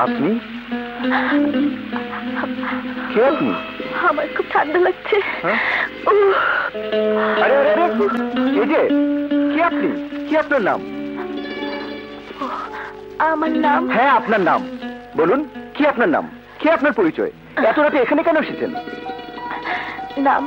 আপনি কে? আপনি? আমার খুব ঠান্ডা লাগছে। আরে আরে আরে, এই যে কে আপনি? কি আপনার নাম? আমার নাম? হ্যাঁ, আপনার নাম বলুন। কি আপনার নাম? কি আপনার পরিচয়? এত রাতে এখানে কেন এসেছেন? নাম,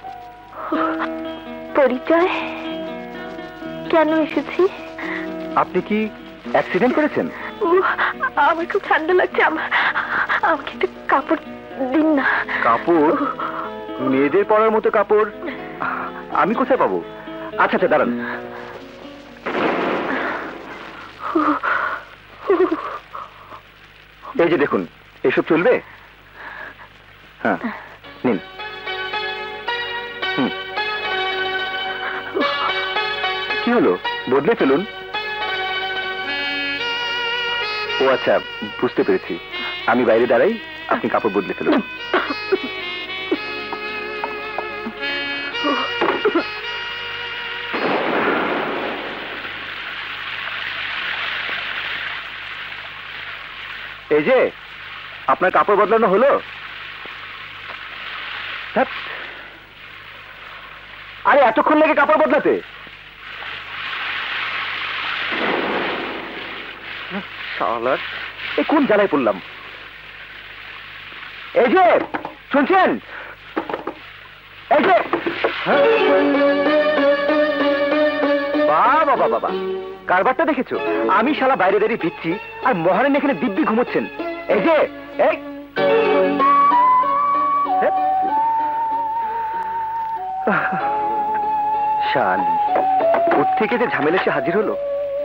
পরিচয়, কেন এসেছি? আপনি কি অ্যাক্সিডেন্ট করেছেন? আমার খুব ঠান্ডা লাগছে, আমাকে একটু কাপড় দিন না। কাপড়? মেয়েদের পরার মতো কাপড় আমি কোথায় পাবো? আচ্ছা আচ্ছা, দাঁড়ান। এই যে দেখুন, এসব চলবে? হ্যাঁ, নিন। কি হলো, বদলে ফেলুন। ও আচ্ছা, বুঝতে পেরেছি। আমি বাইরে দাঁড়াই, আপনি কাপড় বদলে ফেলুন। এই যে আপনার কাপড় বদলানো হলো। আরে এতক্ষণ লাগে কাপড় বদলাতে? শালার, এই কোন জ্বালায় পড়লাম। এই যে শুনছেন, এই যে বাবা বাবা বাবা, কারবারটা দেখেছো? আমি শালা বাইরে দাঁড়িয়ে ভিজছি আর মহারানী এখানে দিব্যি ঘুমোচ্ছেন। এই যে এই শালি, ওর থেকে যে ঝামেলা এসে হাজির হলো।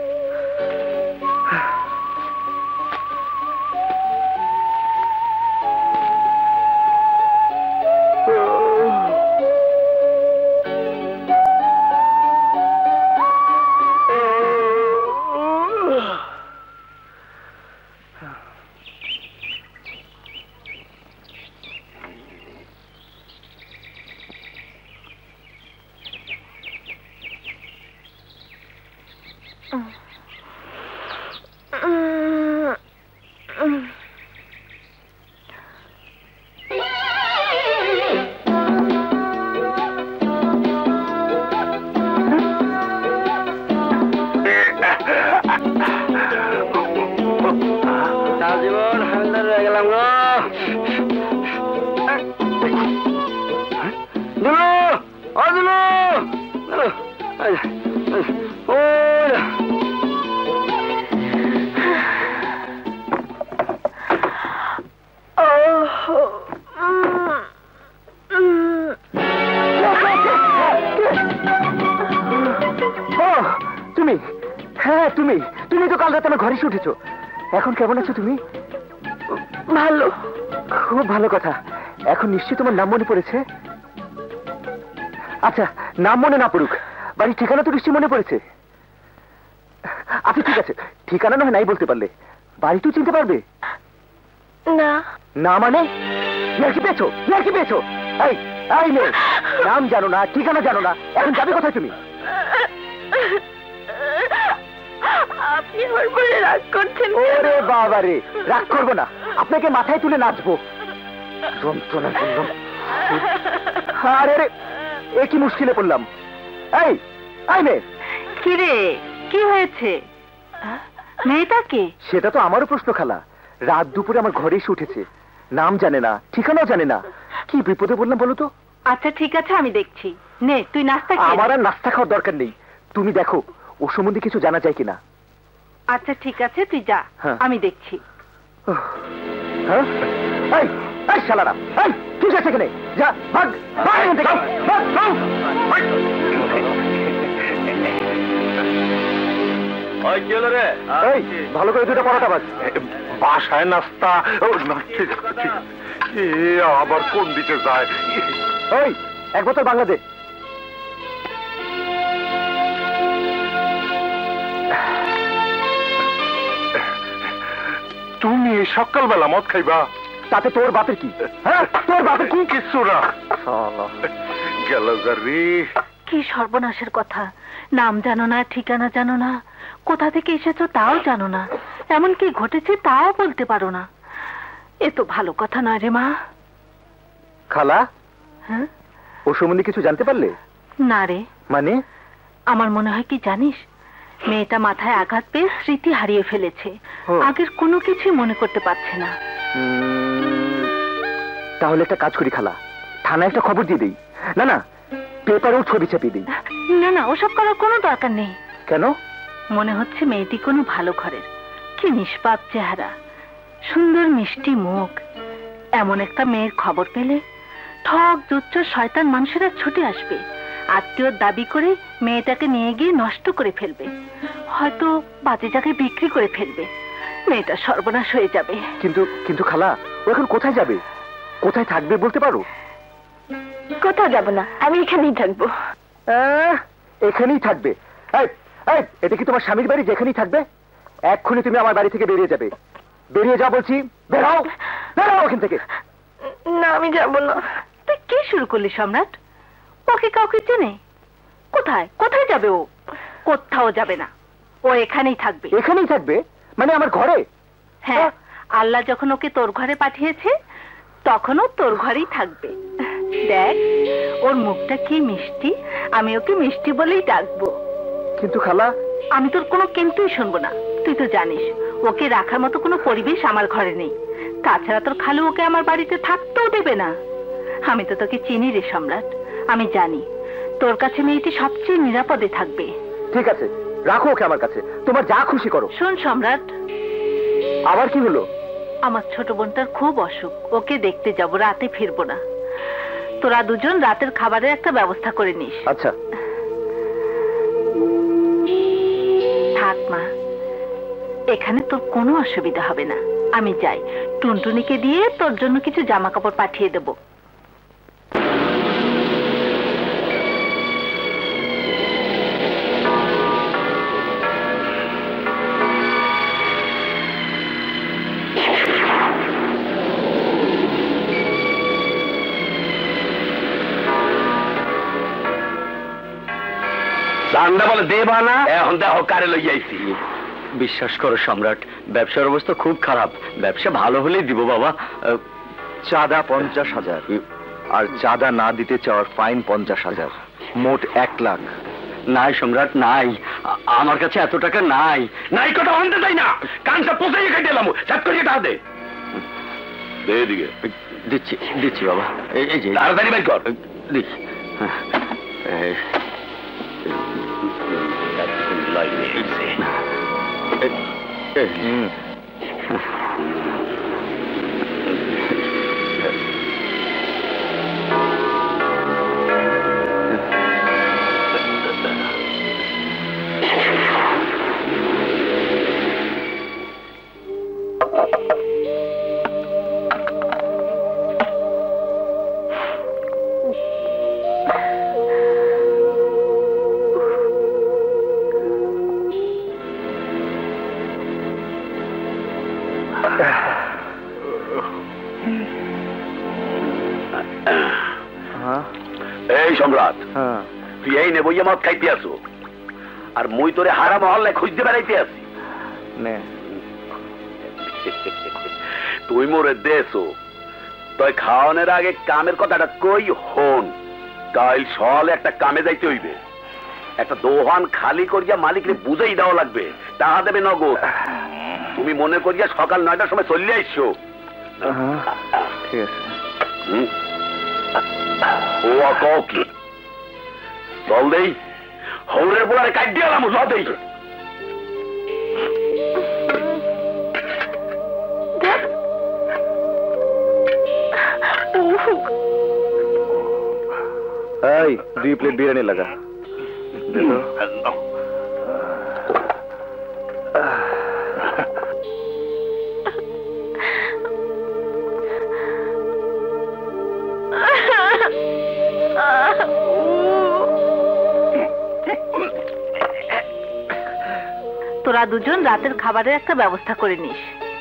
তুমি? হ্যাঁ তুমি, তুমি তো কাল রাতে আমার ঘরে উঠেছো। এখন কেমন আছো তুমি? ভালো। খুব ভালো কথা। এখন নিশ্চয়ই তোমার নাম মনে পড়েছে? আচ্ছা, নাম মনে না পড়ুক, বাড়ির ঠিকানা তো নিশ্চয়ই মনে পড়েছে। আচ্ছা ঠিক আছে, ঠিকানা নয় নাই বলতে পারলে, বাড়ি তো চিনতে পারবে না। না মানে? কি পেয়েছো? কি পেয়েছো? এই এই নে, নাম জানো না, ঠিকানা জানো না, এখন যাবে কোথায় তুমি? আপনি আমার উপরে রাগ করছেন? ওরে বাবা রে, রাগ করবো না, আপনাকে মাথায় তুলে নাচবো। যন্ত্রণা করলাম। আরে রে, এ কি মুশকিলে পড়লাম। এই এই মেয়ে, কি রে, কি হয়েছে? মেয়েটাকে? সেটা তো আমারও প্রশ্ন খালা। রাত দুপুরে আমার ঘরে এসে উঠেছে, নাম জানে না, ঠিকানাও জানে না। কি বিপদে বললাম বলো তো? আচ্ছা ঠিক আছে, আমি দেখছি। নে তুই নাস্তা খেয়ে। আমার আর নাস্তা খাওয়ার দরকার নেই, তুমি দেখো ও সম্বন্ধে কিছু জানা যায় কিনা। আচ্ছা ঠিক আছে, তুই যা, আমি দেখছি। হ্যাঁ, এই এই শালারা, এই ঠিক আছে, এখানে যা, ভাগ ভাগ এখান থেকে, ভাগ, ভাগ। এই ভালো করে দুটো পরোটা ভাজ। বাসায় নাস্তা? আবার কোন দিকে যায়? এই এক বোতল বাংলাদেশ। তুমি সকালবেলা মদ খাইবা? তাতে তোর বাপের কি? হ্যাঁ, তোর বাপের কি? কিছু না। গেল রে। কি সর্বনাশের কথা! নাম জানো না, ঠিকানা জানো না, কোথা থেকে এসেছো তাও জানো না, এমন কি ঘটেছে তাও বলতে পারো না। এ তো ভালো কথা নয় রে মা। খালা, হ্যাঁ? ও সম্বন্ধে কিছু জানতে পারলে? না রে। মানে? আমার মনে হয় কি জানিস, মেয়েটা মাথায় আঘাত পেয়ে স্মৃতি হারিয়ে ফেলেছে। আগের কোনো কিছু মনে করতে পারছে না। তাহলে একটা কাজ করি খালা, থানায় একটা খবর দিয়ে দিই। না না, পেপারেও ছবি ছাপিয়ে দিই। না না, ওসব করার কোনো দরকার নেই। কেন? মনে হচ্ছে মেয়েটি কোনো ভালো ঘরের, কি নিষ্পাপ চেহারা, সুন্দর মিষ্টি মুখ। এমন একটা মেয়ের খবর পেলে ঠক জুচ্চর শয়তান মানুষেরা ছুটে আসবে, আত্মীয়র দাবি করে মেয়েটাকে নিয়ে গিয়ে নষ্ট করে ফেলবে, হয়তো বাজে জায়গায় বিক্রি করে ফেলবে। মেয়েটা সর্বনাশ হয়ে যাবে। কিন্তু কিন্তু খালা, ও এখন কোথায় যাবে, কোথায় থাকবে বলতে পারো? কোথাও যাব না, আমি এখানেই থাকবো। এখানেই থাকবে? এটা কি তোমার স্বামীর বাড়ি যেখানেই থাকবে? এক্ষুনি তুমি আমার বাড়ি থেকে বেরিয়ে যাবে। বেরিয়ে যাও বলছি, বেরাও বেরাও ওখান থেকে। না, আমি যাব না। তুই কি শুরু করলি সম্রাট? ওকে কাউকে চেনে? কোথায় কোথায় যাবে ও? কোথাও যাবে না, ও এখানেই থাকবে। এখানেই থাকবে মানে আমার ঘরে? হ্যাঁ, আল্লাহ যখন ওকে তোর ঘরে পাঠিয়েছে তখনও তোর ঘরেই থাকবে। দেখ ওর মুখটা কি মিষ্টি, আমি ওকে মিষ্টি বলেই ডাকবো। কিন্তু খালা, আমি তোর কোনো কিন্তুই শুনবো না। তুই তো জানিস ওকে রাখার মতো কোনো পরিবেশ আমার ঘরে নেই। তাছাড়া তোর খালু ওকে আমার বাড়িতে থাকতেও দেবে না। আমি তো তোকে চিনি রে সম্রাট, আমি জানি তোর কাছে মেয়েটি সবচেয়ে নিরাপদে থাকবে। ঠিক আছে, রাখো ওকে আমার কাছে, তোমার যা খুশি করো। শোন সম্রাট। আবার কি হলো? আমার ছোট বোনটার খুব অসুখ, ওকে দেখতে যাব, রাতে ফিরবো না। তোরা দুজন রাতের খাবারের একটা ব্যবস্থা করে নিস। আচ্ছা। থাক মা, এখানে তোর কোনো অসুবিধা হবে না। আমি যাই, টুনটুনিকে দিয়ে তোর জন্য কিছু জামা কাপড় পাঠিয়ে দেব। রান্না বলে দেবা না, এখন দেখো কারে লই যাইছি। বিশ্বাস করো সম্রাট, ব্যবসার অবস্থা খুব খারাপ। ব্যবসা ভালো হলেই দিব বাবা। চাঁদা 50,000, আর চাঁদা না দিতে চাওয়ার ফাইন 50,000, মোট 1 লাখ। নাই সম্রাট নাই, আমার কাছে এত টাকা নাই। নাই কথা আনতে চাই না, কানটা পোষাই কেটে এলাম। চাপ করে টাকা দে। দে দিকে। দিচ্ছি দিচ্ছি বাবা, এই যে তাড়াতাড়ি বাই কর। দিচ্ছি। এই সম্রাট, তুই এই নে বইয়া মদ খাইতে আসো, আর মুই তোরে হারা মহল্লায় খুঁজতে বেড়াইতে আসি। তুই মোরে দেছো, তুই খাওয়ানোর আগে কামের কথাটা কই হন। কাল সকালে একটা কামে যাইতে হইবে, একটা দোহান খালি করিয়া মালিকরে বুঝাই দেওয়া লাগবে, টাকা দেবে নগদ। তুমি মনে করিয়া সকাল 9টার সময় চলে আইসো। ঠিক আছে। ও কও কি? চল দেই, হৌরের পোলারে কাট দিয়ে এলাম। ল দেই। এই 2 প্লেট বিরিয়ানি লাগা। তোরা দুজন রাতের খাবারের একটা ব্যবস্থা করে নিস।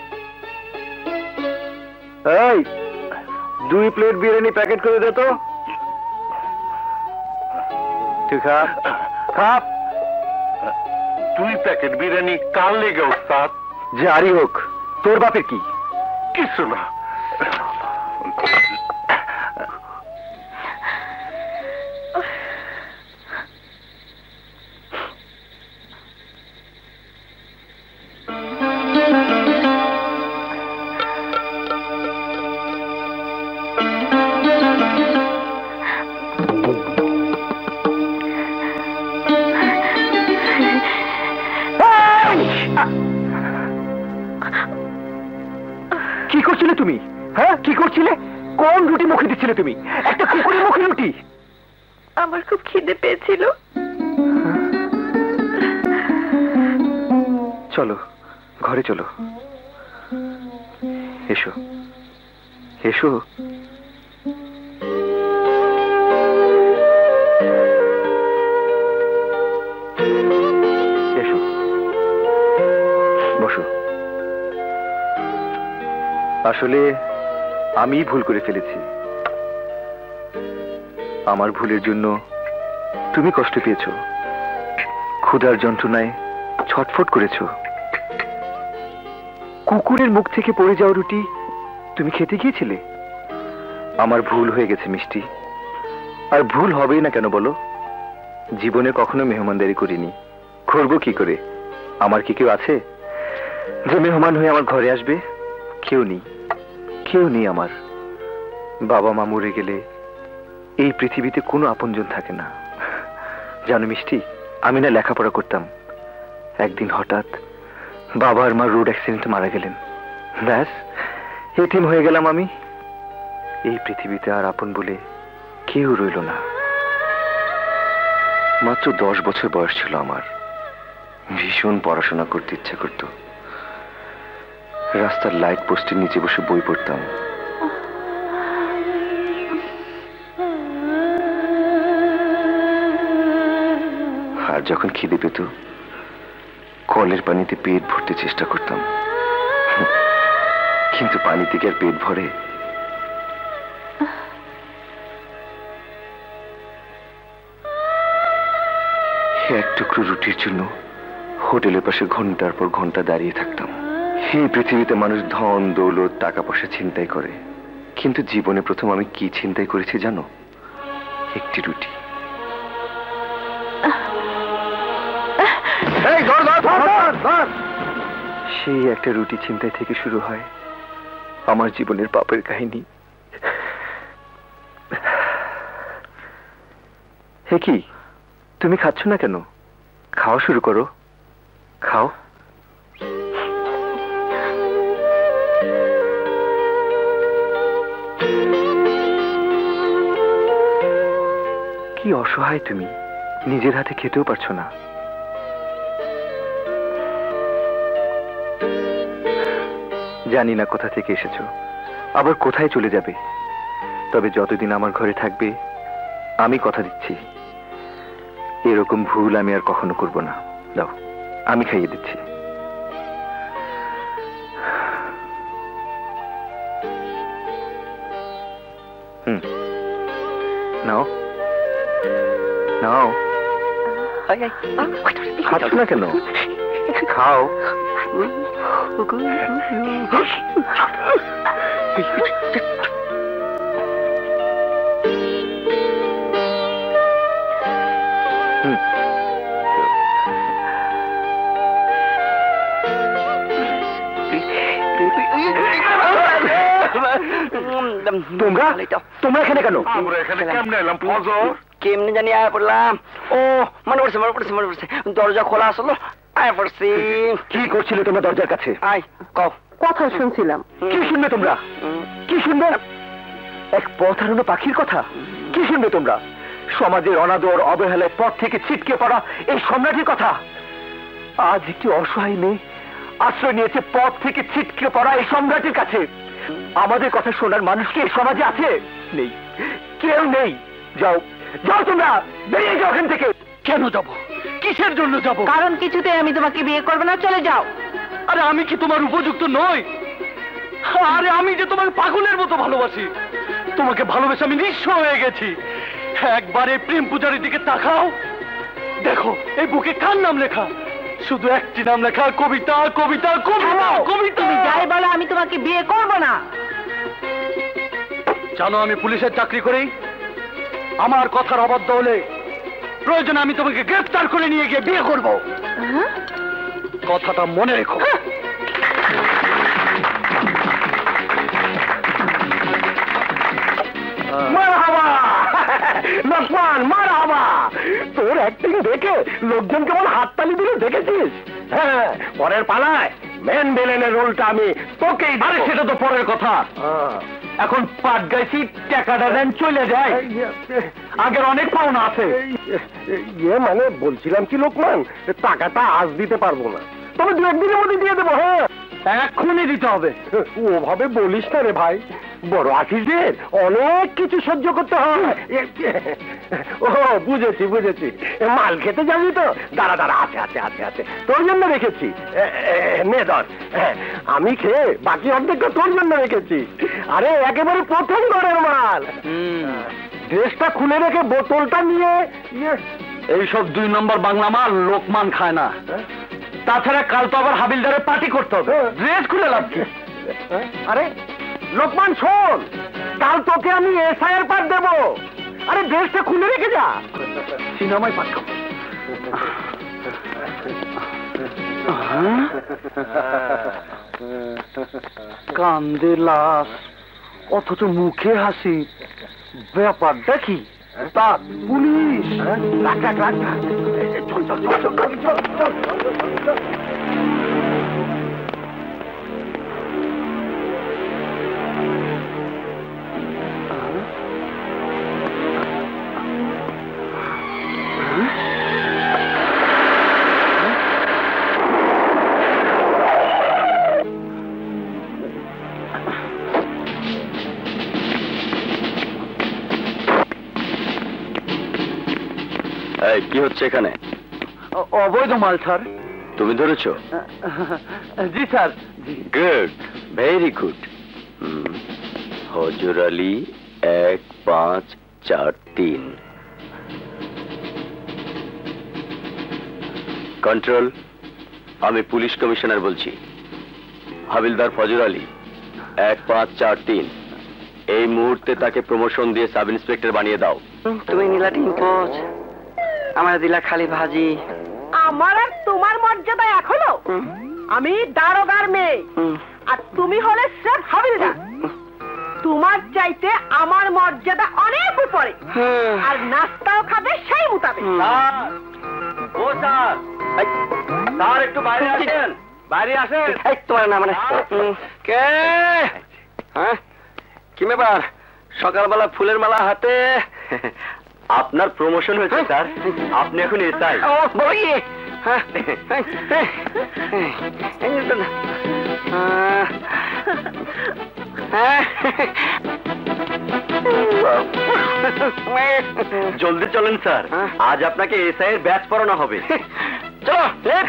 এই 2 প্লেট বিরিয়ানি প্যাকেট করে দে তো। তুই খা, খা। 2 প্যাকেট বিরিয়ানি কার লেগে ওস্তাদ? যে আরই হোক, তোর বাপের কি? কিছু না। কি করছিলে তুমি? হ্যাঁ, কি করছিলে? কোন রুটি মুখে দিচ্ছিলে তুমি? একটা কুকুরের মুখে রুটি? আমার খুব খিদে পেয়েছিল। চলো, ঘরে চলো। এসো, এসো। এসো, বসো। আসলে আমি ভুল করে ফেলেছি। আমার ভুলের জন্য তুমি কষ্ট পেয়েছো, ক্ষুধার যন্ত্রণায় ছটফট করেছো। কুকুরের মুখ থেকে পড়ে যাওয়া রুটি তুমি খেতে গিয়েছিলে। আমার ভুল হয়ে গেছে মিষ্টি, আর ভুল হবেই না কেন বলো? জীবনে কখনো মেহমানদারি করিনি, করবো কি করে? আমার কি কেউ আছে যে মেহমান হয়ে আমার ঘরে আসবে? কেউ নেই, কেউ নেই আমার। বাবা মা মরে গেলে এই পৃথিবীতে কোনো আপনজন থাকে না। জানো মিষ্টি, আমি না লেখাপড়া করতাম, একদিন হঠাৎ বাবা আর মা রোড অ্যাক্সিডেন্টে মারা গেলেন। ব্যাস, এতিম হয়ে গেলাম আমি। এই পৃথিবীতে আর আপন বলে কেউ রইল না। মাত্র 10 বছর বয়স ছিল আমার। ভীষণ পড়াশোনা করতে ইচ্ছা করত। রাস্তার লাইট পোস্টের নিচে বসে বই পড়তাম। আর যখন খিদে পেত, কলের পানিতে পেট ভরতে চেষ্টা করতাম, কিন্তু পানি থেকে আর পেট ভরে? এক টুকরো রুটির জন্য হোটেলের পাশে ঘন্টার পর ঘন্টা দাঁড়িয়ে থাকতাম। এই পৃথিবীতে মানুষ ধন দৌলত টাকা পয়সা ছিনতাই করে, কিন্তু জীবনে প্রথম আমি কি ছিনতাই করেছি জানো? একটি রুটি। সেই একটা রুটি ছিনতাই থেকে শুরু হয় আমার জীবনের পাপের কাহিনী। হে কি, তুমি খাচ্ছ না কেন? খাওয়া শুরু করো, খাও। কি অসহায় তুমি, নিজের হাতে খেতেও পারছো না। জানি না কোথা থেকে এসেছো, আবার কোথায় চলে যাবে, তবে যতদিন আমার ঘরে থাকবে আমি কথা দিচ্ছি এরকম ভুল আমি আর কখনো করব না। দাও, আমি খাইয়ে দিচ্ছি। নাও নাও। খাচ্ছ না কেন? খাও। তোমরা এখানে কেন? আমরা এখানে কেমনে এলাম ফজর? কেমনে জানি আয়া পড়লাম। ও মনে পড়ছে, দরজা খোলা আসলো, আয়া পড়ছি। কি করছিলে তোমরা দরজার কাছে? আয় কও। কথা শুনছিলাম। কি শুনবে তোমরা? কি শুনবে? এক পথ হারানো পাখির কথা? কি শুনবে তোমরা? সমাজের অনাদর অবহেলায় পথ থেকে ছিটকে পড়া এই সম্রাটের কথা? আজ একটি অসহায় মেয়ে আশ্রয় নিয়েছে পথ থেকে ছিটকে পড়া এই সম্রাটের কাছে। আমাদের কথা শোনার মানুষ কি এই সমাজে আছে? নেই, কেউ নেই। যাও যাও, তোমরা বেরিয়ে যাও এখান থেকে। কেন যাব? কিসের জন্য যাব? কারণ কিছুতে আমি তোমাকে বিয়ে করবো না, চলে যাও। আরে আমি কি তোমার উপযুক্ত নই? আরে আমি যে তোমার পাগলের মতো ভালোবাসি। তোমাকে ভালোবেসে আমি নিঃস্ব হয়ে গেছি। একবারে প্রেম পূজারীর দিকে তাকাও, দেখো এই বুকে কার নাম লেখা। শুধু একটি নাম লেখা, কবিতা কবিতা কবিতা কবিতা। তুমি যাই বলো, আমি তোমাকে বিয়ে করব না। জানো আমি পুলিশের চাকরি করি, আমার কথার অবাধ্য হলে প্রয়োজনে আমি তোমাকে গ্রেফতার করে নিয়ে গিয়ে বিয়ে করব। কথাটা মনে রেখো। মারহাবা লোকমান, মারহাবা। তোর অ্যাক্টিং দেখে লোকজন কেমন হাততালি দিল দেখেছিস? হ্যাঁ, পরের পালায় মেন ভিলেনের রোলটা আমি তোকেই। আরে সেটা তো পরের কথা, এখন পাট গাইছি, টাকাটা দেন চলে যায়। আগের অনেক পাওনা আছে। ইয়ে মানে বলছিলাম কি লোকমান, টাকাটা আজ দিতে পারবো না, তবে দু একদিনের মধ্যে দিয়ে দেবো। হ্যাঁ, এক্ষুনি দিতে হবে। ওভাবে বলিস না রে ভাই, বড় আছিসদের অনেক কিছু সহ্য করতে হয়। ও বুঝেছি বুঝেছি, মাল খেতে যাবি তো? দাঁড়া দাঁড়া, আছে আছে আছে আছে, তোর জন্য রেখেছি। নে ধর, আমি খেয়ে বাকি অর্ধেকটা তোর জন্য রেখেছি। আরে একেবারে প্রথম ঘরের মাল। ড্রেসটা খুলে রেখে বোতলটা নিয়ে। এইসব 2 নম্বর বাংলা মাল লোকমান খায় না। তাছাড়া কাল তো আবার হাবিলদারের পার্টি করতে হবে, ড্রেস খুলে লাভ কি? আরে লোকমান শোন, কাল তোকে আমি এসআইয়ের পাঠ দেবো। আরে ড্রেসটা খুলে রেখে যা, সিনেমায় পাঠ খাবো। কান্দে লাশ, অথচ মুখে হাসি, ব্যাপারটা কি? তা পুলিশ। রাখ রাখ রাখ, চল চল চল চল চল চল। কি হচ্ছে এখানে? অবৈধ মাল স্যার। তুমি ধরেছো? জি sir. Good, very good. Hazar Ali 1543। Control, আমি পুলিশ কমিশনার বলছি। হাবিলদার ফজর আলী 1543, এই মুহূর্তে তাকে প্রমোশন দিয়ে সাব ইন্সপেক্টর বানিয়ে দাও। তুমি নীলা ডিম্পোজ, আমার দিলা খালি ভাজি। আমার আর তোমার মর্যাদা এখনো? আমি দারোগার মেয়ে, আর তুমি হলে স্রেফ হাবিলদার। তোমার চাইতে আমার মর্যাদা অনেক উপরে, আর নাস্তাও খাবে সেই মোতাবেক। ও স্যার, স্যার একটু বাইরে আসেন, বাইরে আসেন। তোমার না মানে কে? হ্যাঁ, কি ব্যাপার? সকালবেলা ফুলের মালা হাতে। আপনার প্রমোশন হয়েছে স্যার, আপনি এখন এসআই। ও বই। জলদি চলেন স্যার, আজ আপনাকে এসআই এর ব্যাচ পড়ানো হবে। চলো।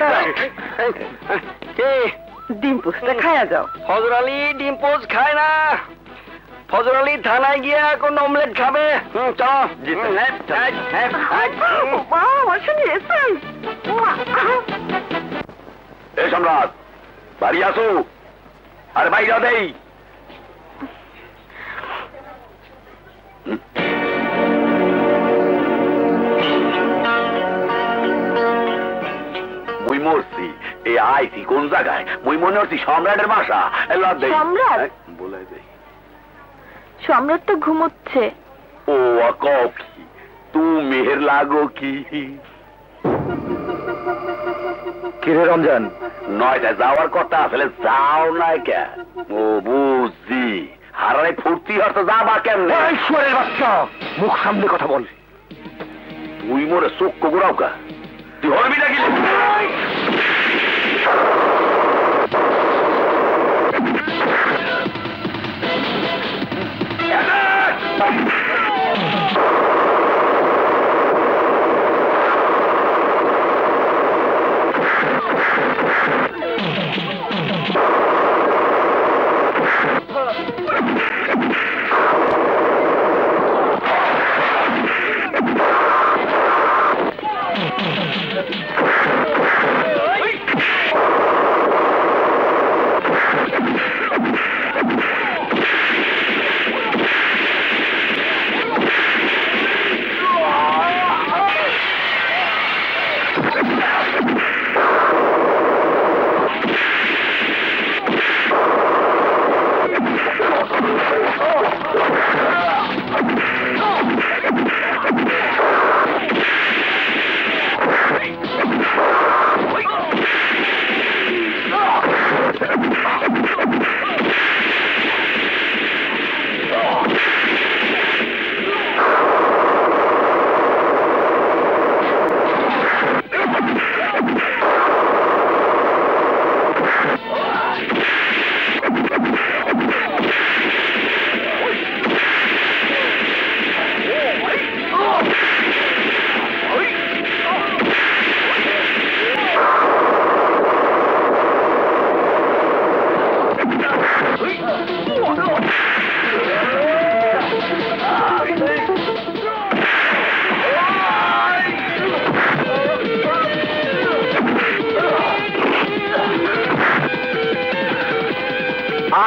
ডিম্পুসটা খায়া যাও। ফজর আলী ডিম্পোজ খায় না। ফজর আলী থানায় গিয়ে কোন অমলেট খাবে। চলো। এ সম্রাট, বাড়ি আসো। আরে বাইরে দেই। মুই মরছি, এ আইছি কোন জায়গায়? মুই মনে হচ্ছি সম্রাটের বাসা। সম্রাট? বলাই দেই। সম্রাট তো ঘুমোচ্ছে। ও কও কি, তুমি মেহের লাগো কি? কিরে রমজান, 9টায় যাওয়ার কথা আসলে যাও নাই কে? ও বুঝছি, হারারে ফুর্তি হতো যাবা কেমনে? ঈশ্বরের বাচ্চা, মুখ সামনে কথা বল। তুই মোরে চক্ষু ঘুরাও কা? তুই হরবি নাকি?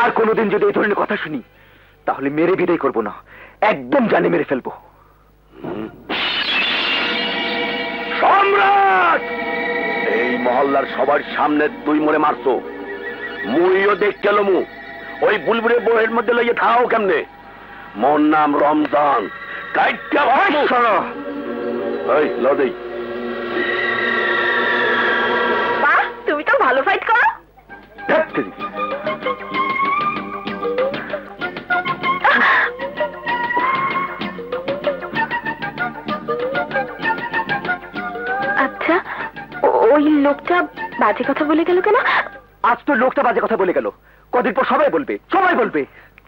আর কোনোদিন যদি এই ধরনের কথা শুনি তাহলে মেরে বিদায় করবো না, একদম জানে মেরে ফেলবো। সম্রাট, এই মহল্লার সবার সামনে তুই মরে মারছো, মুইও দেখতে লমু। ওই বুলবুলের বউয়ের মধ্যে লইয়ে থাও কেমনে? মোর নাম রমজান। কাইটটা ভালো শোনো। এই লদেই বাহ, তুমি তো ভালো ফাইট করো। আচ্ছা, ওই লোকটা বাজে কথা বলে গেল কেন? আজ তো লোকটা বাজে কথা বলে গেল, কদিন পর সবাই বলবে, সবাই বলবে।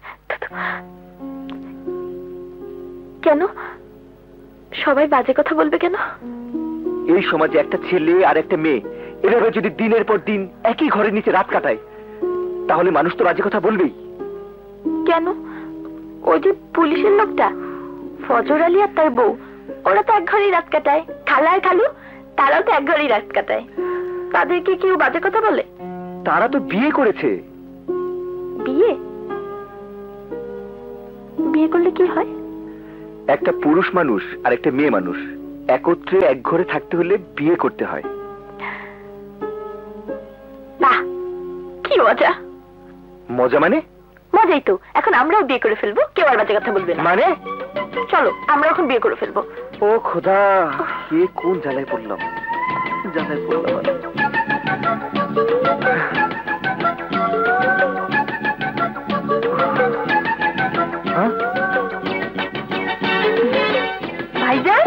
কেন সবাই বাজে কথা বলবে কেন? এই সমাজে একটা ছেলে আর একটা মেয়ে এভাবে যদি দিনের পর দিন একই ঘরের নিচে রাত কাটায় তাহলে মানুষ তো বাজে কথা বলবেই। কেন? ওই যে পুলিশের লোকটা, ফজর আলী আর তার বউ, ওরা তো এক ঘরেই রাত কাটায়। খালা আর খালু, তারাও তো এক ঘরেই রাত কাটায়। তাদেরকে কেউ বাজে কথা বলে? তারা তো বিয়ে করেছে। বিয়ে? বিয়ে করলে কি হয়? একটা পুরুষ মানুষ আর একটা মেয়ে মানুষ একত্রে এক ঘরে থাকতে হলে বিয়ে করতে হয়। বাহ, কি মজা! মজা মানে? মজাই তো। এখন আমরাও বিয়ে করে ফেলবো, কেউ আর বাজে কথা বলবে না। মানে? চলো আমরা এখন বিয়ে করে ফেলবো। ও খোদা, এ কোন জ্বালায় পড়লাম, জ্বালায় পড়লাম। ভাইজান,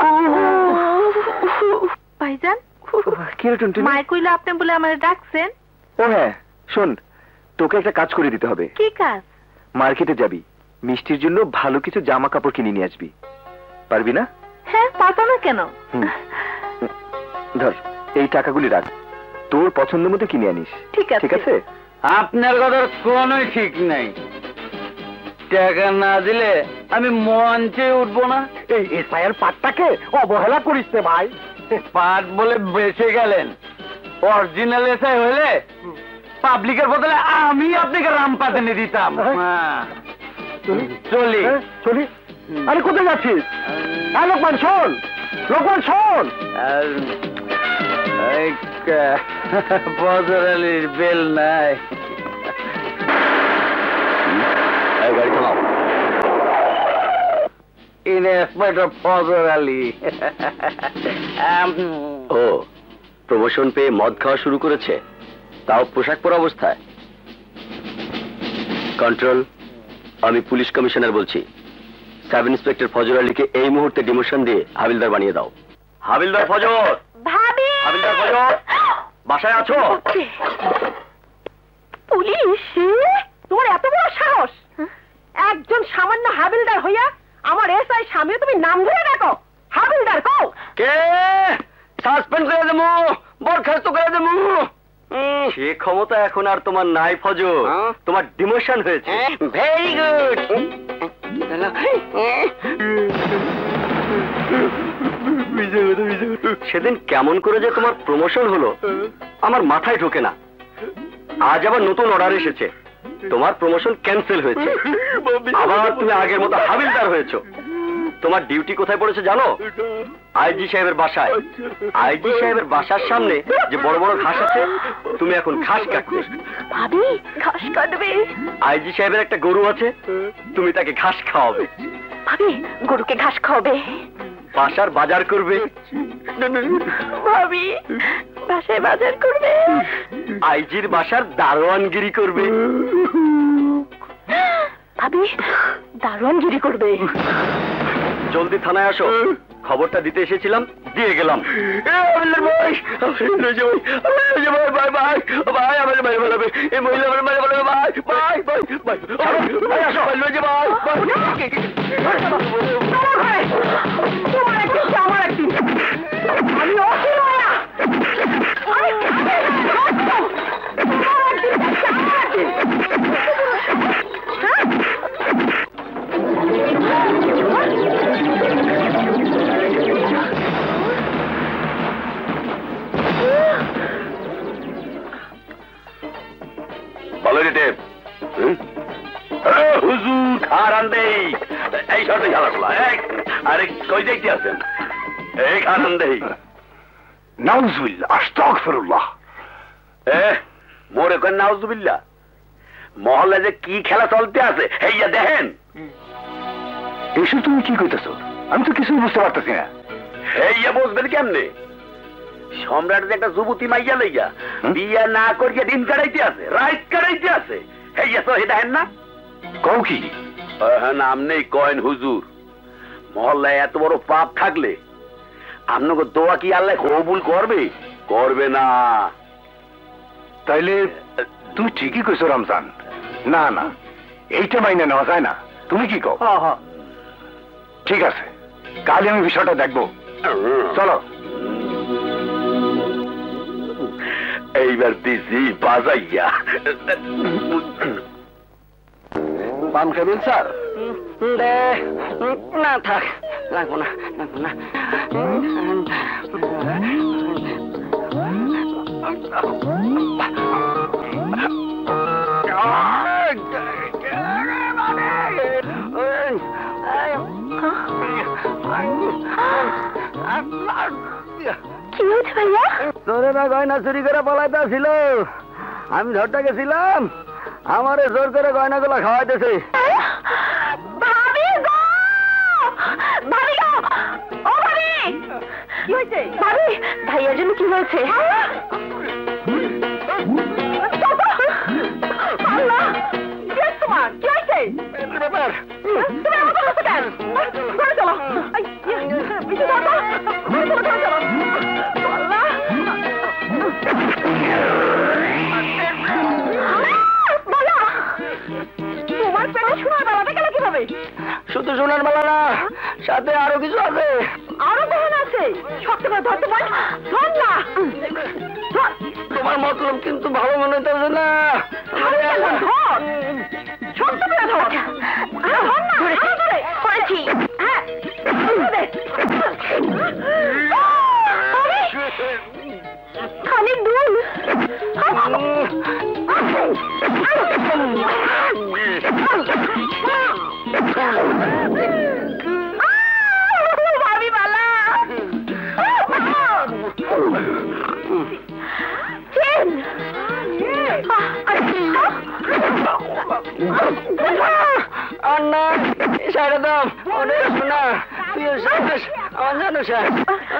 ভাইজান, কি রে টুনটুনি? মায় কইলো আপনি বলে আমারে ডাকছেন। ও হ্যাঁ, শোন, তোকে একটা কাজ করে দিতে হবে। কি কাজ? মার্কেটে যাবি, মিষ্টির জন্য ভালো কিছু জামা কাপড় কিনে নিয়ে আসবি। পারবি না? হ্যাঁ, পারবো না কেন? ধর, এই টাকাগুলি রাখ, তোর পছন্দ মতো কিনে আনিস। ঠিক আছে। ঠিক আছে? আপনার কথার কোনোই ঠিক নাই। টাকা না দিলে আমি মঞ্চে উঠবো না। এই এসআইয়ের পাটটাকে অবহেলা করিস রে ভাই। পাট বলে বেঁচে গেলেন, অরিজিনাল এসআই হলে পাবলিকের বদলে আমি আপনাকে রামপাত এনে দিতাম। হ্যাঁ, চলি চলি। আরে কোথায় যাচ্ছিস? লোকমান শোন, লোকমান শোন। ফজর আলীর বেল নাই। গাড়ি থামাও। ইন্সপেক্টর ফজর আলী। ও, প্রমোশন পেয়ে মদ খাওয়া শুরু করেছে, তাও পোশাক পরা অবস্থায়। কন্ট্রোল, আমি পুলিশ কমিশনার বলছি। সাব ইন্সপেক্টর ফজর আলীকে এই মুহূর্তে ডিমোশন দিয়ে হাবিলদার বানিয়ে দাও। হাবিলদার ফজর, ভাবি! হাবিলদার ফজর, বাসায় আছো? পুলিশ? তোমার এত বড় সাহস! একজন সামান্য হাবিলদার হইয়া আমার এসআই স্বামী তুমি নাম ধরে রাখো? হাবিলদার কও? কে? সাসপেন্ড করে দেবো, বরখাস্ত করে দেবো। সে ক্ষমতা এখন আর তোমার নাই ফজর, তোমার ডিমোশন হয়েছে। Very good. সেদিন কেমন করে যে তোমার প্রমোশন হলো আমার মাথায় ঢোকে না। আজ আবার নতুন অর্ডার এসেছে, তোমার প্রমোশন ক্যান্সেল হয়েছে, আবার তুমি আগের মতো হাবিলদার হয়েছো। তোমার ডিউটি কোথায় পড়েছে জানো? আইজি সাহেবের বাসায়। আইজি সাহেবের বাসার সামনে যে বড় বড় ঘাস আছে, তুমি এখন ঘাস কাটবে। ভাবি, ঘাস কাটবে? আইজি সাহেবের একটা গরু আছে, তুমি তাকে ঘাস খাওয়াবে। ভাবি, গরুকে ঘাস খাওয়াবে? বাসার বাজার করবে। ভাবি, বাসায় বাজার করবে? আইজির বাসার দারোয়ানগিরি করবে। ভাবি, দারোয়ানগিরি করবে? জলদি থানায় আসো, খবরটা দিতে এসেছিলাম, দিয়ে গেলাম। হুজুর খারান দেই এই শর্টে খেলা খোলা আরে কই দেখতে আছেন এই খারান দেই নাউজুবিল্লাহ আস্তাগফিরুল্লাহ মোরে কন নাউজুবিল্লাহ মহল্লা যে কি খেলা চলতে আছে হেইয়া দেখেন এসব তুমি কি কইতেছো আমি তো কিছুই বুঝতে পারতেছি না হেইয়া বুঝবেন কেমনে সম্রাট যে একটা যুবতী মাইয়া লইয়া বিয়া না করিয়া দিন কাটাইতে আছে রাত কাটাইতে আছে হেইয়া তো হে দেখেন না কও কি নাম নেই কয়েন হুজুর মহল্লায় এত বড় পাপ থাকলে আপনাকে দোয়া কি আল্লাহ কবুল করবে করবে না তাইলে তুই ঠিকই কইছো রমজান না না এইটা মাইনে নেওয়া যায় না তুমি কি কও ঠিক আছে কালই আমি বিষয়টা দেখবো চলো এইবার দিছি বাজাইয়া পান খাবেন স্যার না থাক লাগবো না লাগবো না কি হয়েছে ভাইয়া? চোরেরা গয়না চুরি করে পলাইতে ছিল, আমি ধরতে গেছিলাম, আমারে জোর করে গয়নাগুলো খাওয়াইতেছে। ভাবি গো! ভাবি গো! ও ভাবি! কি হয়েছে? ভাবি, ভাইয়ার জন্য কি হয়েছে? আল্লাহ! কি হয়েছে তোমার? কি হয়েছে? ব্যাপার তুমি আমাকে বলছো কেন? ঘরে চলো। বিশু দাদা, ঘরে চলো, ঘরে চলো। আল্লাহ! বলো, তোমার পেটে সোনার বালাটা গেল কিভাবে? শুধু সোনার মালা না, সাথে আরো কিছু আছে। আরো গহন আছে? শক্ত করে ধরতে পার? ধর না! ধর! তোমার মতলব কিন্তু ভালো মনে হইতেছে না। ধর! শক্ত করে ধর! ধর না! আরো ধরে! করেছি! হ্যাঁ! ধরে! খালি দুল! ভাবি বালা! চেন! আর না, সাইডে দাও, অনেক শোনা, তুই শেষ, আমার জানো শেষ।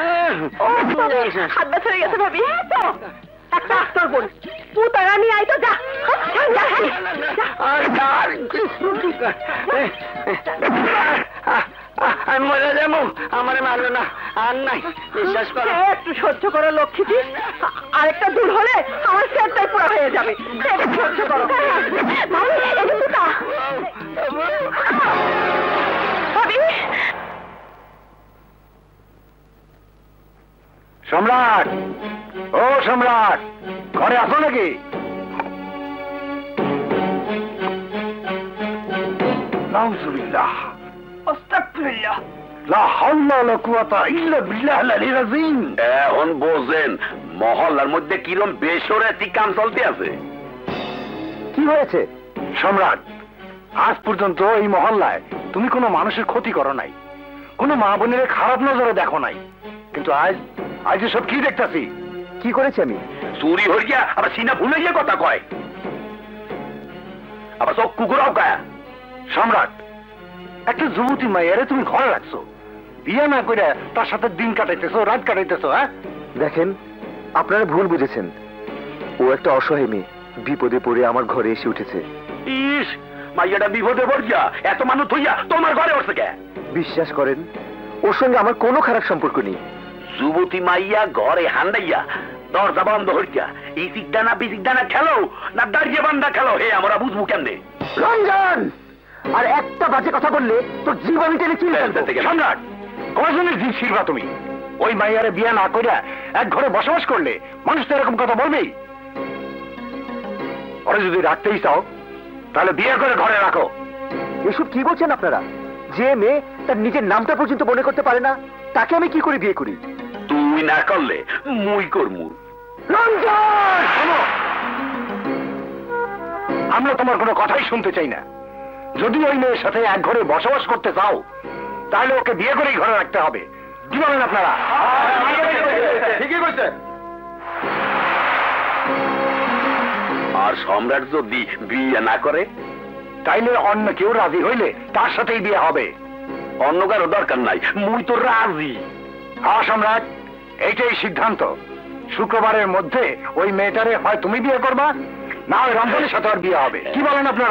হাত ব্যথা হয়ে গেছে ভাবি। একটা আস্তর বোন পুতারা নিয়ে আই তো যা। আমি মরে যাবো, আমারে মারবে না, আর নাই, বিশ্বাস করো। একটু সহ্য করো লক্ষ্মীটি, আরেকটা দূর হলে আমার সেটটাই পুরো হয়ে যাবে। একটু সহ্য করো ভাবি। এটা পুতা ভাবি। সম্রাট, ও সম্রাট, ঘরে আসো নাকি? নাউজুবিল্লাহ, আস্তাগফিরুল্লাহ, লা হাওলা ওয়ালা কুওয়াতা ইল্লা বিল্লাহিল আলিয়্যিল আযীম। এখন বোঝেন মহল্লার মধ্যে কিরম বেসরাতি কাম চলতে আছে। কি হয়েছে? সম্রাট, আজ পর্যন্ত এই মহল্লায় তুমি কোনো মানুষের ক্ষতি করো নাই, কোনো মা বোনের খারাপ নজরে দেখো নাই, কিন্তু আজ আজ এসব কি দেখতেছি? কি করেছি আমি? চুরি হইয়া আবার সিনা ভুলে গিয়ে কথা কয়, আবার সব কুকুরাও কায়া। সম্রাট, একটা যুবতী মাইয়ারে তুমি ঘরে রাখছো, বিয়ে না করে তার সাথে দিন কাটাইতেছো, রাত কাটাইতেছো। হ্যাঁ, দেখেন, আপনারা ভুল বুঝেছেন। ও একটা অসহায় মেয়ে, বিপদে পড়ে আমার ঘরে এসে উঠেছে। ইস, মাইয়াটা বিপদে পড়িয়া এত মানুষ হইয়া তোমার ঘরে উঠছে কে? বিশ্বাস করেন, ওর সঙ্গে আমার কোনো খারাপ সম্পর্ক নেই। যুবতী মাইয়া ঘরে হান্দাইয়া দরজা বন্ধ হইয়া এই সিকদানা বিসিকদানা খেলো না দাঁড়িয়ে বান্ধা খেলো, হে আমরা বুঝবো কেমনে? রঞ্জন, আর একটা বাজে কথা বললে তোর জীবন টেনে চিনে ফেলবো। সম্রাট, কজনের জীব ছিড়বা তুমি? ওই মাইয়ারে বিয়ে না করে এক ঘরে বসবাস করলে মানুষ তো এরকম কথা বলবেই। ওরা যদি রাখতেই চাও তাহলে বিয়ে করে ঘরে রাখো। এসব কি বলছেন আপনারা? যে মেয়ে তার নিজের নামটা পর্যন্ত মনে করতে পারে না, তাকে আমি কি করে বিয়ে করি? তুই না করলে মুই করমু। রঞ্জন, আমরা তোমার কোনো কথাই শুনতে চাই না। যদি ওই মেয়ের সাথে এক ঘরে বসবাস করতে চাও তাহলে ওকে বিয়ে করেই ঘরে রাখতে হবে। কি বলেন আপনারা? ঠিকই বলছে। আর সম্রাট যদি বিয়ে না করে তাইলে অন্য কেউ রাজি হইলে তার সাথেই বিয়ে হবে। অন্য কারো দরকার নাই, মুই তো রাজি। হ্যাঁ সম্রাট, এইটাই সিদ্ধান্ত। শুক্রবারের মধ্যে ওই মেয়েটারে হয় তুমি বিয়ে করবা, না হয় রমজানের সাথে আর বিয়ে হবে। কি বলেন আপনারা?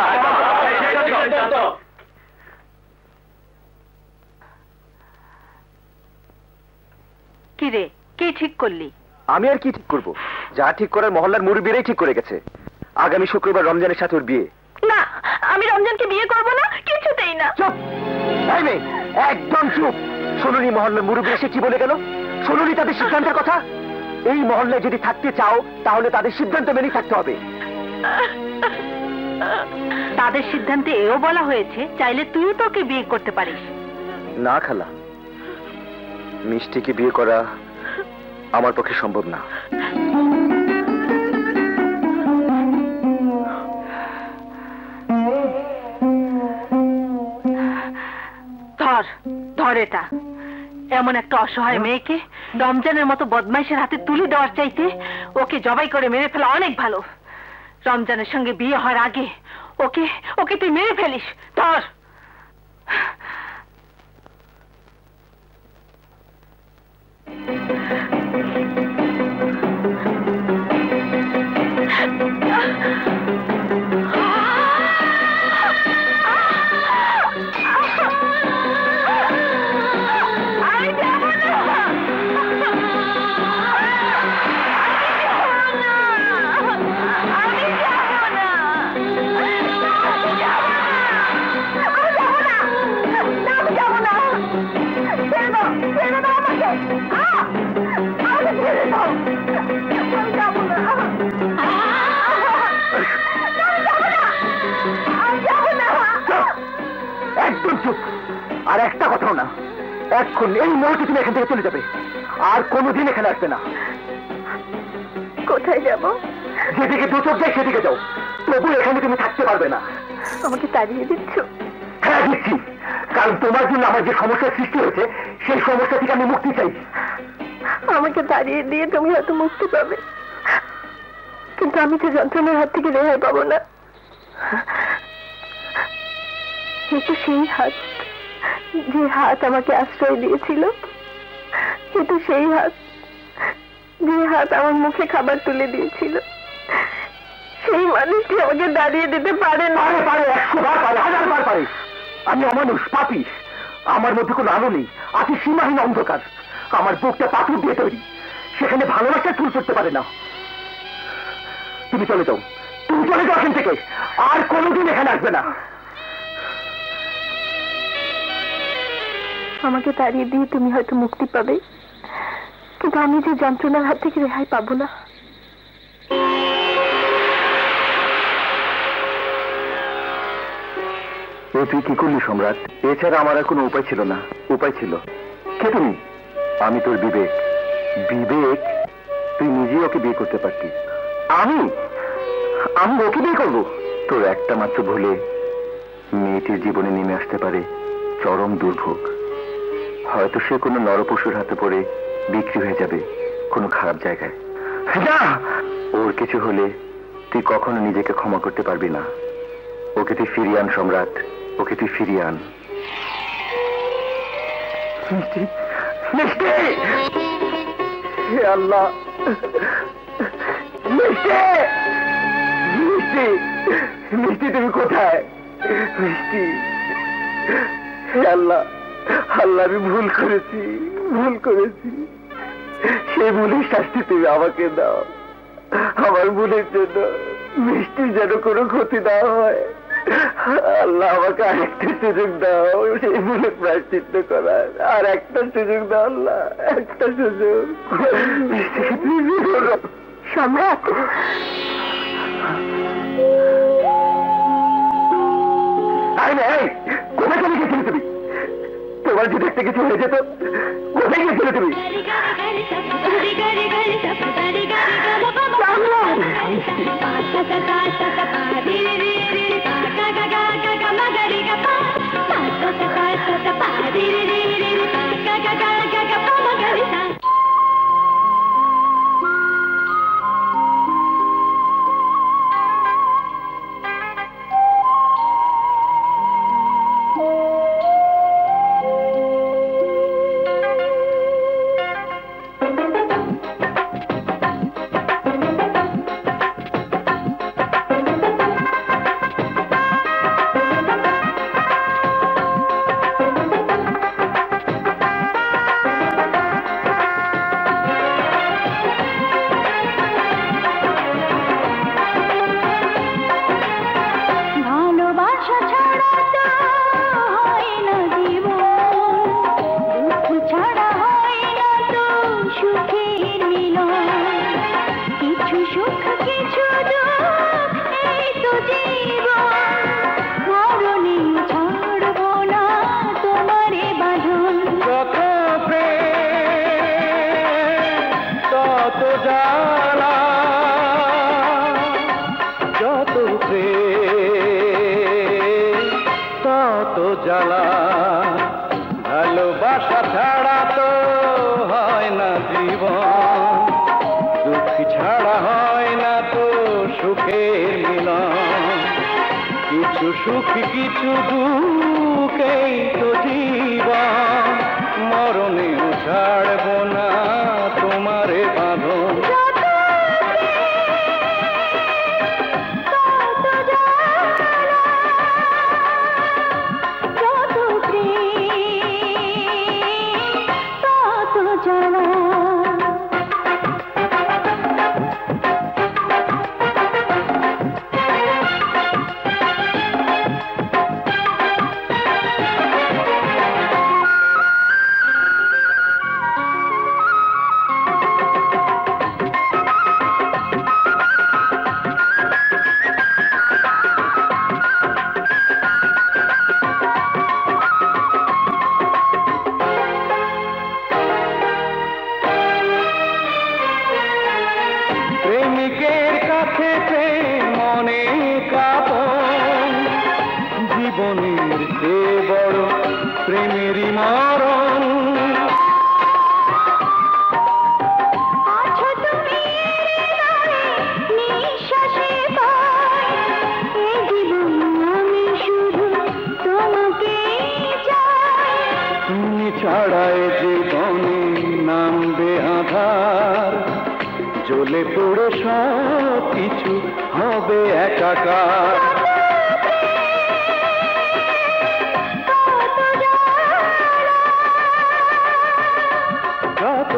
কি রে, কি ঠিক করলি? আমি আর কি ঠিক করব? যা ঠিক করার মহল্লার মুরব্বীরাই ঠিক করে গেছে। আগামী শুক্রবার রমজানের সাথে ওর বিয়ে। না, আমি রমজানকে বিয়ে করব না, কিছুতেই না। চুপ! এই মেয়ে, একদম চুপ! শুনুনি মহল্লার মুরব্বী এসে কি বলে গেল? শুনুনি তাদের সিদ্ধান্তের কথা? এই মহল্লায় যদি থাকতে চাও তাহলে তাদের সিদ্ধান্ত মেনেই থাকতে হবে। তাদের সিদ্ধান্তে এও বলা হয়েছে চাইলে তুইও তোকে বিয়ে করতে পারিস। না খালা, মিষ্টিকে বিয়ে করা আমার পক্ষে সম্ভব না। ধর ধর এটা। এমন একটা অসহায় মেয়েকে রমজানের মতো বদমাইশের হাতে তুলে দেওয়ার চাইতে ওকে জবাই করে মেরে ফেলা অনেক ভালো। রমজানের সঙ্গে বিয়ে হওয়ার আগে ওকে ওকে তুই মেরে ফেলিস। ধর। একদম চুপ! আর একটা কথাও না। এখন এই মুহূর্তে তুমি এখান থেকে চলে যাবে, আর কোনোদিন এখানে আসবে না। কোথায় যাব? যেদিকে দু চোখ যায় সেদিকে যাও, তবু এখানে তুমি থাকতে পারবে না। আমাকে তাড়িয়ে দিচ্ছ? হ্যাঁ দিচ্ছি, কারণ তোমার জন্য আমার যে সমস্যার সৃষ্টি হয়েছে সেই সমস্যা থেকে আমি মুক্তি চাই। আমাকে তাড়িয়ে দিয়ে তুমি হয়তো মুক্তি পাবে, কিন্তু আমি তো যন্ত্রণার হাত থেকে রেহাই পাবো না। কিন্তু সেই হাত, যে হাত আমাকে আশ্রয় দিয়েছিল, কিন্তু সেই হাত, যে হাত আমার মুখে খাবার তুলে দিয়েছিল, সেই মানুষটি আমাকে দাঁড়িয়ে দিতে পারে না। পারে, 100 বার পারে, 1000 বার পারে। আমি অমানুষ, পাপী। আমার মধ্যে কোনো আলো নেই, আছে সীমাহীন অন্ধকার। আমার বুকটা পাথর দিয়ে তৈরি, সেখানে ভালোবাসার ফুল ফুটতে পারে না। তুমি চলে যাও, তুমি চলে যাও এখান থেকে, আর কোনোদিন এখানে আসবে না। আমাকে তাড়িয়ে দিয়ে তুমি হয়তো মুক্তি পাবে, কিন্তু আমি যে যন্ত্রণার হাত থেকে রেহাই পাবো না। তুই কি করলি সম্রাট? এছাড়া আমার আর কোনো উপায় ছিল না। উপায় ছিল কে? তুমি। আমি তোর বিবেক। বিবেক, তুই নিজেই ওকে বিয়ে করতে পারতিস। আমি আমি ওকে বিয়ে করবো? তোর একটা মাত্র ভুলে মেয়েটির জীবনে নেমে আসতে পারে চরম দুর্ভোগ। হয়তো সে কোনো নরপশুর হাতে পড়ে বিক্রি হয়ে যাবে কোনো খারাপ জায়গায়। না, ওর কিছু হলে তুই কখনো নিজেকে ক্ষমা করতে পারবি না। ওকে তুই ফিরিয়ে আন সম্রাট, ওকে তুই ফিরিয়ে আন। মিষ্টি, মিষ্টি! হে আল্লাহ! মিষ্টি, মিষ্টি, মিষ্টি তুমি কোথায়? মিষ্টি! হে আল্লাহ, আল্লাহ আমি ভুল করেছি, ভুল করেছি। সেই ভুলের শাস্তি তুমি আমাকে দাও। আমার ভুলের জন্য মিষ্টির যেন কোনো ক্ষতি না হয়। আল্লাহ আমাকে আরেকটা সুযোগ দাও সেই ভুলের প্রায়শ্চিত্ত করার। আর একটা সুযোগ দাও আল্লাহ, একটা সুযোগ। সম্রাট, কোথায় চলে গেছিলে তুমি? তোমার যদি একটা কিছু হয়ে যেত, কোথায় গেছিলে তুমি? সম্রাট! যত প্রেম তত জ্বালা, ভালোবাসা ছাড়া তো হয় না জীবন, দুঃখ ছাড়া হয় না তো সুখের মিলন, কিছু সুখ কিছু দুঃখেই তো জীবন, মরণেও ছাড়ব না তোমারে বাঁধন। প্রেমিকের কাছে প্রেম অনেক আপন, জীবনের চেয়ে বড় প্রেমেরই মরণ। তুমি ছাড়ায় জীবনে নামবে আধার, জ্বলে পড়ে সব কিছু হবে একাকার। যত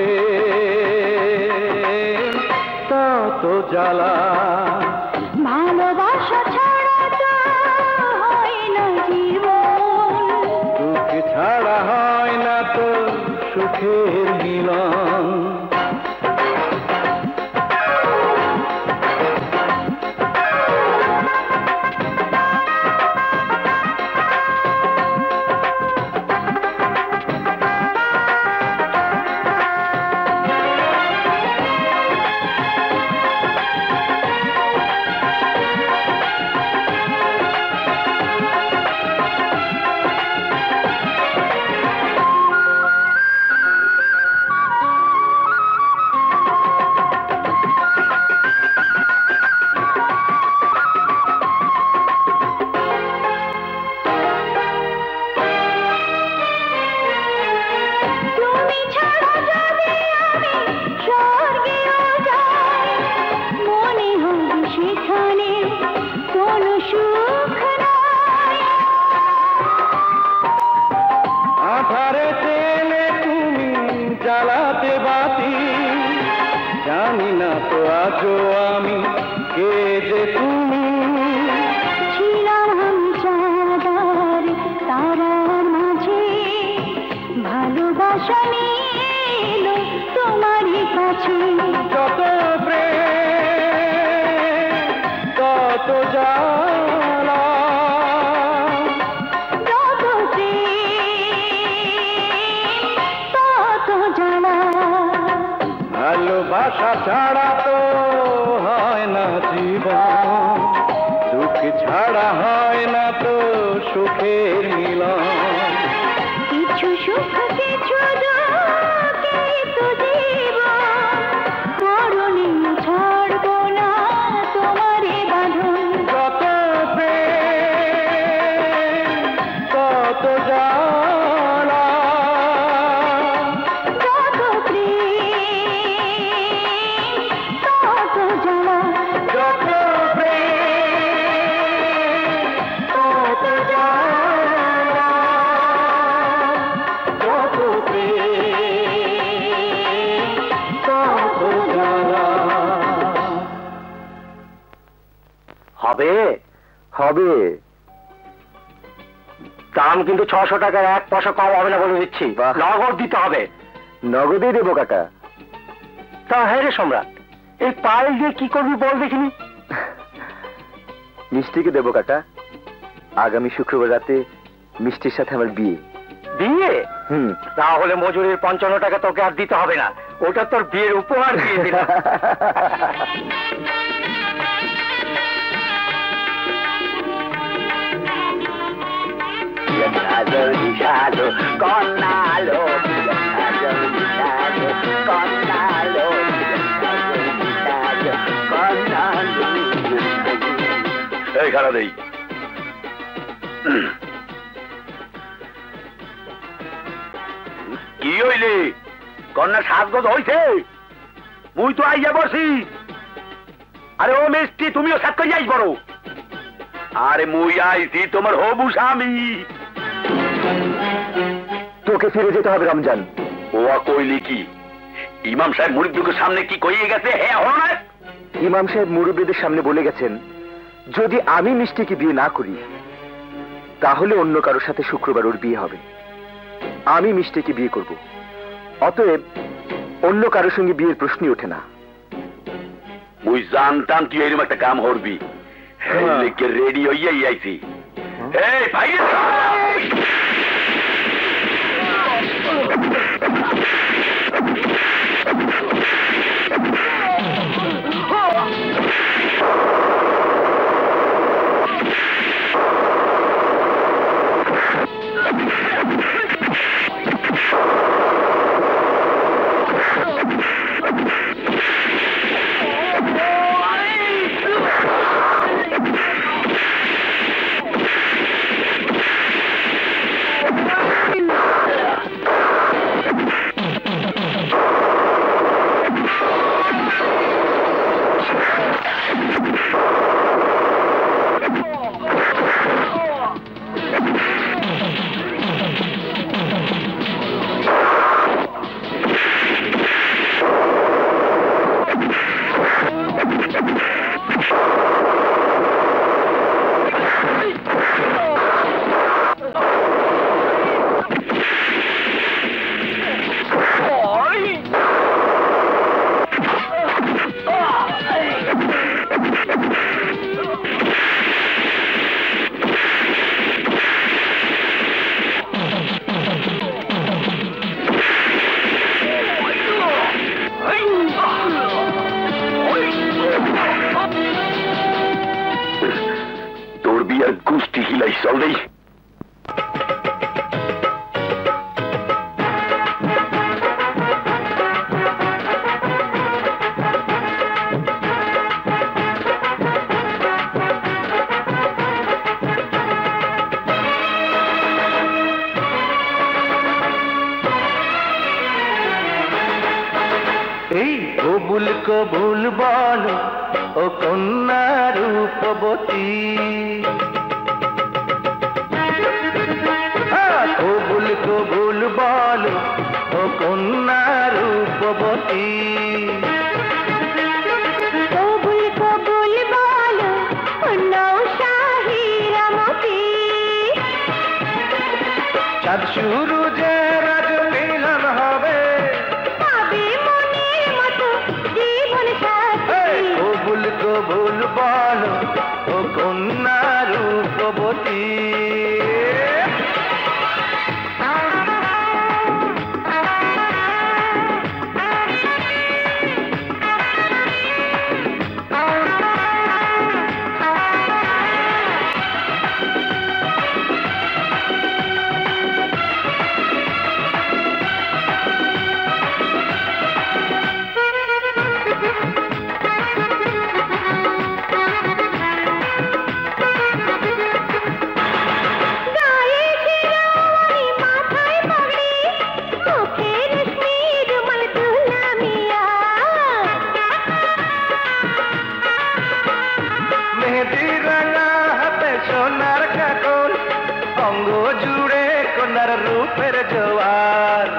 প্রেম তত জ্বালা, ভালোবাসা ছাড়া তো হয় না জীবন, দুঃখ ছাড়া হয় না তো সুখের মিলন। আধারে চেলে তুমি জ্বালাতে বাতি, জানি না তো আজও আমি কে যে তুমি। ছিলাম আমি চাঁদার তারার মাঝে, ভালোবাসা নিয়ে তোমারই কাছে। যত প্রেম তত জ্বালা, যত প্রেম তত জ্বালা, ভালোবাসা ছাড়া তো হয় না জীবন, দুঃখ ছাড়া হয় না তো সুখের মিলন, কিছু সুখ কিছু দুঃখে তো জীবন, মরণেও ছাড়ব না তোমারে বাঁধন। যত প্রেম তত জ্বালা, যত প্রেম তত জ্বালা, যত প্রেম তত জ্বালা, যত প্রেম তত জ্বালা। হবে হবে। দাম কিন্তু 600 টাকার 1 পয়সা কম হবে না বলে দিচ্ছি, বাহ। নগদ দিতে হবে। নগদেই দেবো কাকা। তা হ্যাঁ রে সম্রাট, এই পাইল দিয়ে কি করবি বল দেখিনি। মিষ্টিকে দেবো কাকা। আগামী শুক্রবার রাতে মিষ্টির সাথে আমার বিয়ে। বিয়ে? হুম। তাহলে মজুরির 55 টাকা তোকে আর দিতে হবে না, ওটা তোর বিয়ের উপহার দিয়ে দিলাম। কন্যালো কন্যালো এই খারাপ দেই কি হইলে কন্যা সাজগোজ হইছে মুই তো আইয়া বসি আরে ও মিষ্টি তুমিও সাত করে যাই বড় আরে মুই আইছি তোমার হবু স্বামী তোকে ফিরে যেতে হবে রমজান। ও কইলি কি ইমাম সাহেব মুরিদকে সামনে কি কইয়ে গেছে হ্যাঁ হলো না ইমাম সাহেব মুরব্বীদের সামনে বলে গেছেন যদি আমি মিষ্টিকে বিয়ে না করি তাহলে অন্য কারোর সাথে শুক্রবার ওর বিয়ে হবে। আমি মিষ্টিকে বিয়ে করব, অতএব অন্য কারোর সঙ্গে বিয়ের প্রশ্নই ওঠে না। মুই জানতাম তুই এরকম একটা কাম করবি রেডি হইয়াই আইছি এই ভাই তোর বিয়ার গোষ্ঠী হিলাই চল দেই কবুল কবুল বলো ও কন্যা রূপবতী কবুল কবুল বলো ও কন্যা রূপবতী কবুল কবুল বলো নৌশাহী রামতী চাঁদ শুরু যে রাজ মিলন হবে কবুল কবুল বলো ও কন্যা রূপবতী রূপের জোয়ার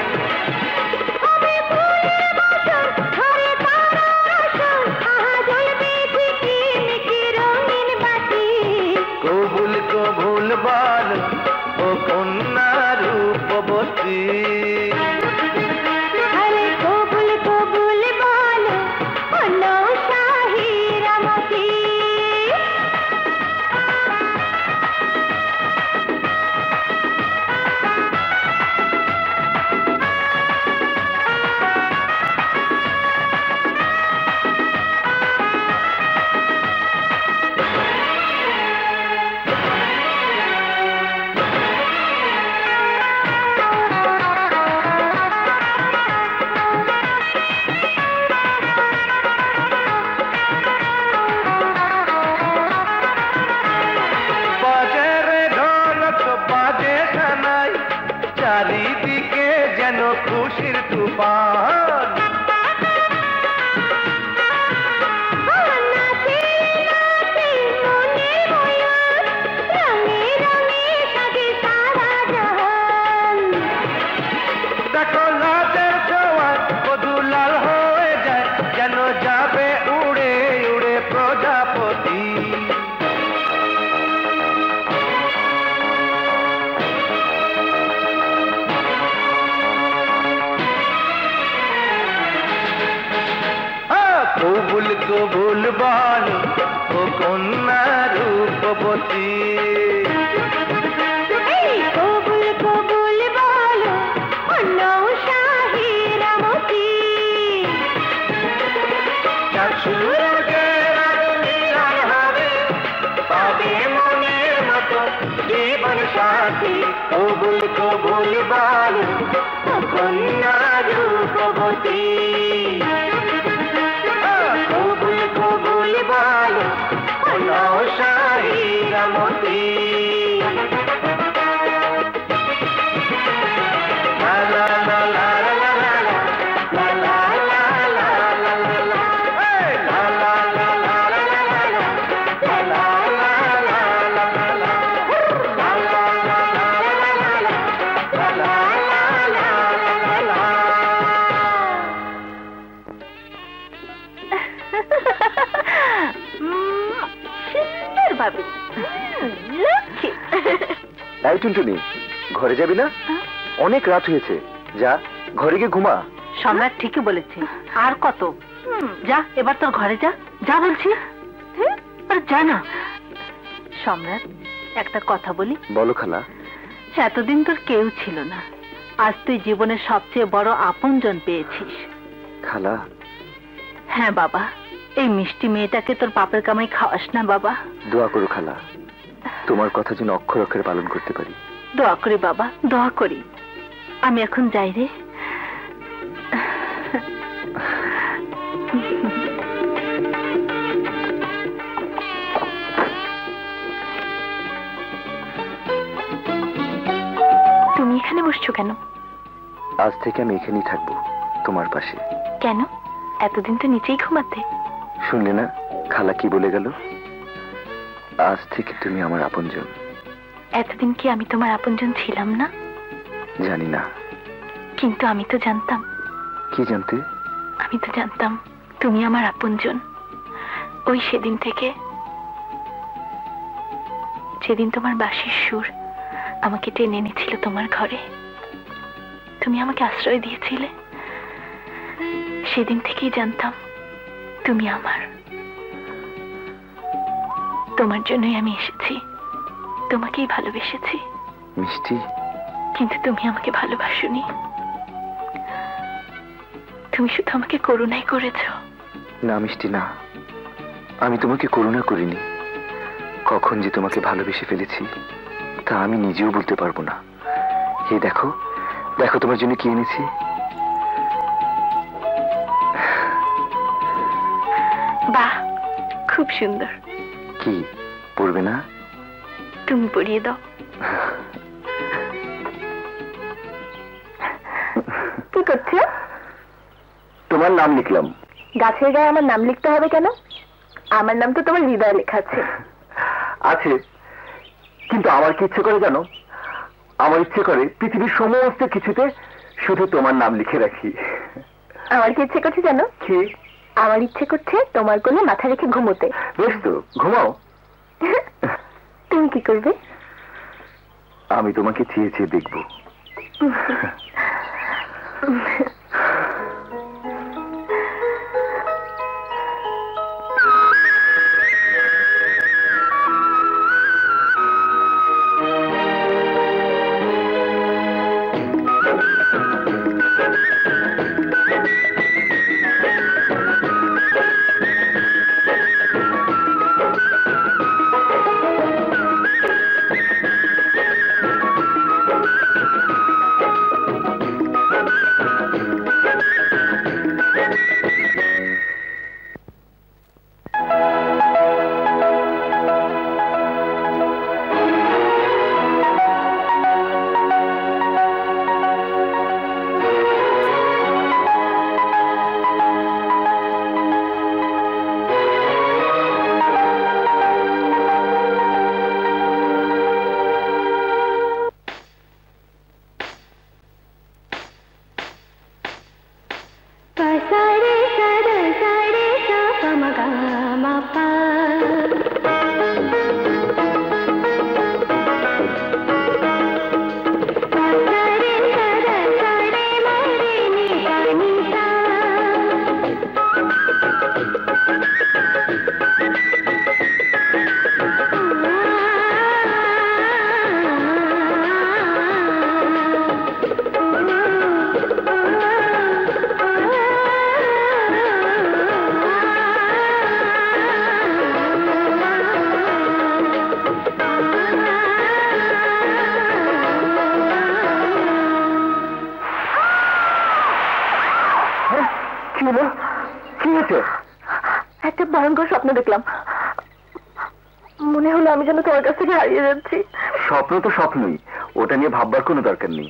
কবুল কবুল বল ও কন্যা রূপবতী কবুল কবুল বলো নৌশাহী রামতী কন্যা রূপবতী। কবুল কবুল বলো অনৌষা হীরামতি। পাবে মনের মতো জীবন সাথী। কবুল কবুল বলো কন্যা রূপবতী। কবুল কবুল বলো অনৌষা হীরামতি। সুন্দর ভাবি, লক্ষ্মী। এই টুনটুনি, ঘরে যাবি না? অনেক রাত হয়েছে, যা ঘরে গিয়ে ঘুমা। সম্রাট ঠিকই বলেছে, আর কত? যা এবার তোর ঘরে যা, যা বলছি। আর যা না। সম্রাট, একটা কথা বলি। বলো খালা। এতদিন তোর কেউ ছিল না, আজ তুই জীবনের সবচেয়ে বড় আপনজন পেয়েছিস। খালা। হ্যাঁ বাবা, এই মিষ্টি মেয়েটাকে তোর বাপের কামাই খাওয়াস না বাবা। দোয়া করো খালা, তোমার কথা যেন অক্ষর অক্ষরে পালন করতে পারি। দোয়া করি বাবা, দোয়া করি। আমি এখন যাই রে। তুমি এখানে বসছো কেন? আজ থেকে আমি এখানেই থাকবো, তোমার পাশে। কেন? এতদিন তো নিচেই ঘুমাতে। শুনলে না খালা কি বলে গেল? আজ থেকে তুমি আমার আপনজন। এতদিন কি আমি তোমার আপনজন ছিলাম না? জানি না। কিন্তু আমি তো জানতাম। কি জানতে? আমি তো জানতাম তুমি আমার আপনজন। ওই সেদিন থেকে, যেদিন তোমার বাঁশির সুর আমাকে টেনে এনেছিল তোমার ঘরে, তুমি আমাকে আশ্রয় দিয়েছিলে, সেদিন থেকেই জানতাম তুমি আমার। তোমার জন্যই আমি এসেছি, তোমাকেই ভালোবেসেছি। মিষ্টি। কিন্তু তুমি আমাকে ভালোবাসোনি, তুমি শুধু আমাকে করুণাই করেছো। না মিষ্টি না, আমি তোমাকে করুণা করিনি। কখন যে তোমাকে ভালোবেসে ফেলেছি তা আমি নিজেও বলতে পারবো না। এই দেখো, দেখো তোমার জন্য কি এনেছি। বাহ, খুব সুন্দর। কি পড়বে না? তুমি পড়িয়ে দাও। কি করছো? তোমার নাম লিখলাম। গাছের গায়ে আমার নাম লিখতে হবে কেন? আমার নাম তো তোমার হৃদয়ে লেখা আছে। আছে, কিন্তু আমার কি ইচ্ছে করে জানো? আমার ইচ্ছে করে পৃথিবীর সমস্ত কিছুতে শুধু তোমার নাম লিখে রাখি। আমার কি ইচ্ছে করছে জানো? কি? আমার ইচ্ছে করছে তোমার কোলে মাথা রেখে ঘুমোতে। বেশ তো, ঘুমাও। তুমি কি করবে? আমি তোমাকে চেয়ে চেয়ে দেখবো। ভয়ঙ্কর স্বপ্ন দেখলাম। মনে হলো আমি যেন তোমার কাছ থেকে হারিয়ে যাচ্ছি। স্বপ্ন তো স্বপ্নই, ওটা নিয়ে ভাববার কোনো দরকার নেই।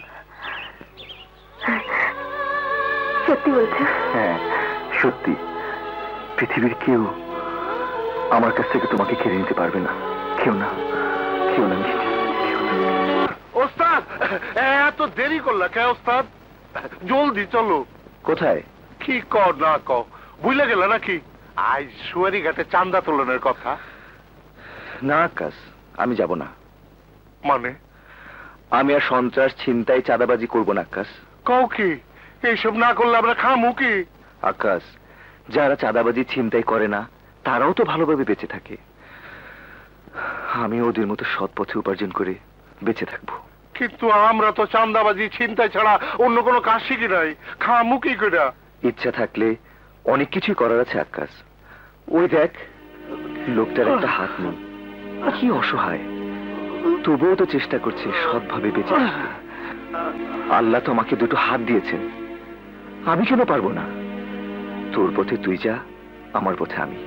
সত্যি বলছো? হ্যাঁ সত্যি, পৃথিবীর কেউ আমার কাছ থেকে তোমাকে কেড়ে নিতে পারবে না। কেউ না, কেউ না মিষ্টি। ওস্তাদ, এত দেরি করলা কে ওস্তাদ? জলদি চলো। কোথায়? কি কর না কও, বুঝলে গেল নাকি আজ সুয়ারি ঘাটে চান্দা তোলনের কথা? না আকাশ, আমি যাব না। মানে? আমি আর সন্ত্রাস, ছিনতাই, চাঁদাবাজি করব না আকাশ। কও কি? এইসব না করলে আমরা খামু কি? আকাশ, যারা চাঁদাবাজি, ছিনতাই করে না তারাও তো ভালোভাবে বেঁচে থাকে। আমি ওদের মতো সৎ পথে উপার্জন করে বেঁচে থাকবো। কিন্তু আমরা তো চাঁদাবাজি, ছিনতাই ছাড়া অন্য কোনো কাজ শিখি নাই, খামু কি করে? ইচ্ছা থাকলে অনেক কিছুই করার আছে আকাশ। ওই দেখ, লোকটার একটা হাত নেই, কি অসহায়, তবুও তো চেষ্টা করছে সৎভাবে বেঁচে থাকতে। আল্লাহ তো আমাকে দুটো হাত দিয়েছেন, আমি কেন পারবো না? তোর পথে তুই যা, আমার পথে আমি।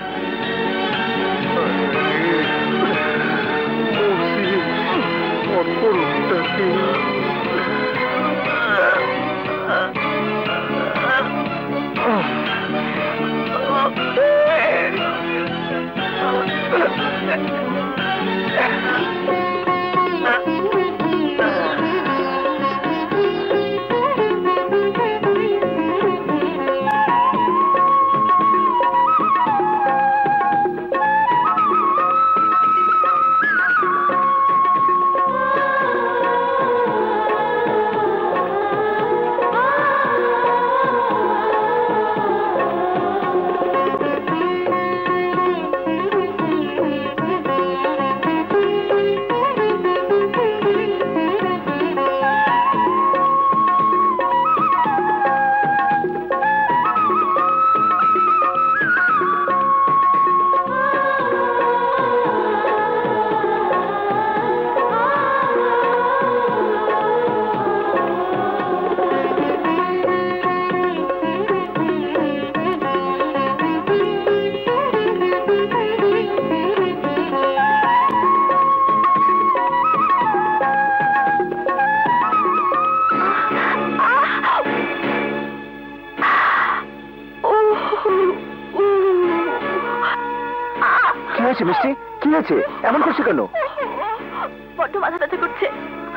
মিষ্টি, কি হয়েছে? এমন করছে কেন? বড্ড মাথা ব্যথা করছে।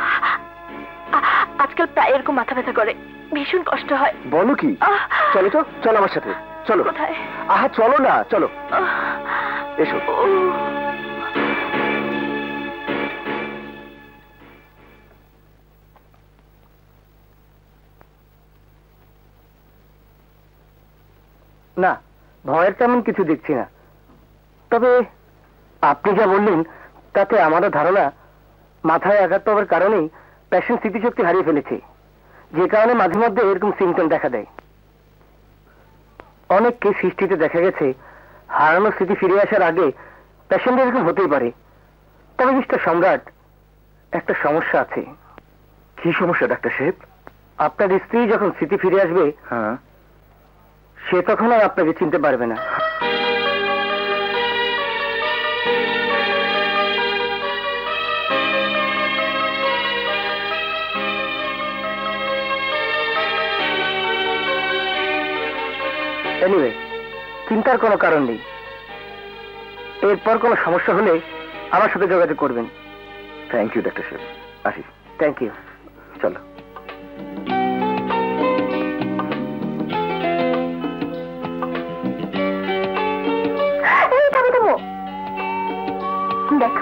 আজকাল প্রায় এরকম মাথা ব্যথা করে, ভীষণ কষ্ট হয়। বলো কি? চলো তো, চলো আমার সাথে, চলো। কোথায়? আহা চলো না, চলো এসো। না, ভয়ের তেমন কিছু দেখছি না, তবে আপনি যা বললেন তাতে আমারও ধারণা মাথায় আঘাত পাওয়ার কারণেই পেশেন্ট স্মৃতিশক্তি হারিয়ে ফেলেছে, যে কারণে মাঝে মধ্যে এরকম সিমটম দেখা দেয়। অনেক কেস হিস্ট্রিতে দেখা গেছে হারানো স্মৃতি ফিরে আসার আগে পেশেন্ট এরকম হতেই পারে। তবে মিস্টার সম্রাট, একটা সমস্যা আছে। কি সমস্যা ডাক্তার সাহেব? আপনার স্ত্রী যখন স্মৃতি ফিরে আসবে, হ্যাঁ, সে তখন আর আপনাকে চিনতে পারবে না। এনিওয়ে, চিন্তার কোনো কারণ নেই। এরপর কোনো সমস্যা হলে আমার সাথে যোগাযোগ করবেন। থ্যাংক ইউ ডাক্তার সাহেব, আসি। থ্যাংক ইউ, চলো। দেখো,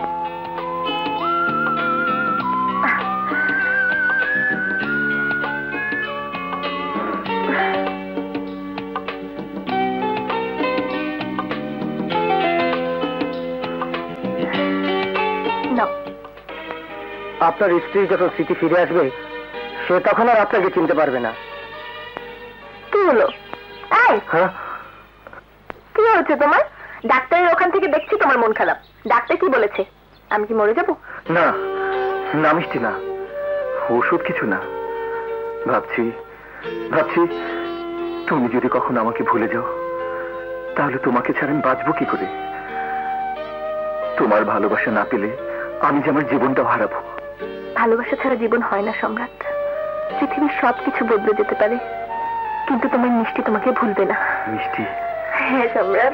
আপনার স্ত্রী যখন স্মৃতি ফিরে আসবে, সে তখন আর আপনাকে চিনতে পারবে না। কি হলো? হ্যাঁ, কি হয়েছে তোমার? ডাক্তারের ওখান থেকে দেখছি তোমার মন খারাপ। ডাক্তার কি বলেছে? আমি কি মরে যাব? না না মিষ্টি, না, ওষুধ কিছু না। ভাবছি ভাবছি তুমি যদি কখনো আমাকে ভুলে যাও, তাহলে তোমাকে ছাড়া আমি বাঁচবো কি করে? তোমার ভালোবাসা না পেলে আমি যে আমার জীবনটাও হারাবো। ভালোবাসা ছাড়া জীবন হয় না সম্রাট। পৃথিবীর সবকিছু বদলে যেতে পারে, কিন্তু তোমার মিষ্টি তোমাকে ভুলবে না। মিষ্টি? হ্যাঁ সম্রাট।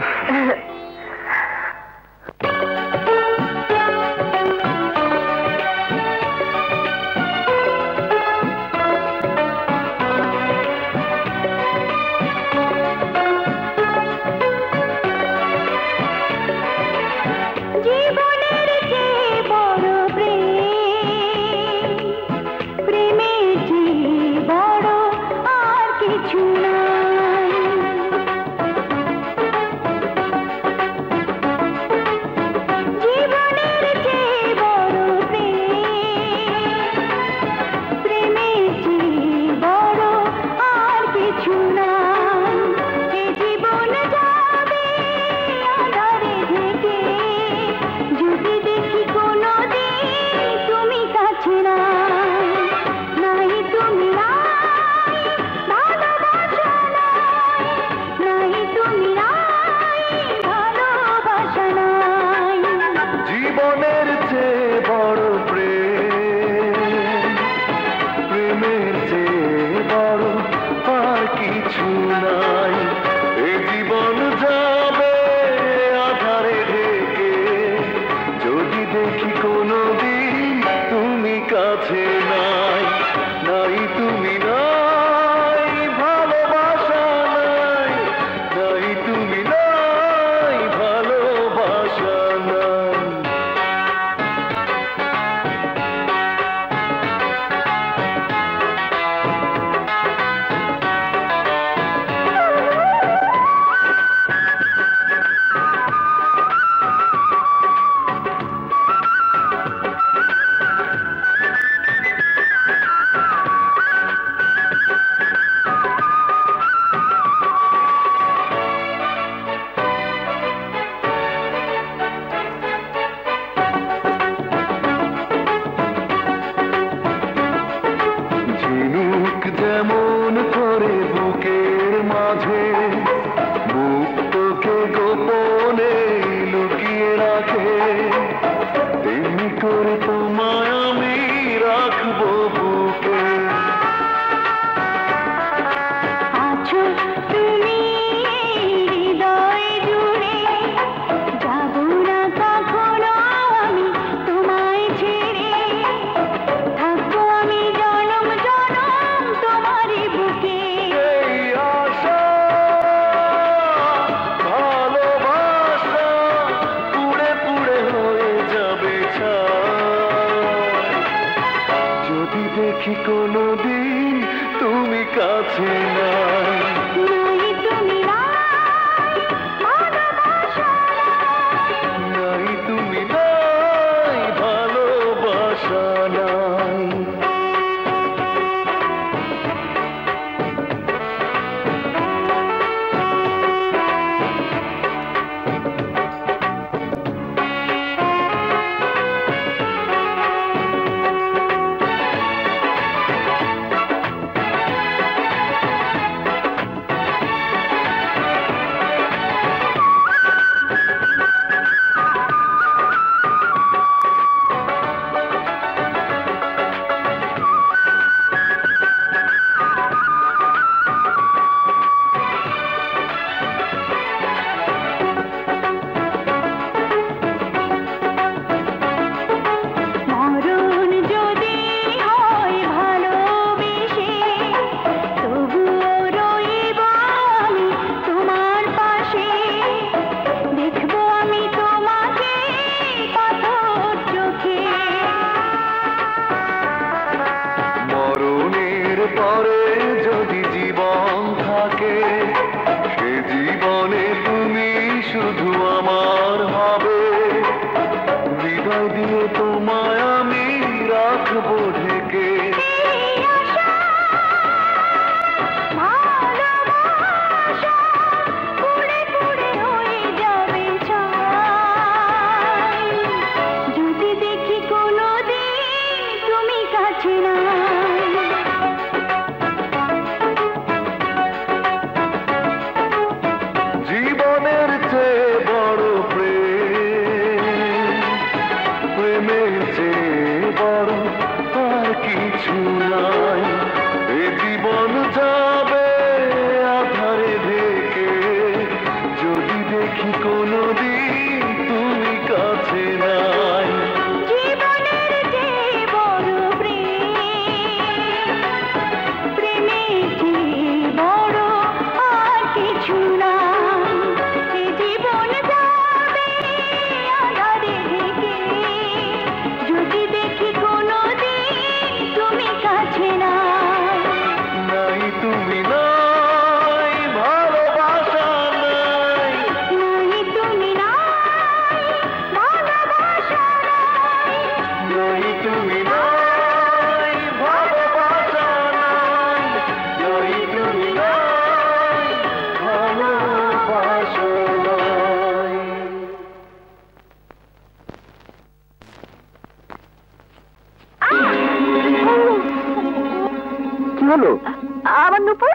হলো? আমার নুপুর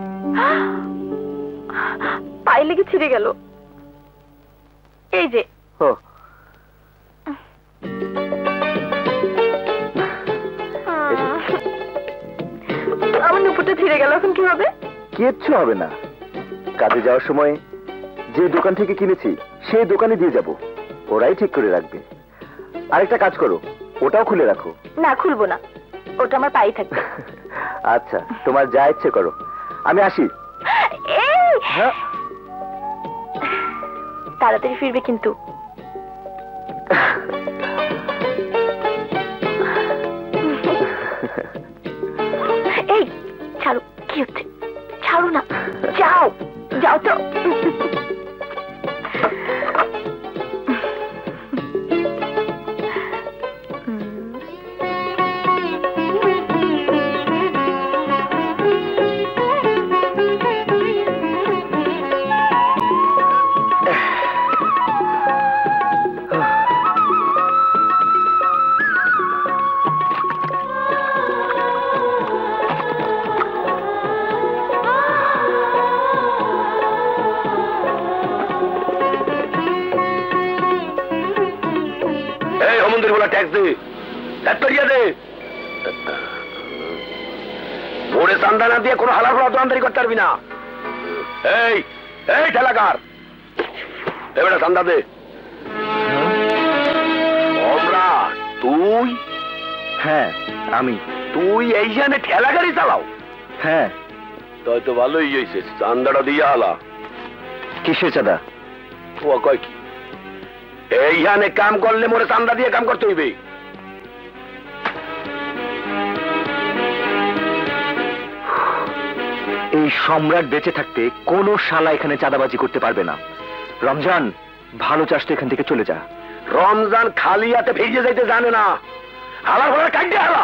পায়ে লেগে ছিঁড়ে গেল। এই যে ও আমার নুপুরটা ছিঁড়ে গেল, এখন কি হবে? কিচ্ছু হবে না। কাজে যাওয়ার সময় যে দোকান থেকে কিনেছি সেই দোকানে দিয়ে যাব, ওরাই ঠিক করে রাখবে। আরেকটা কাজ করো, ওটাও খুলে রাখো। না, খুলবো না, ওটা আমার পায়ে থাকবে। আচ্ছা, তোমার যা ইচ্ছে করো, আমি আসি। এই হ্যাঁ, তাড়াতাড়ি ফিরবে কিন্তু। এই ছাড়ো, কি হচ্ছে? ছাড়ো না, যাও যাও তো। ট্যাক্স দে, দে। ভোরে চান্দা না দিয়ে কোনো হালার ফলা দোকানদারি করতে পারবি না। এই এই ঠেলাকার, এবারে চান্দা দে। সম্রাট তুই? হ্যাঁ আমি। তুই এইখানে ঠেলা গাড়ি চালাও? হ্যাঁ। তাই তো ভালোই হয়েছে, চান্দাটা দিয়ে হালা। কিসের চাঁদা? ও কয় কি, এইখানে কাম করলে মোরে চান্দা দিয়ে কাম করতে হইবে। এই সম্রাট বেঁচে থাকতে কোনো শালা এখানে চাঁদাবাজি করতে পারবে না। রমজান, ভালো চাষ তো এখান থেকে চলে যা। রমজান খালি হাতে ভেজে যাইতে জানে না, হালা ঘোড়া কাটতে হালা।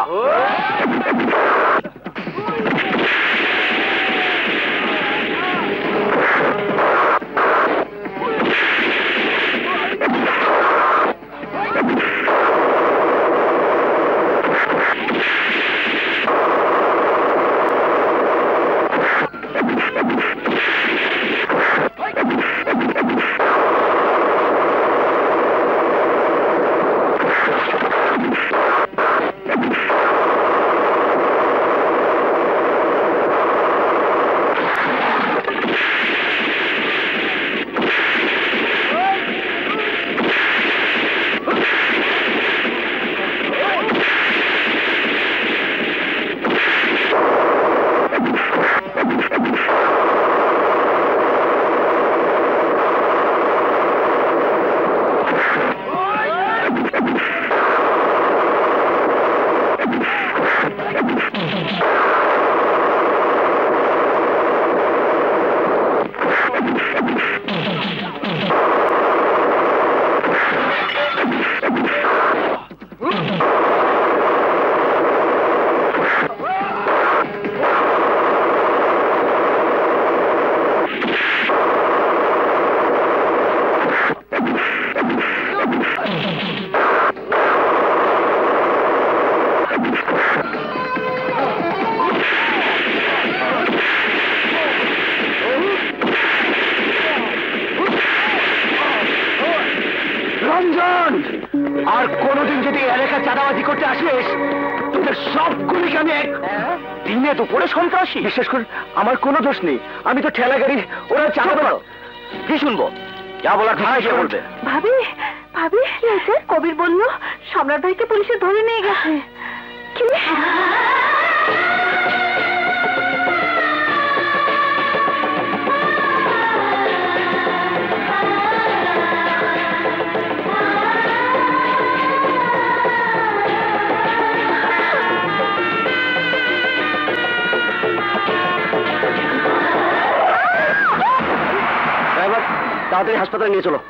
আর কোনদিন যদি এলাকা চাঁদাবাজি করতে আসিস, তোদের সবগুলিকে আমি দিনে দুপুরে সন্ত্রাসী। বিশেষ করে আমার কোনো দোষ নেই, আমি তো ঠেলা গাড়ি, ওরা চালাতে পারো। কি শুনবো? যা বলার থানায় গিয়ে বলবে। ভাবি ভাবি, কি হয়েছে? কবির বললো সম্রাট ভাইকে পুলিশে ধরে নিয়ে গেছে। কি? তাড়াতাড়ি হাসপাতালে নিয়ে চলো।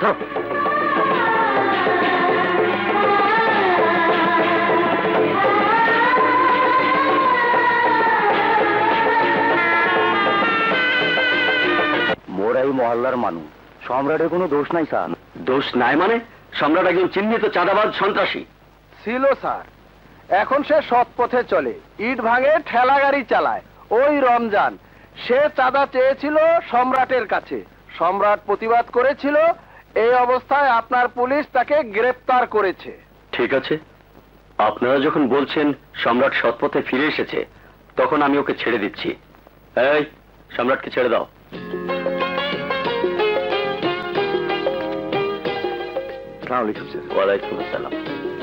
মোরা এই মহল্লার মানুষ, সম্রাটের কোনো দোষ নাই স্যার। দোষ নাই মানে? সম্রাট একজন চিহ্নিত চাঁদাবাজ সন্ত্রাসী ছিল স্যার, এখন সে সৎ পথে চলে, ইট ভাঙে, ঠেলা গাড়ি চালায়। ওই রমজান সে চাঁদা চেয়েছিল সম্রাটের কাছে, সম্রাট প্রতিবাদ করেছিল। এই অবস্থায় আপনার পুলিশ তাকে গ্রেফতার করেছে। ঠিক আছে, আপনারা যখন বলছেন সম্রাট সৎপথে ফিরে এসেছে, তখন আমি ওকে ছেড়ে দিচ্ছি। এই, সম্রাটকে ছেড়ে দাও। ওয়ালাইকুম আসসালাম।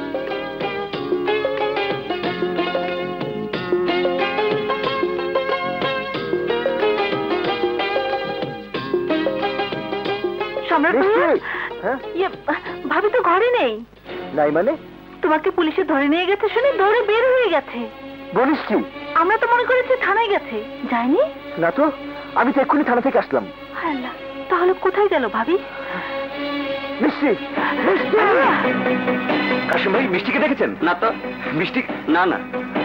সম্রাট ভাইয়া, ভাবি তো ঘরে নেই। নাই মানে? তোমাকে পুলিশে ধরে নিয়ে গেছে শুনে দৌড়ে বের হয়ে গেছে। বলিস কি? আমরা তো মনে করেছি থানায় গেছে। যায়নি? না তো, আমি তো এক্ষুনি থানা থেকে আসলাম। আল্লাহ, তাহলে কোথায় গেল ভাবি? মিষ্টি, কাশিম ভাই মিষ্টিকে দেখেছেন? না তো। মিষ্টি? না না।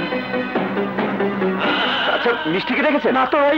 আচ্ছা, মিষ্টিকে দেখেছেন? না তো ভাই।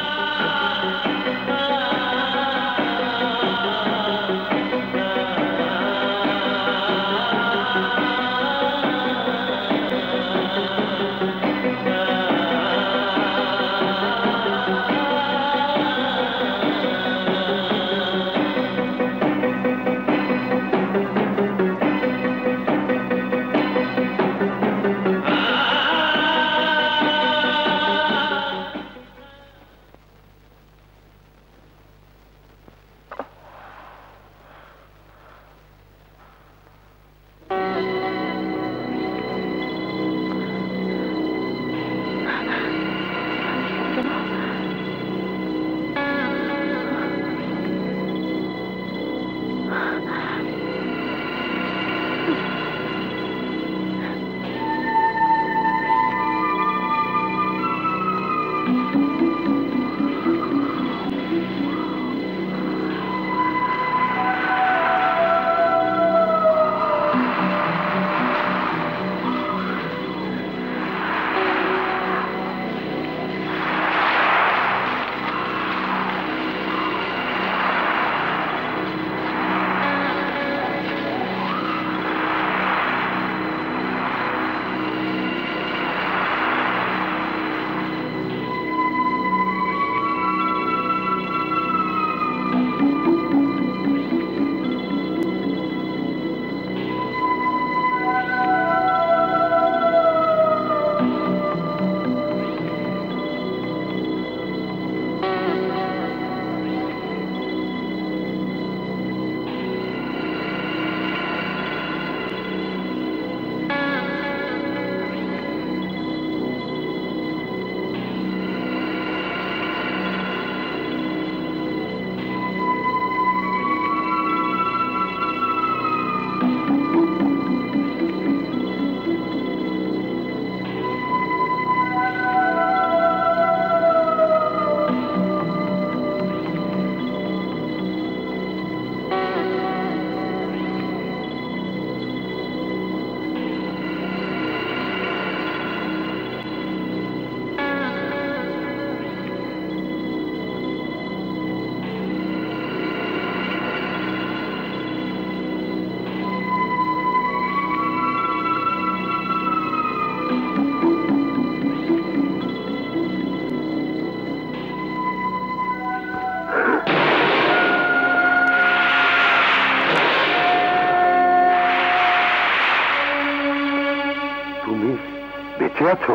বেঁচে আছো?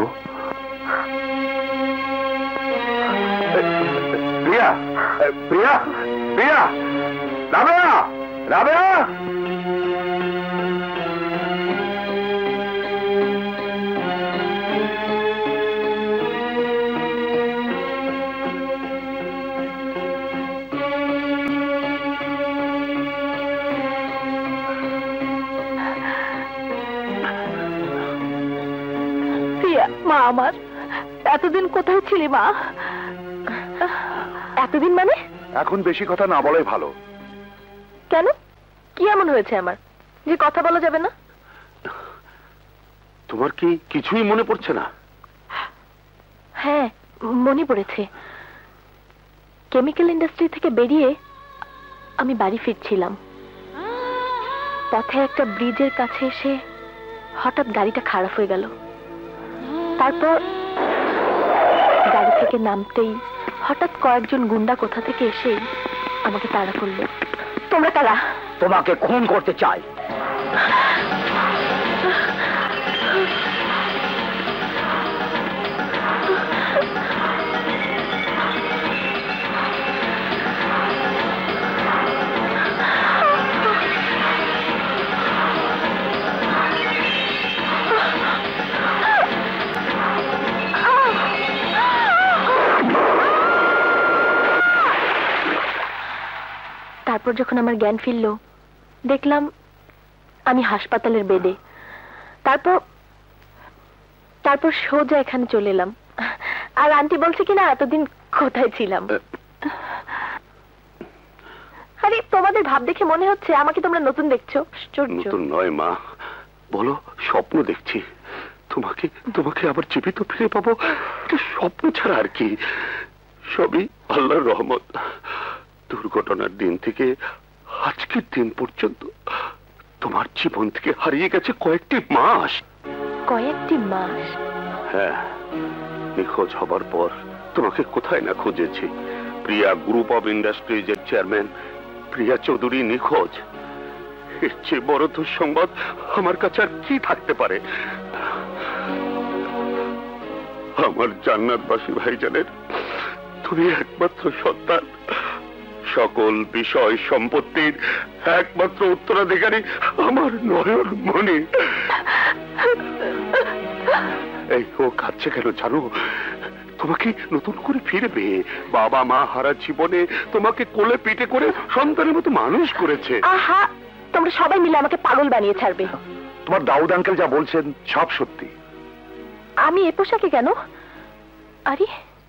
প্রিয়া, প্রিয়া, প্রিয়া, রাবেয়া, রাবেয়া। মা আমার, এতদিন কোথায় ছিলি মা? এতদিন মানে? এখন বেশি কথা না বলাই ভালো। কেন, কি এমন হয়েছে আমার যে কথা বলা যাবে না? তোমার কি কিছুই মনে পড়ছে না? হ্যাঁ, মনে পড়েছে। কেমিক্যাল ইন্ডাস্ট্রি থেকে বেরিয়ে আমি বাড়ি ফিরছিলাম। পথে একটা ব্রিজের কাছে এসে হঠাৎ গাড়িটা খারাপ হয়ে গেল। তারপর গাড়ি থেকে নামতেই হঠাৎ কয়েকজন গুন্ডা কোথা থেকে এসে আমাকে তাড়া করলো। তোমরা কারা? তোমাকে খুন করতে চাই। তারপর যখন আমার জ্ঞান ফিরল, দেখলাম আমি হাসপাতালের বেডে। তারপর সোজা এখানে চলে এলাম। আর আন্টি বলছে কিনা এতদিন কোথায় ছিলাম। আরে তোমাদের ভাব দেখে মনে হচ্ছে আমাকে তোমরা নতুন দেখছো। নতুন নয় মা, বলো স্বপ্ন দেখছি। তোমাকে আবার জীবিত ফিরে পাবো, এটা স্বপ্ন ছাড়া আর কি। সবই আল্লাহর রহমত। দুর্ঘটনার দিন থেকে আজকের দিন পর্যন্ত তোমার জীবন থেকে হারিয়ে গেছে কয়েকটি মাস। কয়েকটি মাস? হ্যাঁ, নিখোঁজ হবার পর তোমাকে কোথায় না খুঁজেছি। প্রিয়া গ্রুপ অফ ইন্ডাস্ট্রিজের চেয়ারম্যান প্রিয়া চৌধুরী নিখোঁজ। এর চেয়ে বড় দুঃসংবাদ আমার কাছে আর কি থাকতে পারে। আমার জান্নাতবাসী ভাইজানের তুমি একমাত্র সন্তান, সকল বিষয় সম্পত্তির একমাত্র উত্তরাধিকারী আমার নয়ন মনি। এই ও কাঁদছে কেন জানো? তোমাকে নতুন করে ফিরবে। বাবা মা হারা জীবনে তোমাকে কোলে পিঠে করে সন্তানের মতো মানুষ করেছে। আহা, তোমরা সবাই মিলে আমাকে পাগল বানিয়ে ছাড়বে। তোমার দাউদ আঙ্কেল যা বলছেন সব সত্যি। আমি এ পোশাকে কেন? আরে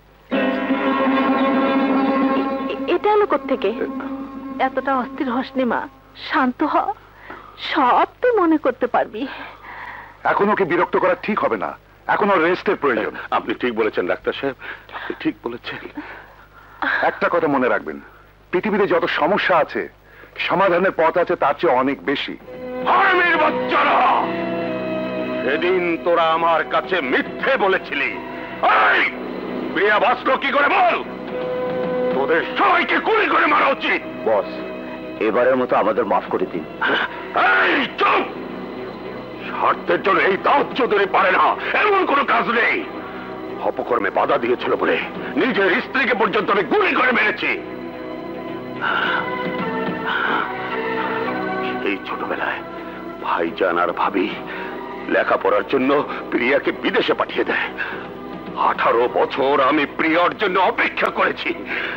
এটা হলো কোত্থেকে? এতটা অস্থির হসনি মা, শান্ত হ। সব তুই মনে করতে পারবি। এখন ওকে বিরক্ত করা ঠিক হবে না, এখন ওর রেস্টের প্রয়োজন। আপনি ঠিক বলেছেন ডাক্তার সাহেব, আপনি ঠিক বলেছেন। একটা কথা মনে রাখবেন, পৃথিবীতে যত সমস্যা আছে সমাধানের পথ আছে তার চেয়ে অনেক বেশি। হারামির বাচ্চারা, সেদিন তোরা আমার কাছে মিথ্যে বলেছিলি। এই প্রিয়া বাঁচল কি করে বল? তোদের সবাইকে গুলি করে মারা উচিত। বস, এবারের মতো আমাদের মাফ করে দিন। এই চুপ! স্বার্থের জন্য এই দাউদ চৌধুরী পারে না এমন কোনো কাজ নেই। অপকর্মে বাধা দিয়েছিল বলে নিজের স্ত্রীকে পর্যন্ত আমি গুলি করে মেরেছি। এই ছোটবেলায় ভাইজান আর ভাবি লেখাপড়ার জন্য প্রিয়াকে বিদেশে পাঠিয়ে দেয়। 18 বছর আমি প্রিয়ার জন্য অপেক্ষা করেছি।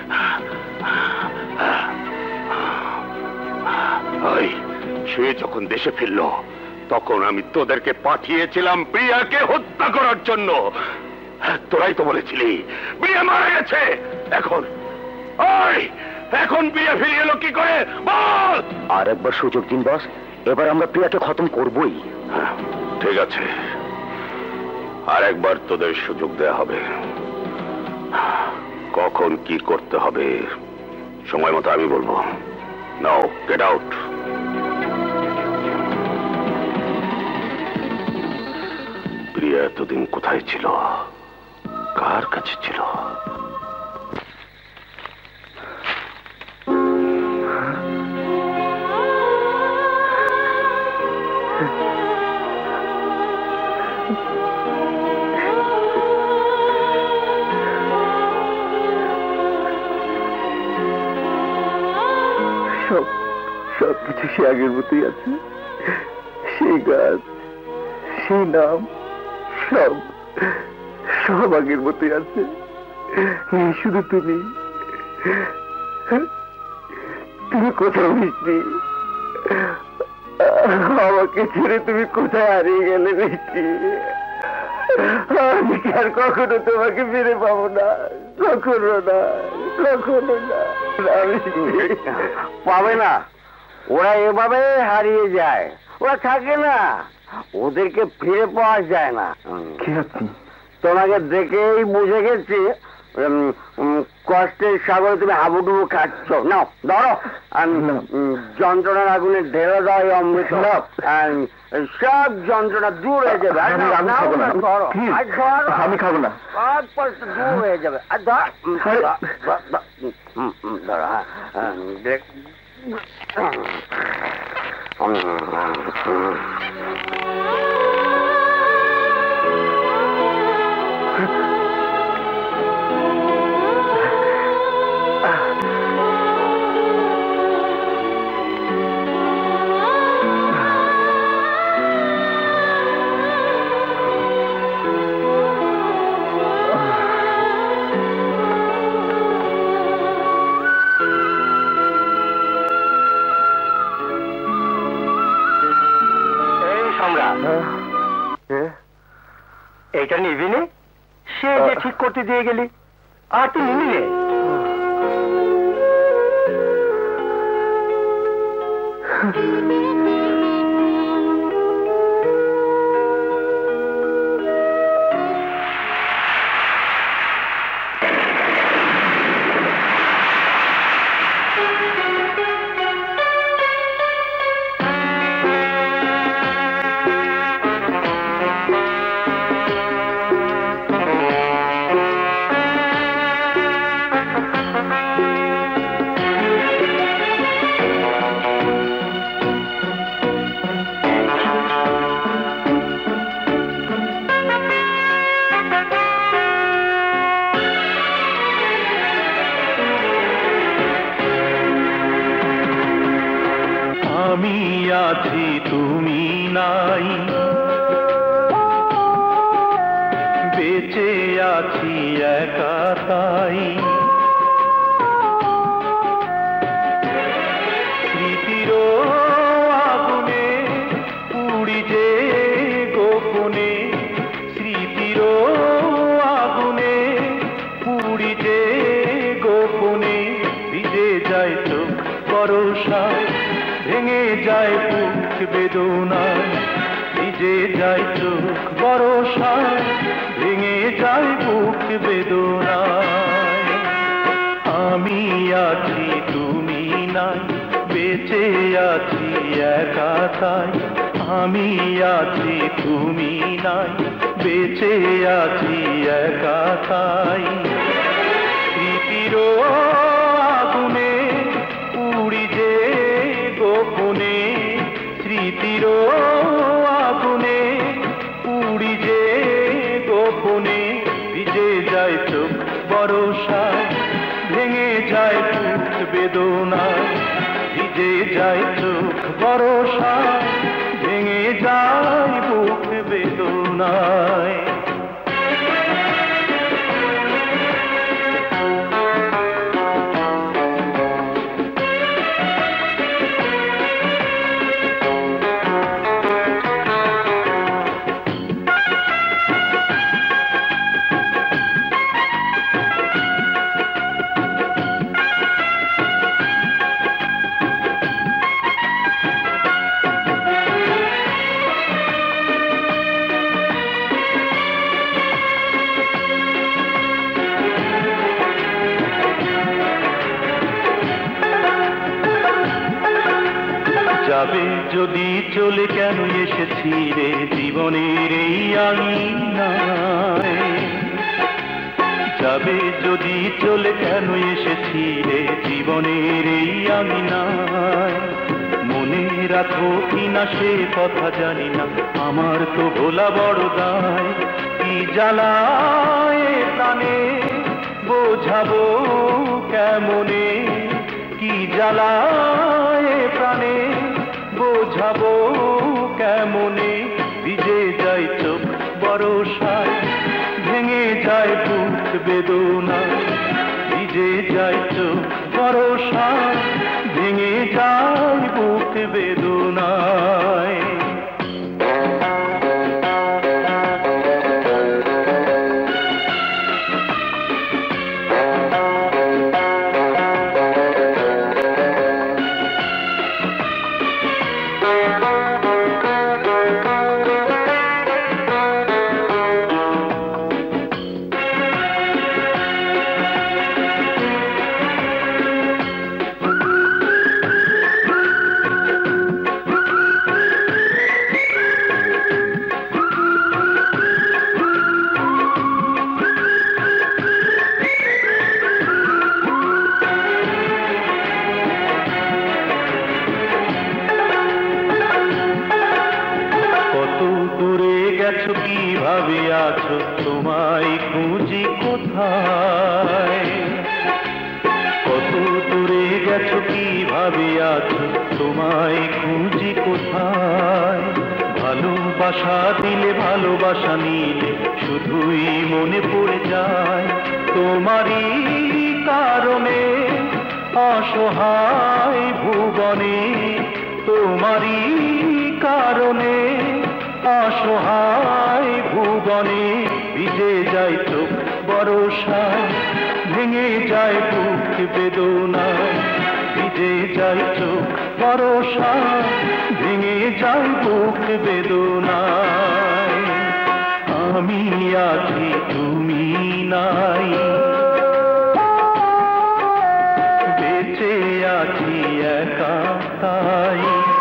সে যখন দেশে ফিরল তখন আমি তোদেরকে পাঠিয়েছিলাম প্রিয়াকে হত্যা করার জন্য। তোরাই তো বলেছিলি প্রিয়া মারা গেছে। এখন প্রিয়া ফিরে এলো কি করে বল? আর একবার সুযোগ দিন বস, এবার আমরা প্রিয়াকে খতম করবই। ঠিক আছে, আর একবার তোদের সুযোগ দেয়া হবে। কখন কি করতে হবে সময় মতো আমি বলবো। নাও গেট আউট। প্রিয়া এতদিন কোথায় ছিল, কার কাছে ছিল? সবকিছু সে আগের মতোই আছে। সেই গাছ, সেই নাম, সব আগের মতোই আছে। শুধু তুমি কোথাও মিষ্টি, আমাকে ছেড়ে তুমি কোথায় হারিয়ে গেলে মিষ্টি? আমি আর কখনো তোমাকে ফিরে পাবো না, কখনো না, কখনো না। পাবে না, ওরা এভাবে হারিয়ে যায়, ওরা থাকে না, ওদেরকে ফিরে পাওয়া যায় না। কি আপনি? তোমাকে দেখেই বুঝে গেছি কষ্টের সাগরে তুমি হাবুডুবু খাচ্ছ। নাও ধরো, যন্ত্রণার আগুনে ঢেলে দাও এই অমৃত, সব যন্ত্রণা দূর হয়ে যাবে। আমি খাবো না, সব কষ্ট দূর হয়ে যাবে। আর ধর ধরো, এইটা নিবি নে, সে যে ঠিক করতে দিয়ে গেলি আর তুই নিবি নে। আমি আছি তুমি নাই, বেঁচে আছি একা তাই, স্মৃতির আগুনে পুড়ি যে গোপনে, স্মৃতির আগুনে পুড়ি যে গোপনে, ভিজে যায় চোখ বরষায়, ভেঙে যায় বুক বেদনায়, ভিজে যায় চোখ বরষায়, ভেঙে যায় বুক বেদনায়। আমি আছি তুমি নাই, বেঁচে আছি একা তাই, আমি আছি তুমি নাই, বেঁচে আছি একা তাই, স্মৃতির আগুনে পুড়ি যে গোপনে, স্মৃতির আগুনে পুড়ি যে গোপনে, ভিজে যায় চোখ বরষায়, ভেঙে যায় বুক বেদনায়, ভিজে যায় চোখ বরষায়, ভেঙে যায় বুক বেদনায়। যাবে যদি চলে কেন এসেছি রে জীবনের এই আঙিনায়, যাবে যদি চলে কেন এসেছি রে জীবনের এই আঙিনায়, মনে রাখো কিনা সে কথা জানি না, আমার তো ভোলা বড় দায়, কি জ্বালায় প্রাণে বোঝাবো কেমনে, কি জ্বালায় প্রাণে বোঝাবো কেমনে, ভিজে যায় চোখ বরষায়, ভেঙে যায় বুক বেদনায়, ভিজে যায় চোখ বরষায়, ভেঙে যায় বুক বেদনায়। কিভাবে আছো তোমায় খুঁজি কোথায় কত দূরে গেছো কিভাবে আছো তোমায় খুঁজি কোথায় ভালোবাসা দিলে ভালোবাসা নিলে শুধুই মনে পড়ে যায় তোমারই কারণে অসহায় ভুবনে তোমারই কারণে অসহায় ভুবনে ভিজে যায় চোখ বরষায় ভেঙে যায় বুক বেদনায় ভিজে যায় চোখ বরষায় ভেঙে যায় বুক বেদনায় আমি আছি তুমি নাই বেঁচে আছি একা তাই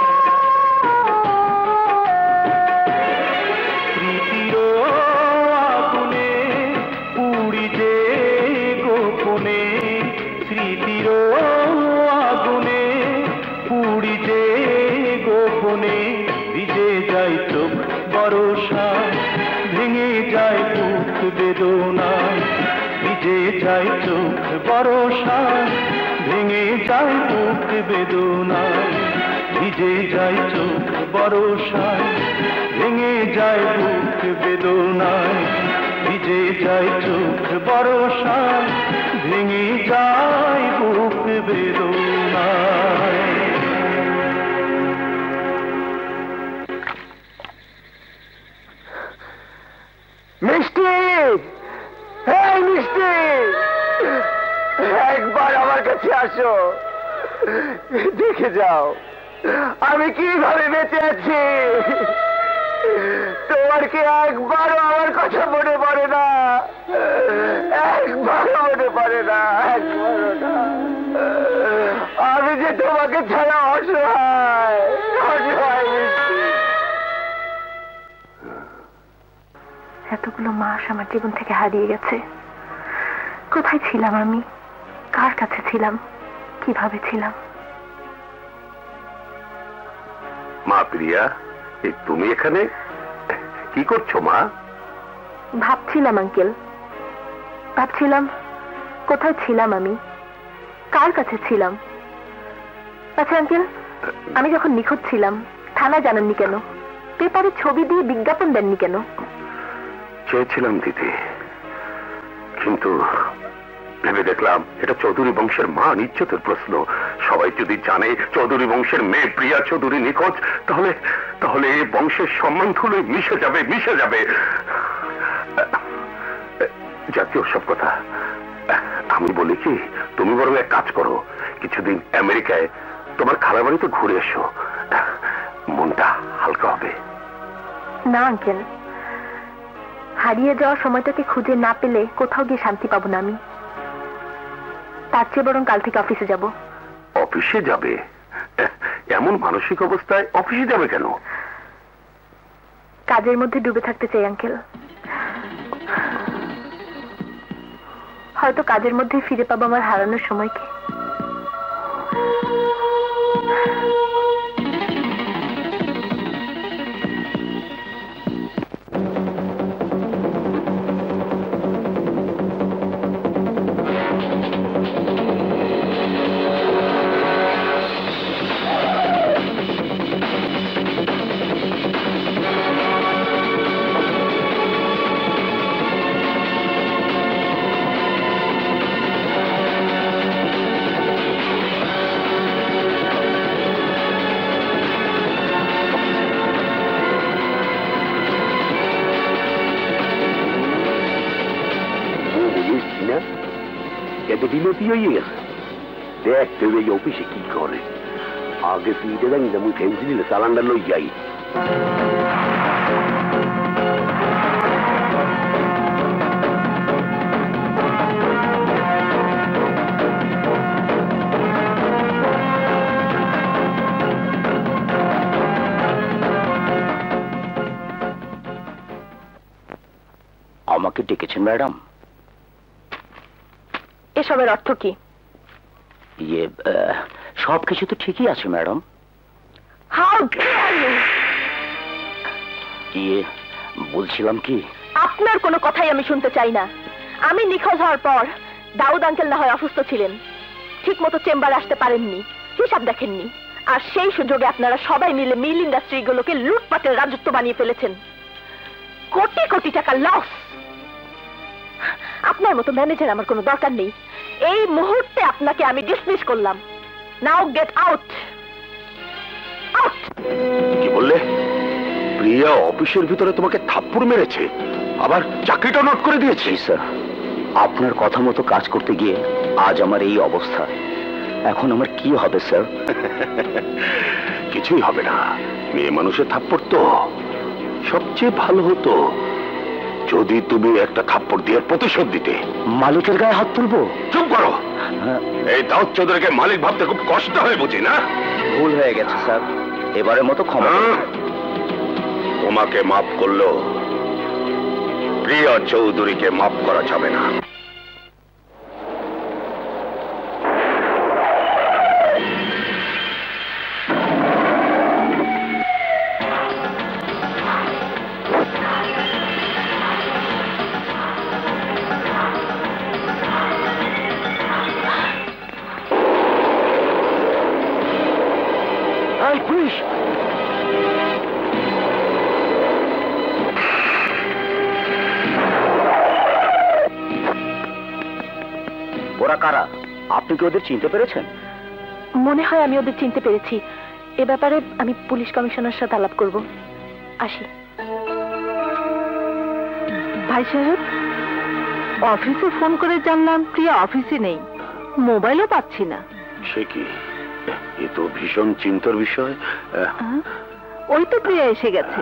স্মৃতির আগুনে পুড়ি যে গোপনে ভিজে যায় চোখ বরষায় ভেঙে যায় বুক বেদনায় ভিজে যায় চোখ বরষায় ভেঙে যায় বুক বেদনায় ভিজে যায় চোখ বরষায় ভেঙে যায় বুক বেদনায় ভিজে যায় চোখ বরষায় ভেঙে যায় বুক বেদনায় মিষ্টি এই মিষ্টি একবার আমার কাছে আসো দেখে যাও আমি কিভাবে বেঁচে আছি তোমার কি একবারও আমার কথা মনে পড়ে না একবারও মনে পড়ে না একবারও না আমি যে তোমাকে ছাড়া অসহায় অসহায় মিষ্টি এতগুলো মাস আমার জীবন থেকে হারিয়ে গেছে কোথায় ছিলাম আমি কার কাছে ছিলাম কিভাবে ছিলাম মা প্রিয়া তুমি এখানে কি করছো মা ভাবছিলাম আঙ্কেল ভাবছিলাম কোথায় ছিলাম আমি কার কাছে ছিলাম আচ্ছা আঙ্কেল আমি যখন নিখোঁজ ছিলাম থানা জানাননি কেন পেপারে ছবি দিয়ে বিজ্ঞাপন দেননি কেন চেয়েছিলাম দিতে কিন্তু ভেবে দেখলাম এটা চৌধুরী বংশের মান ইজ্জতের প্রশ্ন সবাই যদি জানে চৌধুরী বংশের মেয়ে প্রিয়া চৌধুরী নিখোঁজ তাহলে তাহলে এই বংশের সম্মান ধুলোয় মিশে যাবে জাতীয় সব কথা আমি বলি কি তুমি বরং এক কাজ করো কিছুদিন আমেরিকায় তোমার খালা বাড়িতে ঘুরে এসো মনটা হালকা হবে না আঙ্কেল হারিয়ে যাওয়ার সময়টাকে খুঁজে না পেলে কোথাও গিয়ে শান্তি পাবো না আমি তার চেয়ে বরং কাল থেকে অফিসে যাব অফিসে যাবে এমন মানসিক অবস্থায় অফিসে যাবে কেন কাজের মধ্যে ডুবে থাকতে চাই আঙ্কেল হয়তো কাজের মধ্যে ফিরে পাবো আমার হারানোর সময়কে বিনতি হয়ে গেছে দেখতে এই অফিসে কি করে আগে ফিরে জানি যেমন ফেন্সি দিলে চালানটা লই যাই আমাকে ডেকেছেন ম্যাডাম এসবের অর্থ কি ইয়ে সবকিছু তো ঠিকই আছে ম্যাডাম হাউ ডেয়ার ইউ ইয়ে বলছিলাম কি, আপনার কোনো কথাই আমি শুনতে চাই না। আমি নিখোঁজ হওয়ার পর দাউদ আঙ্কেল না হয় অসুস্থ ছিলেন, ঠিক মতো চেম্বারে আসতে পারেননি, হিসাব দেখেননি, আর সেই সুযোগে আপনারা সবাই মিলে মিল ইন্ডাস্ট্রিগুলোকে লুটপাটের রাজত্ব বানিয়ে ফেলেছেন। কোটি কোটি টাকা লস। আপনার মতো ম্যানেজার আমার কোনো দরকার নেই। এই মুহূর্তে আপনাকে আমি ডিসমিস করলাম। Now get out. আউট। কি বললে? প্রিয়া অফিসের ভিতরে তোমাকে থাপ্পড় মেরেছে, আবার চাকরিটা নোট করে দিয়েছে? স্যার, আপনার কথা মতো কাজ করতে গিয়ে আজ আমার এই অবস্থা। এখন আমার কি হবে স্যার? কিছুই হবে না। মেয়ে মানুষের থাপ্পড় তো সবচেয়ে ভালো হতো যদি তুমি একটা থাপ্পড় দিয়ে প্রতিশোধ দিতে। মালিকের গায়ে হাত তুলবো? চুপ করো। এই দাউদ চৌধুরীকে মালিক ভাবতে খুব কষ্ট হয় বুঝি না? ভুল হয়ে গেছে স্যার, এবারের মতো ক্ষমা করুন। তোমাকে মাফ করলো, প্রিয়া চৌধুরীকে মাফ করা যাবে না। ওরা কারা? আপনি কি ওদের চিনতে পেরেছেন? মনে হয় আমি ওদের চিনতে পেরেছি। এ ব্যাপারে আমি পুলিশ কমিশনারের সাথে আলাপ করব। আসি। ভাই সাহেব, অফিসে ফোন করে জানলাম প্রিয়া অফিসে নেই, মোবাইলও পাচ্ছি না। সে কি? এ তো ভীষণ চিন্তার বিষয়। ওই তো প্রিয়া এসে গেছে।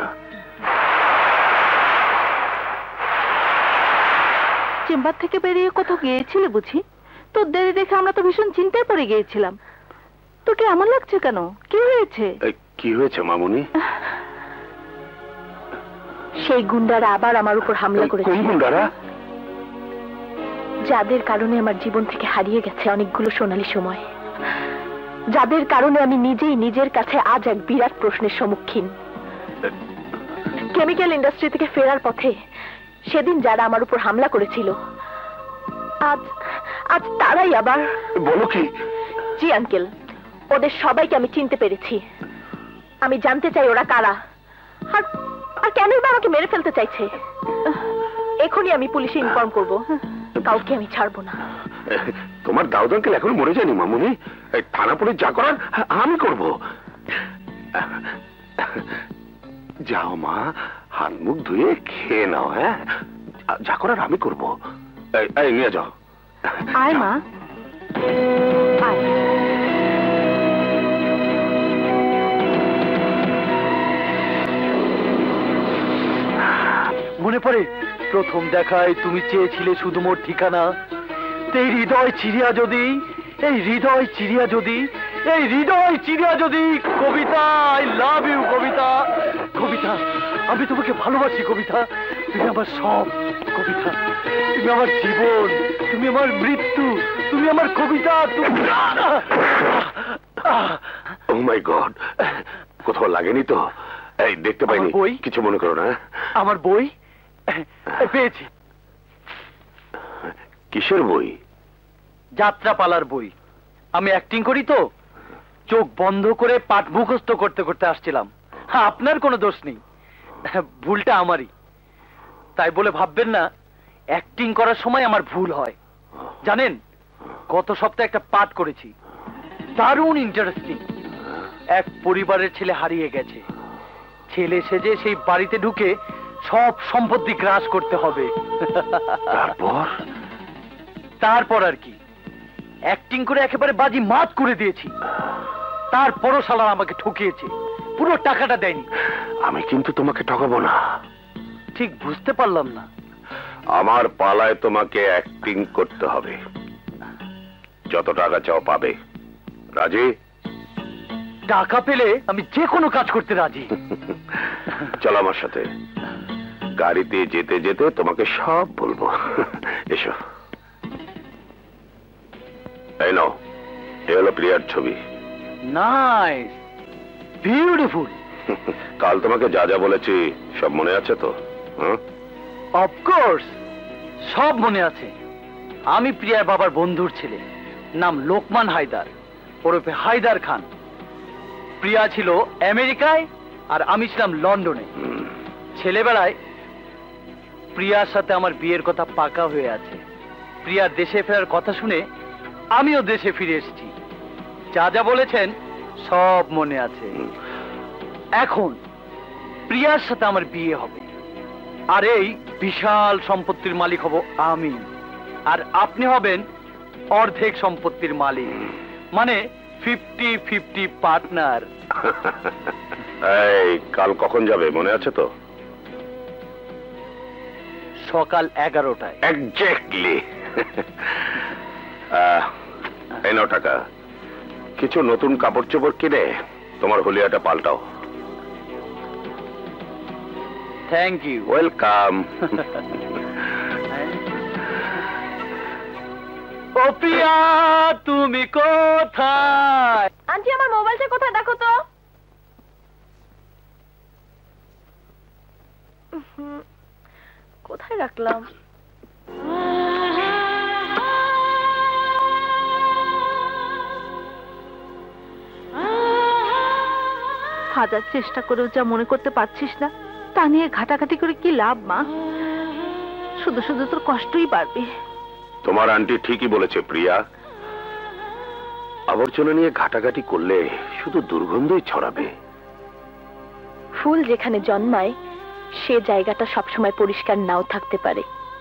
চেম্বার থেকে বেরিয়ে কোথাও গিয়েছিলে বুঝি? তোর দেরি দেখে আমরা তো ভীষণ চিন্তায় পড়ে গিয়েছিলাম। তোকে এমন লাগছে কেন? কি হয়েছে? কি হয়েছে মামুনি? সেই গুন্ডারা আবার আমার উপর হামলা করেছে। কোন গুন্ডারা? যাদের কারণে আমার জীবন থেকে হারিয়ে গেছে অনেকগুলো সোনালী সময়, যাদের কারণে আমি নিজেই নিজের কাছে আজ এক বিরাট প্রশ্নের সম্মুখীন। কেমিক্যাল ইন্ডাস্ট্রি থেকে ফেরার পথে সেদিন যারা আমার উপর হামলা করেছিল, আজ আজ তারাই আবার। বলো কি? জি আঙ্কেল, ওদের সবাইকে আমি চিনতে পেরেছি। আমি জানতে চাই ওরা কারা, আর কেনই বা আমাকে মেরে ফেলতে চাইছে। এখনই আমি পুলিশে ইনফর্ম করব। কাউকে আমি ছাড়বো না। তোমার দাউদ আঙ্কেল এখনো মরে যায়নি মামুনি। থানা পুলিশ যা করার আমি করব। যাও মা, হাত মুখ ধুয়ে খেয়ে নাও। হ্যাঁ, যা করার আমি করব। এই নিয়ে যাও। আয় মা, আয়। মনে পড়ে প্রথম দেখায় তুমি চেয়েছিলে শুধু মোর ঠিকানা। এই হৃদয় চিরিয়া যদি, এই হৃদয় চিরিয়া যদি, এই হৃদয় চিরিয়া যদি। কবিতা, আই লাভ ইউ কবিতা। কবিতা, আমি তোমাকে ভালোবাসি কবিতা। তুমি আমার সব কবিতা। তুমি আমার জীবন, তুমি আমার মৃত্যু, তুমি আমার কবিতা। ও মাই গড, কোথাও লাগেনি তো? এই দেখতে পাইনি। বই? কিছু মনে করো না। আমার বই পেয়েছি। কিসের বই? যাত্রাপালার বই। আমি অ্যাক্টিং করি তো, চোখ বন্ধ করে পাঠ মুখস্থ করতে করতে আসছিলাম। আপনার কোনো দোষ নেই, ভুলটা আমারই। তাই বলে ভাববেন না অ্যাক্টিং করার সময় আমার ভুল হয়। জানেন, গত সপ্তাহে একটা পাঠ করেছি, দারুণ ইন্টারেস্টিং। এক পরিবারের ছেলে হারিয়ে গেছে, ছেলে সেজে সেই বাড়িতে ঢুকে সব সম্পত্তি গ্রাস করতে হবে। তারপর আর কি, অ্যাক্টিং করে একেবারে বাজি মাত করে দিয়েছি। তারপরও শালা আমাকে ঠকিয়েছে, পুরো টাকাটা দেয়নি। আমি কিন্তু তোমাকে ঠকাবো না। ঠিক বুঝতে পারলাম না। আমার পালায় তোমাকে অ্যাক্টিং করতে হবে। যত টাকা চাও পাবে। রাজি? টাকা পেলে আমি যে কোনো কাজ করতে রাজি। চলো আমার সাথে, গাড়িতে যেতে যেতে তোমাকে সব বলবো। এসো। এই নাও, এ হলো প্রিয়ার ছবি। Nice, beautiful. কাল তোমাকে যা যা বলেছি সব মনে আছে তো? অফকোর্স, সব মনে আছে। আমি প্রিয়ার বাবার বন্ধুর ছেলে, নাম লোকমান হায়দার, ওরফে হায়দার খান। প্রিয়া ছিল আমেরিকায় আর আমি ছিলাম লন্ডনে। ছেলেবেলায় প্রিয়ার সাথে আমার বিয়ের কথা পাকা হয়ে আছে। প্রিয়ার দেশে ফেরার কথা শুনে আমিও দেশে ফিরে এসেছি। যা যা বলেছেন সব মনে আছে। এখন প্রিয়ার সাথে আমার বিয়ে হবে, আর এই বিশাল সম্পত্তির মালিক হব আমি, আর আপনি হবেন অর্ধেক সম্পত্তির মালিক, মানে 50-50 পার্টনার। এই কাল কখন যাবে মনে আছে তো? সকাল 11টায়। এক্স্যাক্টলি। এই নাও টাকা। কিছু নতুন কাপড় চোপড় কিনে তোমার হলিয়াটা পাল্টাও। Thank you. ওয়েলকাম। ও প্রিয়া, তুমি কোথায়? আন্টি, আমার মোবাইলটা কোথায় দেখো তো। কোথায় রাখলাম? হাজার চেষ্টা করেও যা মনে করতে পারছিস না, তা নিয়ে ঘাটাঘাটি করে কি লাভ মা? শুধু শুধু তোর কষ্টই বাড়বে। তোমার আন্টি ঠিকই বলেছে প্রিয়া, আবর্জনা নিয়ে ঘাটাঘাটি করলে শুধু দুর্গন্ধই ছড়াবে। ফুল যেখানে জন্মায় সে জায়গাটা সবসময় পরিষ্কার নাও থাকতে পারে,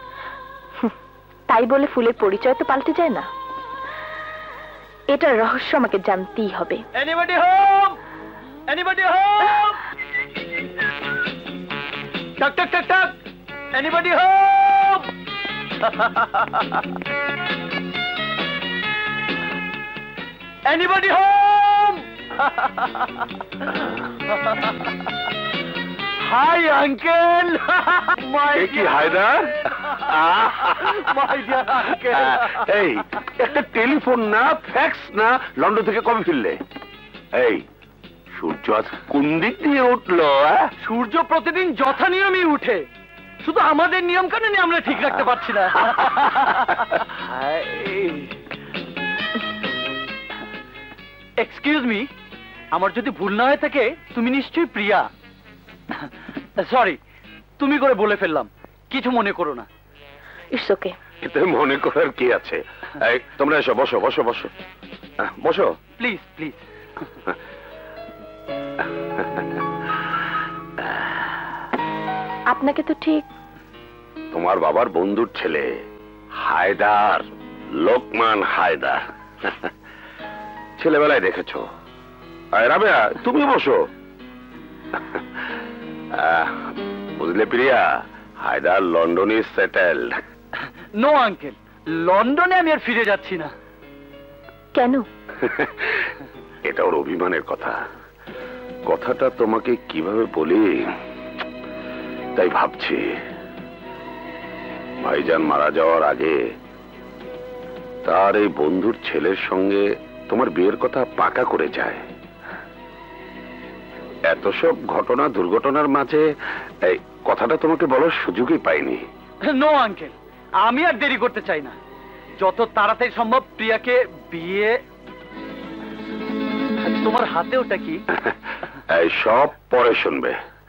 তাই বলে ফুলের পরিচয় তো পাল্টে যায় না। এটার রহস্য আমাকে জানতেই হবে। Anybody home? Anybody home? টাক টাক টাক টাক। Anybody home? Anybody home? Hi uncle. কি হায়দার? My dear uncle. এই একটা টেলিফোন না, ফ্যাক্স না, লন্ডন থেকে কবে ফিরলে? এই সূর্য আজ কোন দিক দিয়ে উঠলো? সূর্য প্রতিদিন যথা নিয়মই উঠে, শুধু আমাদের নিয়ম কানুন আমরা ঠিক রাখতে পারছি না। এক্সকিউজ মি, আমার যদি ভুল না হয়ে থাকে তুমি নিশ্চয়ই প্রিয়া। সরি, তুমি করে বলে ফেললাম, কিছু মনে করো না। It's okay. এতে মনে করার কি আছে? এই তোমরা এসো, বসো বসো বসো বসো প্লিজ প্লিজ। আপনাকে তো ঠিক তোমার বাবার বন্ধুর ছেলে হায়দার, লোকমান হায়দার। ছেলেবেলায় দেখেছো। রাবেয়া, তুমি বসো। বুঝলে প্রিয়া, হায়দার লন্ডনে সেটেলড। নো আঙ্কেল, লন্ডনে আমি আর ফিরে যাচ্ছি না। কেন? এটা ওর অভিমানের কথা। কথাটা তোমাকে কিভাবে বলি তাই ভাবছি। ভাইজান মারা যাওয়ার আগে তার এই বন্ধুর ছেলের সঙ্গে তোমার বিয়ের কথা পাকা করে যায়। এত সব ঘটনা দুর্ঘটনার মাঝে এই কথাটা তোমাকে বলার সুযোগই পাইনি। নো আঙ্কেল, আমি আর দেরি করতে চাই না। যত তাড়াতাড়ি সম্ভব প্রিয়াকে বিয়ে। তোমার হাতে ওটা কি? এই সব পরে শুনবে।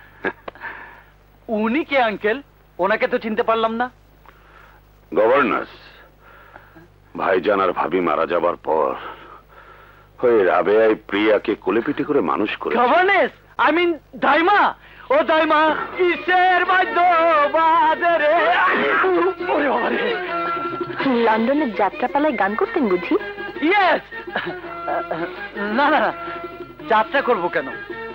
উনি কে আঙ্কেল? ওনাকে তো চিনতে পারলাম না। গভর্নর। ভাইজান আর ভাবি মারা যাবার পর ওই রাবেয়াই প্রিয়াকে কোলেপিটি করে মানুষ করে। গভর্নেস, আই মিন দাইমা। ও দাইমা, কিসের বাদ্য বাজে রে? ওরে বাবা রে। লন্ডনের যাত্রাপালায় গান করতেন বুঝি? ইয়েস। না না না, যাত্রা করব কেন?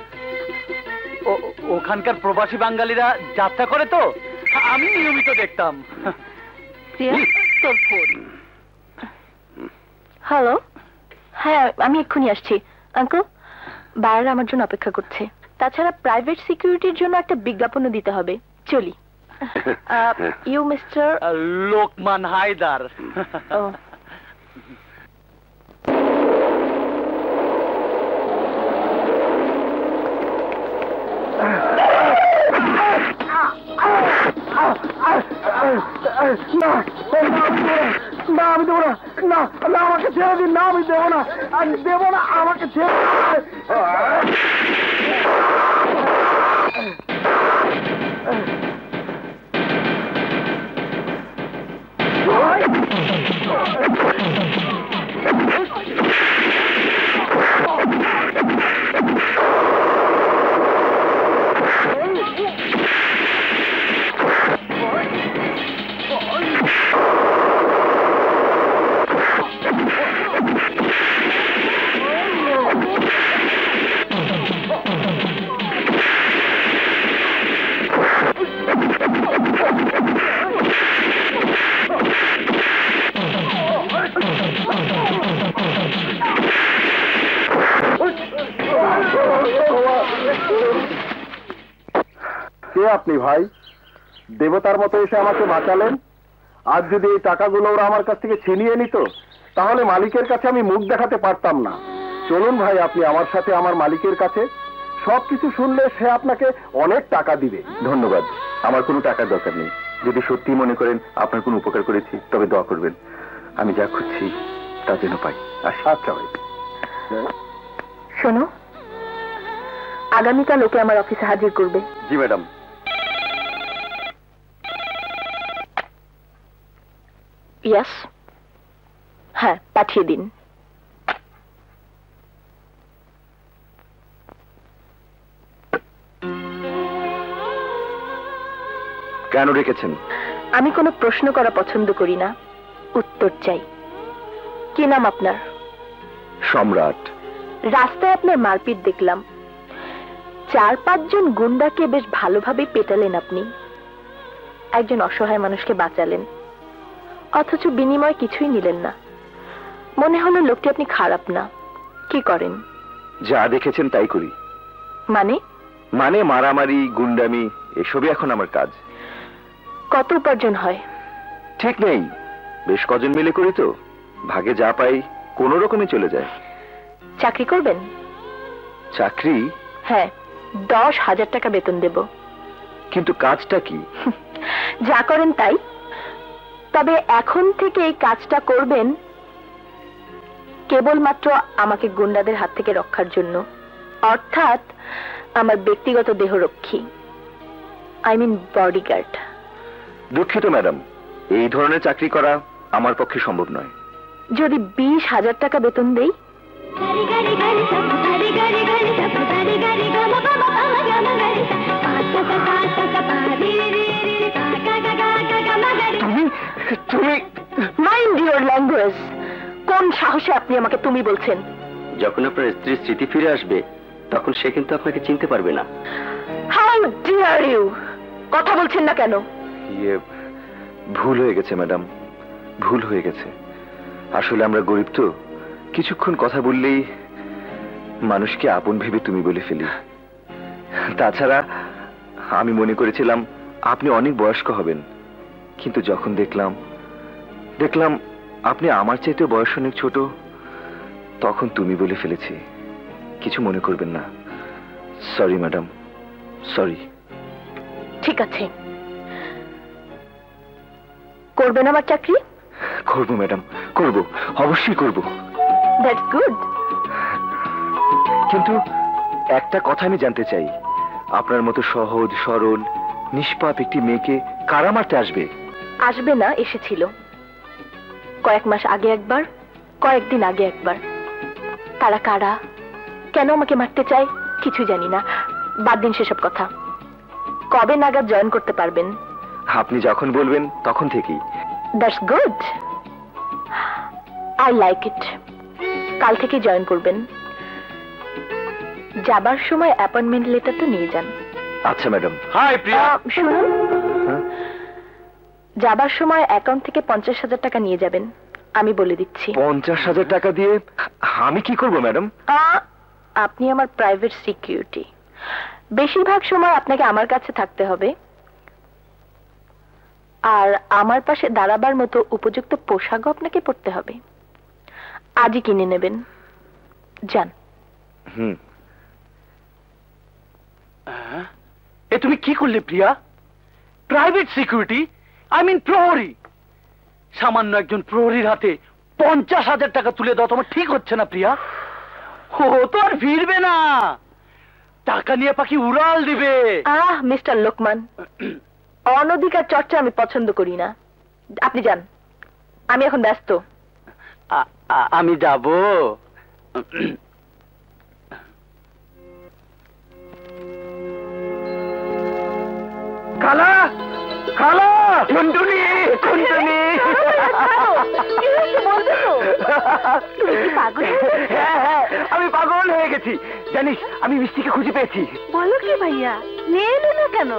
ওখানকার প্রবাসী বাঙালিরা যাত্রা করে তো, আমি নিয়মিত দেখতাম। তোর ফোন। হ্যালো, হ্যাঁ আমি এক্ষুনি আসছি। আঙ্কেল, বাইরে আমার জন্য অপেক্ষা করছে। তাছাড়া প্রাইভেট সিকিউরিটির জন্য একটা বিজ্ঞাপনও দিতে হবে। চলি। You mister Lokman Haider. না আমি দেবো না, না না আমাকে ছেড়ে দিন, না আমি দেবো না, আমি দেবো না, আমাকে ছেড়ে কে আপনি ভাই? দেবতার মতো এসে আমাকে বাঁচালেন। আজ যদি এই টাকাগুলো ওরা আমার কাছ থেকে ছিনিয়ে নিত তাহলে মালিকের কাছে আমি মুখ দেখাতে পারতাম না। চলুন ভাই আপনি আমার সাথে আমার মালিকের কাছে, সবকিছু শুনলে সে আপনাকে অনেক টাকা দিবে। ধন্যবাদ, আমার কোনো টাকার দরকার নেই। যদি সত্যি মনে করেন আপনার কোনো উপকার করেছি তবে দোয়া করবেন, আমি যা খুঁজছি তা যেন পাই। আচ্ছা ভাই। শোনো, আগামীকাল ওকে আমার অফিসে হাজির করবে। জি ম্যাডাম। ইয়াস, হ্যাঁ পাঠিয়ে দিন। কেন রেখেছেন? আমি কোনো প্রশ্ন করা পছন্দ করি না, উত্তর চাই। কি নাম আপনার? সম্রাট। রাস্তায় আপনার মারপিট দেখলাম, 4-5 জন গুন্ডাকে বেশ ভালোভাবে পেটালেন আপনি। একজন অসহায় মানুষকে বাঁচালেন, অথচ বিনিময় কিছুই নিলেন না। মনে হলো লোকটি আপনি খারাপ না। কি করেন? যা দেখেছেন তাই করি। মানে? মানে মারামারি, গুন্ডামি, এসবই এখন আমার কাজ। কত উপার্জন হয়? ঠিক নেই, বেশ কজন মিলে করি তো, ভাগে যা পাই কোনো রকমে চলে যায়। চাকরি করবেন? চাকরি? হ্যাঁ, 10,000 টাকা বেতন দেব। কিন্তু কাজটা কি? যা করেন তাই। তবে এখন থেকে এই কাজটা করবেন কেবলমাত্র আমাকে গুন্ডাদের হাত থেকে রক্ষার জন্য, অর্থাৎ আমার ব্যক্তিগত দেহরক্ষী, আই মিন বডিগার্ড। দুঃখিত ম্যাডাম, এই ধরনের চাকরি করা আমার পক্ষে সম্ভব নয়। যদি 20,000 টাকা বেতন দেই? তুমি মাইন্ড ইউর ল্যাঙ্গুয়েজ। কোন সাহসে আপনি আমাকে তুমি বলছেন? যখন আপনার স্ত্রীর স্মৃতি ফিরে আসবে তখন সে কিন্তু আপনাকে চিনতে পারবে না। How dare you! কথা বলছেন না কেন? ভুল হয়ে গেছে ম্যাডাম, ভুল হয়ে গেছে। আসলে আমরা গরিব তো, কিছুক্ষণ কথা বললেই মানুষকে আপন ভেবে তুমি বলে ফেলি। তাছাড়া আমি মনে করেছিলাম আপনি অনেক বয়স্ক হবেন, কিন্তু যখন দেখলাম আপনি আমার চাইতে বয়স অনেক ছোট, তখন তুমি বলে ফেলেছি। কিছু মনে করবেন না। Sorry madam, sorry. ঠিক আছে, করবেন আমার চাকরি? করবো ম্যাডাম, করবো, অবশ্যই করবো। That's good. কিন্তু একটা কথা আমি জানতে চাই, আপনার মতো সহজ সরল নিষ্পাপ একটি মেয়েকে কারা মারতে আসবে? আসবে না, এসেছিল। কয়েক মাস আগে একবার, কয়েকদিন আগে একবার। তারা কারা, কেন আমাকে মারতে চায় কিছু জানি না। বাদ দিন সেসব কথা। কবে নাগাদ জয়েন করতে পারবেন? আপনি যখন বলবেন তখন থেকেই। That's good, I like it. কাল থেকে জয়েন করবেন। যাবার সময় অ্যাপয়েন্টমেন্ট লেটার তো নিয়ে যান। আচ্ছা ম্যাডাম। হাই প্রিয়া। শুনুন, যাবার সময় অ্যাকাউন্ট থেকে 50,000 টাকা নিয়ে যাবেন, আমি বলে দিচ্ছি। 50,000 টাকা দিয়ে আমি কি করব ম্যাডাম? আপনি আমার প্রাইভেট সিকিউরিটি। বেশিরভাগ সময় আপনাকে আমার কাছে থাকতে হবে, আর আমার পাশে দাঁড়াবার মতো উপযুক্ত পোশাকও আপনাকে পরতে হবে। আজই কিনে নেবেন, যান। এ তুমি কি করলে Priya? Private security, I mean প্রহরী। সামান্য একজন প্রহরীর হাতে 50,000 টাকা তুলে দাও তোমার ঠিক হচ্ছে না প্রিয়া? ও তো আর ফিরবে না, টাকা নিয়ে পাখি উড়াল দিবে। মিস্টার লোকমান, অনধিকার চর্চা আমি পছন্দ করি না। আপনি যান, আমি এখন ব্যস্ত। আমি যাব। খালা, খালা, টুনটুনি, টুনটুনি। হ্যাঁ, আমি পাগল হয়ে গেছি। জানিস, আমি মিষ্টিকে খুঁজে পেয়েছি। বলো কি ভাইয়া, নিয়ে এলে না কেন?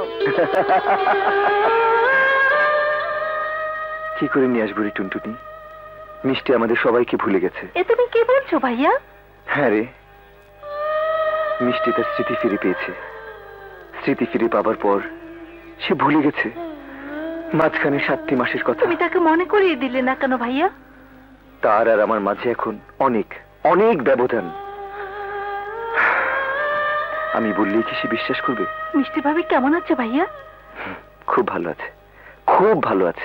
কি করে নিয়ে আসবো রে টুনটুনি? মিষ্টি আমাদের সবাইকে ভুলে গেছে। এ তুমি কি বলছো ভাইয়া? হ্যাঁ রে, মিষ্টি তার স্মৃতি ফিরে পেয়েছে। স্মৃতি ফিরে পাবার পর সে ভুলে গেছে মাঝখানে 7টি মাসের কথা। তুমি তাকে মনে করিয়ে দিলে না কেন ভাইয়া? তার আর আমার মাঝে এখন অনেক অনেক ব্যবধান। আমি বললেই কি সে বিশ্বাস করবে? মিষ্টি ভাবি কেমন আছে ভাইয়া? খুব ভালো আছে, খুব ভালো আছে।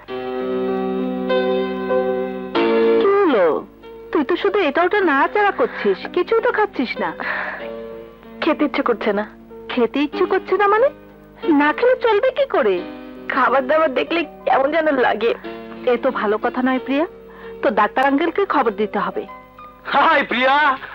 কি হলো? তুই তো শুধু এটা ওটা নাড়াচাড়া করছিস, কিছুই তো খাচ্ছিস না। খেতে ইচ্ছে করছে না। খেতে ইচ্ছে করছে না মানে? না খেলে চলবে কি করে? খাবার দাবার দেখলে কেমন যেন লাগে। এ তো ভালো কথা নয় প্রিয়া, তো ডাক্তার আঙ্কেলকে খবর দিতে হবে। হাই প্রিয়া।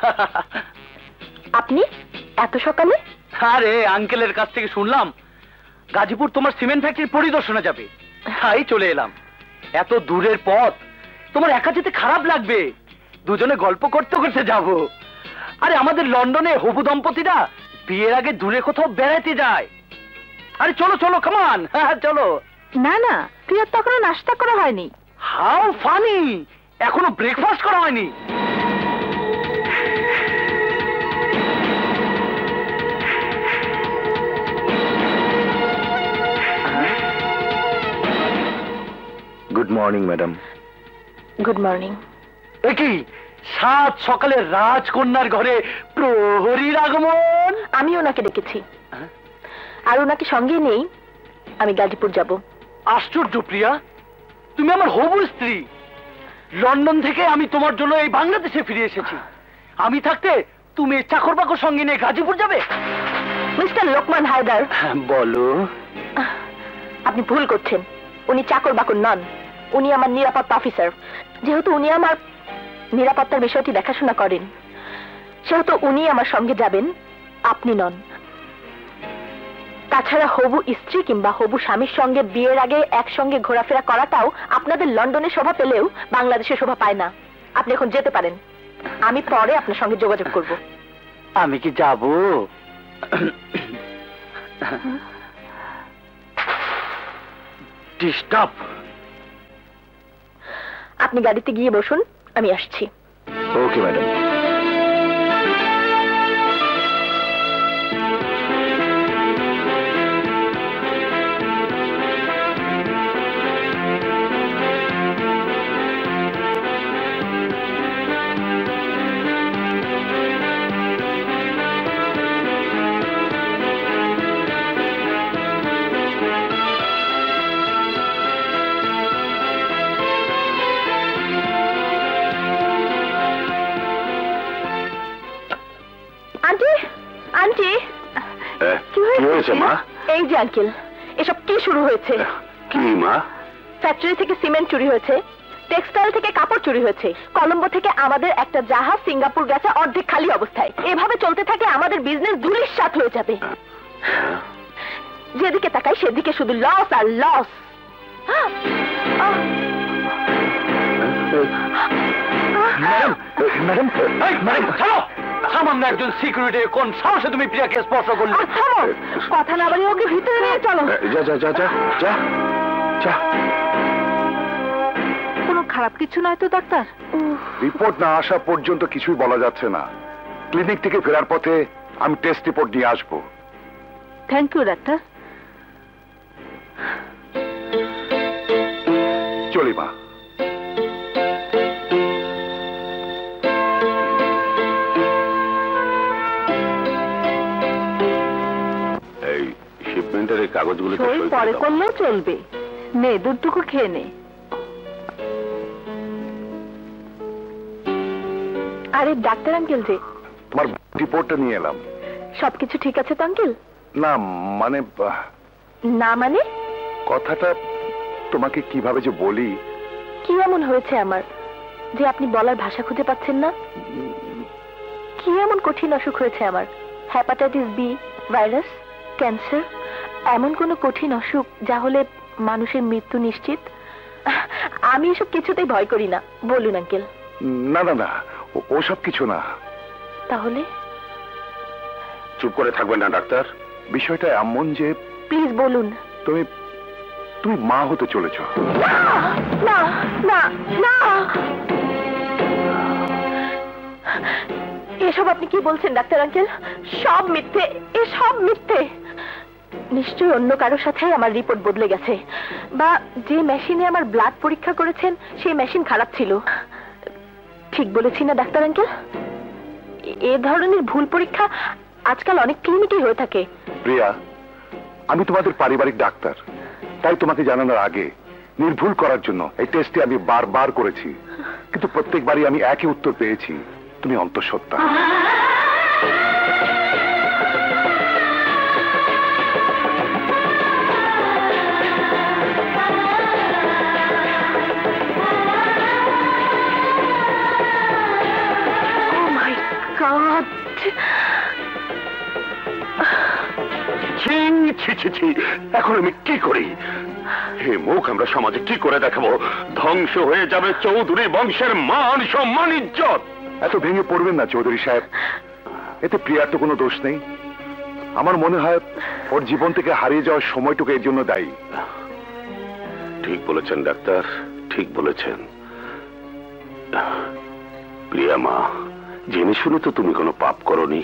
আপনি এত সকালে? আরে আঙ্কেলের কাছ থেকে শুনলাম গাজীপুর তোমার সিমেন্ট ফ্যাক্টরি পরিদর্শনে যাবে, তাই চলে এলাম। এত দূরের পথ, তোমার একা যেতে খারাপ লাগবে, দুজনে গল্প করতে করতে যাব। আরে আমাদের লন্ডনে হবু দম্পতিরা বিয়ের আগে দূরে কোথাও বেড়াতে যায়। আরে চলো চলো, কামান, চলো। না না, প্রিয়ার তো এখনো নাস্তা করা হয়নি। হাউ ফানি, এখনো ব্রেকফাস্ট করা হয়নি? Good morning madam. Good morning. একই সাত সকালে রাজকন্যার ঘরে প্রহরীর আগমন। আমি ওনাকে ডেকেছি, আর ওনাকে সঙ্গে নেই। আমি গাজীপুর যাব। আশ্চর্য প্রিয়া, তুমি আমার হবু স্ত্রী। লন্ডন থেকে আমি তোমার জন্য এই বাংলাদেশে ফিরে এসেছি। আমি থাকতে তুমি চাকর বাকর সঙ্গে নিয়ে গাজীপুর যাবে? মিস্টার লোকমান হায়দার, বলো। আপনি ভুল করছেন। উনি চাকর বাকর নন, উনি আমার নিরাপত্তা অফিসার। যেহেতু উনি আমার নিরাপত্তার বিষয়টি দেখাশোনা করেন, সেহেতু উনি আমার সঙ্গে যাবেন, আপনি নন। তাছাড়া হবু স্ত্রী কিংবা হবু স্বামীর সঙ্গে বিয়ের আগে একসঙ্গে ঘোরাফেরা করাটাও আপনাদের লন্ডনে শোভা পেলেও বাংলাদেশে শোভা পায় না। আপনি এখন যেতে পারেন, আমি পরে আপনার সঙ্গে যোগাযোগ করব। আমি কি যাব? ডিস্টার্ব। আপনি গাড়িতে গিয়ে বসুন, আমি আসছি। Okay madam. এই যে আঙ্কেল, এসব কি শুরু হয়েছে? কি মা? ফ্যাক্টরি থেকে সিমেন্ট চুরি হয়েছে, টেক্সটাইল থেকে কাপড় চুরি হয়েছে, কলম্বো থেকে আমাদের একটা জাহাজ সিঙ্গাপুর গেছে অর্ধেক খালি অবস্থায়। এভাবে চলতে থাকে আমাদের বিজনেস ধূলিসাৎ হয়ে যাবে। যেদিকে তাকাই সেদিকে শুধু লস আর লস। ম্যাডাম, ম্যাডাম ছাড়ো। সামান্য একজন সিকিউরিটি কোন সাহসে তুমি প্রিয়াকে স্পর্শ করলে? কথা না বলে ওকে ভিতরে নিয়ে চলো। যা যা যা যা যা যা। কোনো খারাপ কিছু নয় তো ডাক্তার? রিপোর্ট না আসা পর্যন্ত কিছুই বলা যাচ্ছে না। ক্লিনিক থেকে ফেরার পথে আমি টেস্ট রিপোর্ট নিয়ে আসবো। Thank you doctor. চলি মা। এই শিপমেন্টের এই কাগজগুলো সই পরে করলেও চলবে। নে, দুধটুকু খেয়ে নে। আরে ডাক্তার আঙ্কেল যে, তোমার রিপোর্টটা নিয়ে এলাম। সবকিছু ঠিক আছে তো আঙ্কেল? না মানে না মানে? কথাটা তোমাকে কিভাবে যে বলি। কি এমন হয়েছে আমার যে আপনি বলার ভাষা খুঁজে পাচ্ছেন না? কি এমন কঠিন অসুখ হয়েছে আমার? হেপাটাইটিস বি, ভাইরাস, ক্যান্সার, এমন কোনো কঠিন অসুখ যা হলে মানুষের মৃত্যু নিশ্চিত? আমি এসব কিছুতেই ভয় করি না, বলুন আঙ্কেল। না না না, ওসব কিছু না। তাহলে? চুপ করে থাকবেন না ডাক্তার। বিষয়টা এমন যে, প্লিজ বলুন। তুমি মা হতে চলেছ। না না না, এসব আপনি কি বলছেন ডাক্তার আঙ্কেল? সব মিথ্যে, এসব মিথ্যে। নিশ্চয়ই অন্য কারোর সাথে আমার রিপোর্ট বদলে গেছে, বা যে মেশিনে আমার ব্লাড পরীক্ষা করেছেন সেই মেশিন খারাপ ছিল। ঠিক বলেছি না ডাক্তার আঙ্কেল? এ ধরনের ভুল পরীক্ষা আজকাল অনেক ক্লিনিকে হয়ে থাকে। প্রিয়া, আমি তোমাদের পারিবারিক ডাক্তার, তাই তোমাকে জানানোর আগে নির্ভুল করার জন্য এই টেস্টটি আমি বারবার করেছি, কিন্তু প্রত্যেকবারই আমি একই উত্তর পেয়েছি, তুমি অন্তঃসত্ত্বা। এখন আমি কি করি? এই মুখ আমরা সমাজে কি করে দেখাবো? ধ্বংস হয়ে যাবে চৌধুরী বংশের মান সম্মান ইজ্জত। এত ভেঙে পড়বেন না চৌধুরী সাহেব, এতে প্রিয়ার তো কোনো দোষ নেই। আমার মনে হয় ওর জীবন থেকে হারিয়ে যাওয়ার সময়টুকু এর জন্য দায়ী। ঠিক বলেছেন ডাক্তার, ঠিক বলেছেন। প্রিয়া মা, জেনে শুনে তো তুমি কোনো পাপ করনি।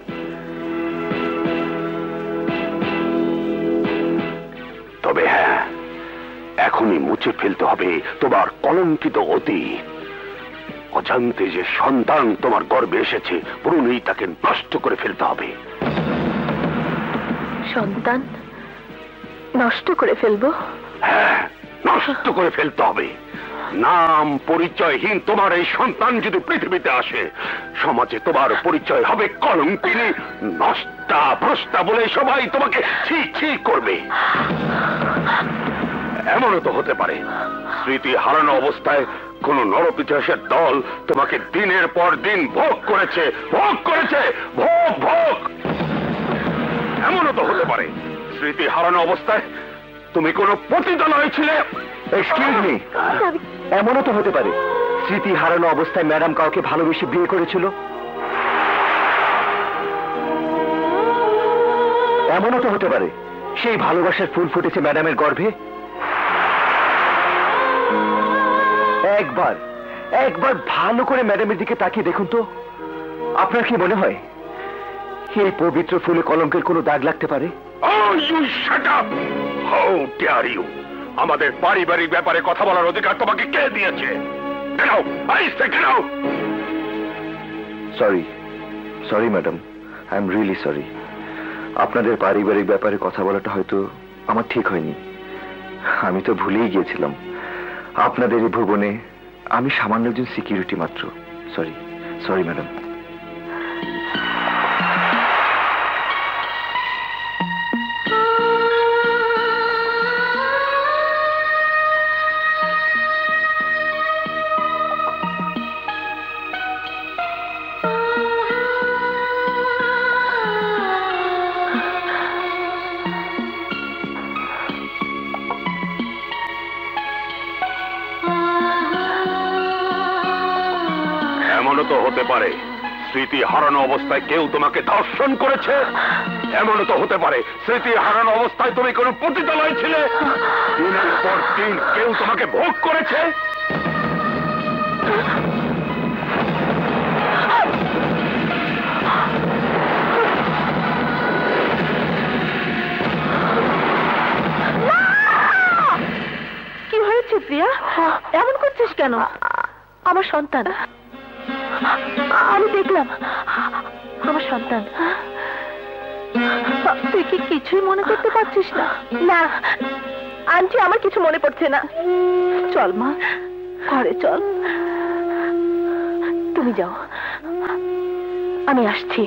তবে হ্যাঁ, এখনই মুছে ফেলতে হবে তোমার কলঙ্কিত অতীত। অজান্তে যে সন্তান তোমার গর্ভে এসেছে, পুরোই তাকে নষ্ট করে ফেলতে হবে। সন্তান নষ্ট করে ফেলবো? হ্যাঁ, নষ্ট করে ফেলতে হবে। নাম পরিচয়হীন তোমার এই সন্তান যদি পৃথিবীতে আসে, সমাজে তোমার পরিচয় হবে কলঙ্কিনী, নষ্টা ভ্রষ্টা বলে সবাই তোমাকে ছি ছি করবে। এমনও তো হতে পারে স্মৃতি হারানো অবস্থায় কোন নরপিশাচের দল তোমাকে দিনের পর দিন ভোগ করেছে, ভোগ করেছে, ভোগ ভোগ। এমনও তো হতে পারে স্মৃতি হারানো অবস্থায় তুমি কোন পতিতালয়ে ছিলে। এক্সকিউজ মি, এমনও তো হতে পারে স্মৃতি হারানো অবস্থায় ম্যাডাম কাউকে ভালোবেসে বিয়ে করেছিল। এমনও তো হতে পারে সেই ভালোবাসার ফুল ফুটেছে ম্যাডামের গর্ভে। একবার একবার ভালো করে ম্যাডামের দিকে তাকিয়ে দেখুন তো, আপনার কি মনে হয় এই পবিত্র ফুলে কলঙ্কের কোনো দাগ লাগতে পারে? Oh, you shut up! How dare you! আমাদের পারিবারিক ব্যাপারে কথা বলার অধিকার তোমাকে কে দিয়েছে? Get out! I say get out! Sorry madam, I am really sorry. আপনাদের পারিবারিক ব্যাপারে কথা বলাটা হয়তো আমার ঠিক হয়নি। আমি তো ভুলেই গিয়েছিলাম আপনাদের এই ভুবনে আমি সামান্য একজন সিকিউরিটি মাত্র। Sorry madam. এমনও তো হতে পারে স্মৃতি হারানো অবস্থায় কেউ তোমাকে ধর্ষণ করেছে। এমনও তো হতে পারে স্মৃতি হারানো অবস্থায় তুমি কোনো পতিতালয়ে ছিলে। দিনের পর দিন কেউ তোমাকে ভোগ করেছে। কি হয়েছে প্রিয়া? এমন করছিস কেন? আমার সন্তান, আমি দেখলাম আমার সন্তান। তুই কি কিছুই মনে করতে পারছিস না? না আন্টি, আমার কিছু মনে পড়ছে না। চল মা, ঘরে চল। তুমি যাও, আমি আসছি।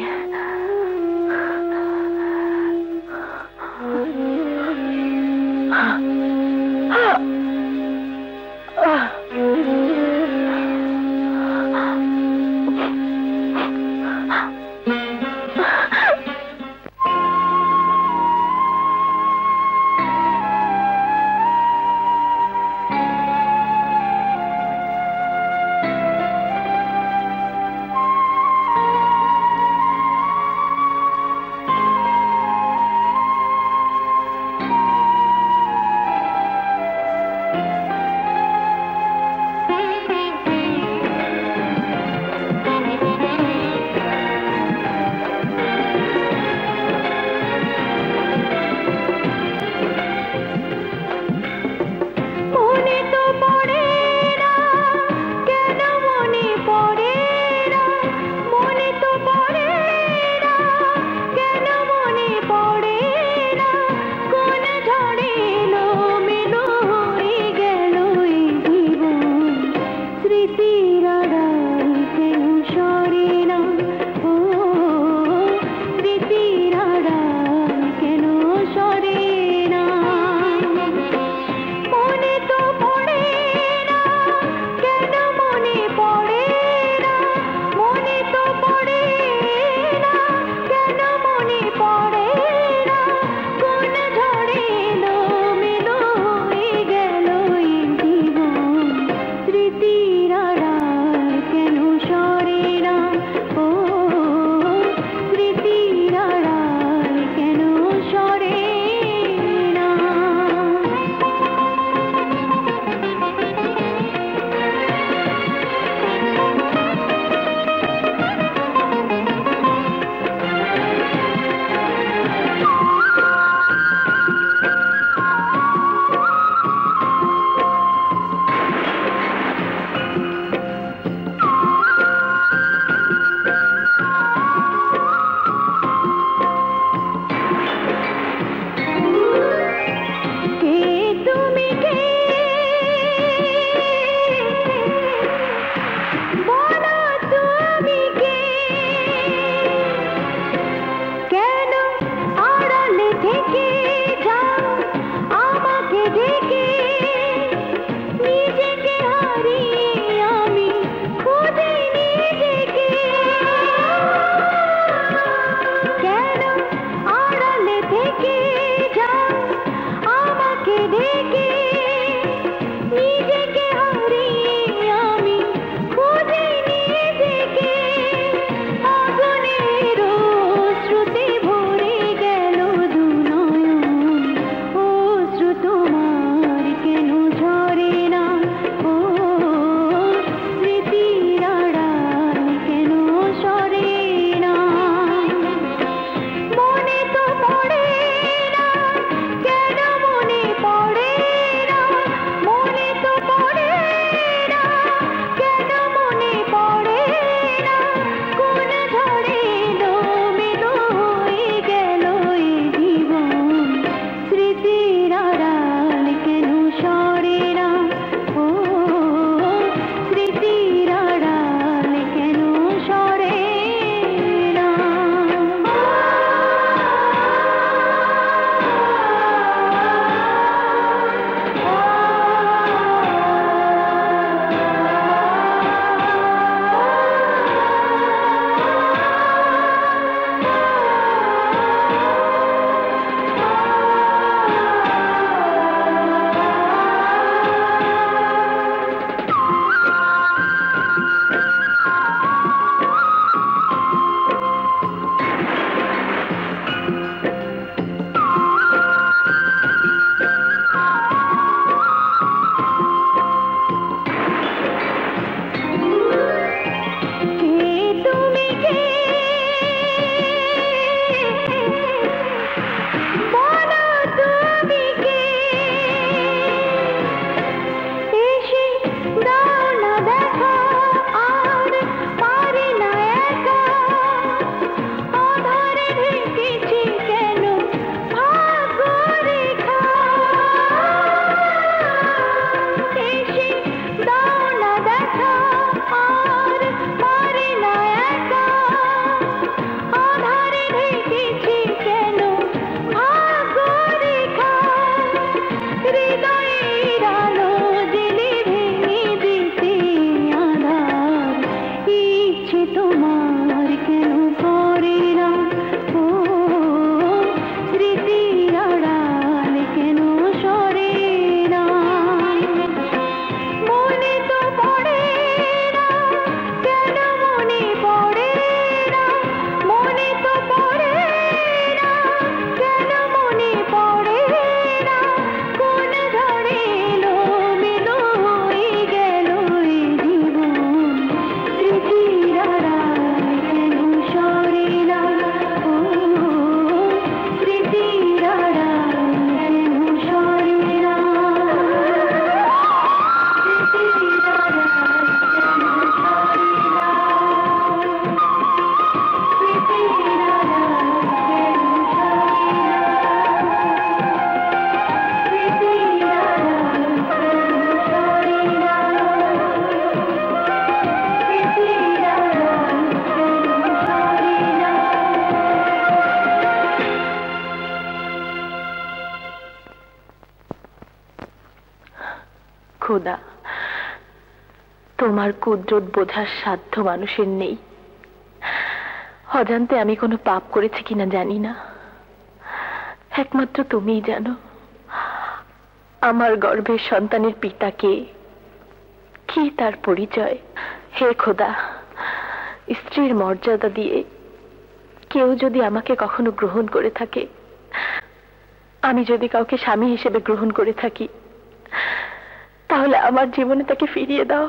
খোদা, তোমার কুদরত বোঝার সাধ্য মানুষের নেই। অজান্তে আমি কোনো পাপ করেছি কিনা জানি না, একমাত্র তুমিই জানো। আমার গর্ভের সন্তানের পিতা কে, কি তার পরিচয়? হে খোদা, স্ত্রীর মর্যাদা দিয়ে কেউ যদি আমাকে কখনো গ্রহণ করে থাকে, আমি যদি কাউকে স্বামী হিসেবে গ্রহণ করে থাকি, তাহলে আমার জীবনে তাকে ফিরিয়ে দাও,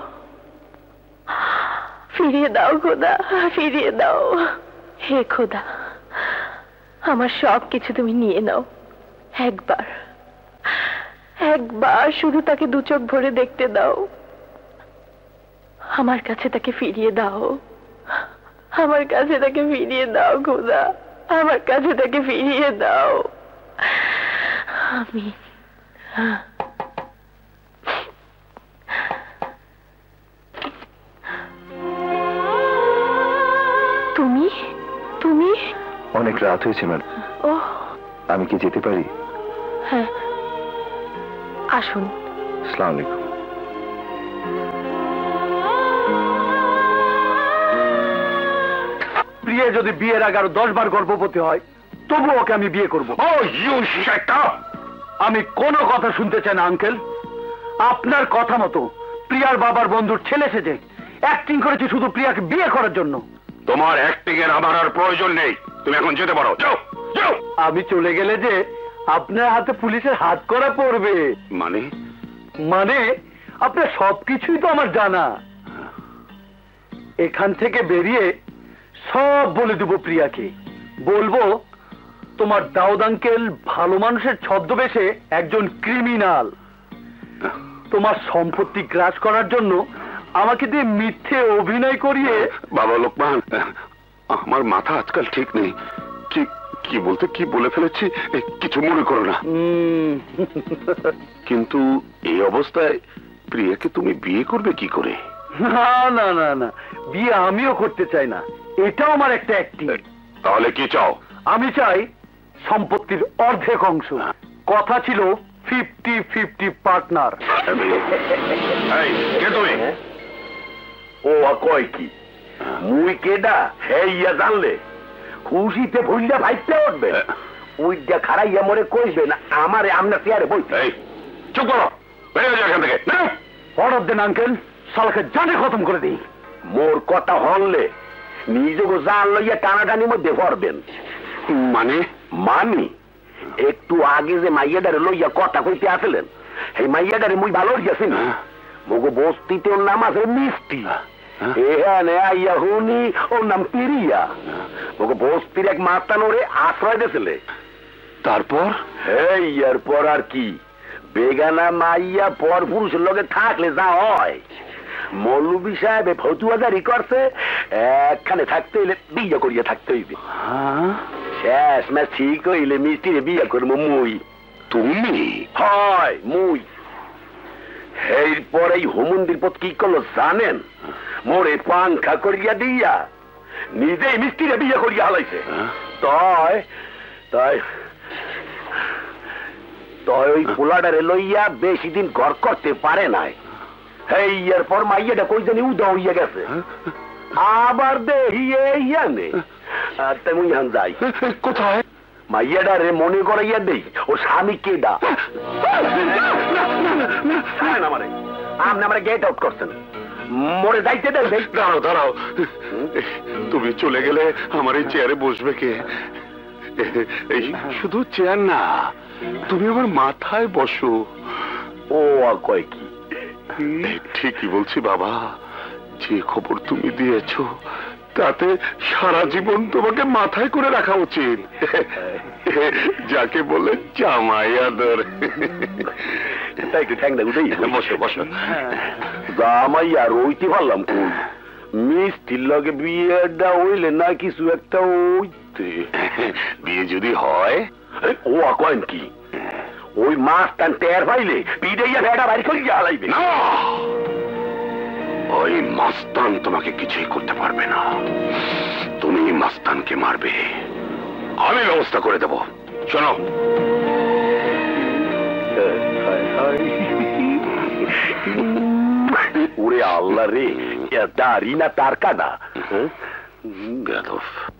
ফিরিয়ে দাও খোদা, ফিরিয়ে দাও। হে খোদা, আমার সব কিছু তুমি নিয়ে নাও। একবার একবার শুধু তাকে দু চোখ ভরে দেখতে দাও। আমার কাছে তাকে ফিরিয়ে দাও, আমার কাছে তাকে ফিরিয়ে দাও খোদা, আমার কাছে তাকে ফিরিয়ে দাও। আমি তুমি তুমি অনেক রাত হয়েছে ম্যাডাম, ও আমি কি যেতে পারি? হ্যাঁ, আসুন। আসসালামু আলাইকুম। প্রিয়া যদি বিয়ের আগে আরো 10 বার গর্ভবতী হয়, তবু ওকে আমি বিয়ে করব। আমি কোনো কথা শুনতে চাই না আঙ্কেল। আপনার কথা মতো প্রিয়ার বাবার বন্ধুর ছেলে সেজে অ্যাক্টিং করেছি শুধু প্রিয়াকে বিয়ে করার জন্য। তোমার অ্যাক্টিং এর আমার আর প্রয়োজন নেই, তুমি এখন যেতে পারো, যাও যাও। আমি চলে গেলে যে আপনার হাতে পুলিশের হাত করা পড়বে। মানে? মানে আপনার সবকিছুই তো আমার জানা। এখান থেকে বেরিয়ে সব বলে দেব প্রিয়াকে। বলবো তোমার দাউদ আঙ্কেল ভালো মানুষের ছদ্মবেশে একজন ক্রিমিনাল। তোমার সম্পত্তি গ্রাস করার জন্য আমাকে দিয়ে মিথ্যে অভিনয় করিয়ে। বাবা লোকমান, আমার মাথা আজকাল ঠিক নেই, কি বলতে কি বলে ফেলেছি, কিছু মনে করো না। কিন্তু এই অবস্থায় প্রিয়াকে তুমি বিয়ে করবে কি করে? না না না না, বিয়ে আমিও করতে চাই না, এটাও আমার একটা অ্যাক্টিং। তাহলে কি চাও? আমি চাই সম্পত্তির অর্ধেক অংশ। কথা ছিল 50-50 পার্টনার। কে তুমি? ও কয় কি মুই কেডা হেইয়া জানলে খুশিতে ভুলটা ভাইতে উঠবে। ওইটা খারাইয়া মরে কইবে না আমারে আমরা চেয়ারে বই। চুপ করো, বেরিয়ে যাও এখান থেকে। অর্ডার দেন আঙ্কেল, শালাকে জানে খতম করে দিই। মোর কথা হনলে নিজেকে জান লইয়া টানাটানির মধ্যে পড়বেন। মানে? মানি একটু আগে যে মাইয়াডারে লইয়া কথা কইতে আসলেন, সেই মাইয়াডারে মুই ভালো গেছি না। মগো বস্তিতে ওর নাম আছে মিষ্টি, এখানে আইয়া হুনি ওর নাম পিরিয়া। মগো বস্তির এক মাস্তানোরে আশ্রয় দিয়েছিলে। তারপর? এই এরপর আর কি, বেগানা মাইয়া পর পুরুষের লগে থাকলে যা হয়। মৌলবী সাহেব ফতুয়া জারি করছে, একখানে থাকতে হইলে বিয়ে করিয়া থাকতে হইবে। শেষ ম্যাচ ঠিক হইলে মিষ্টিরে বিয়ে করবো মুই। তুমি? হয় মুই। এরপর এই হোমন্দির পথ কি করলো জানেন? মোরে পাংখা করিয়া দিয়া নিজেই মিষ্টিরে বিয়ে করিয়া হালাইছে। তাই তাই তাই ওই পোলাডারে লইয়া বেশি দিন ঘর করতে পারে নাই। এই এরপর মাইয়াটা কই জানি উদা হইয়া গেছে। আবার দেখি এইয়ানে তেমন হান যাই। কোথায়? মাইয়াডারে মনে করাইয়া দেই ও স্বামী কেডা। মানে আপনি আমার গেট আউট করছেন, মরে যাইতে দেন। দাঁড়াও দাঁড়াও, তুমি চলে গেলে আমার এই চেয়ারে বসবে কে? এই শুধু চেয়ার না, তুমি আমার মাথায় বসো। ও আর কয় কি? ঠিকই বলছি বাবা, যে খবর তুমি দিয়েছো তাতে সারা জীবন তোমাকে মাথায় করে রাখা উচিত, যাকে বলে জামাই আদর। তাই একটু ঠ্যাংটা উঠেই বসো বসো। জামাই আর ওইতে পারলাম কোন মিষ্টির লগে বিয়েটা হইলে না কিছু একটা ওইতে। বিয়ে যদি হয়? ও কয়েন কি ওই মাছ টান টের পাইলে পিড়াইয়া ভেড়া বাড়ি করিয়া হালাইবে। না, ওই মাস্তান তোমাকে কিছুই করতে পারবে না। তুমি মাস্তানকে মারবে, আমি ব্যবস্থা করে দেব। শোনো, ওরে আল্লাহ রে, দাড়ি না তার কাটা? বেদব।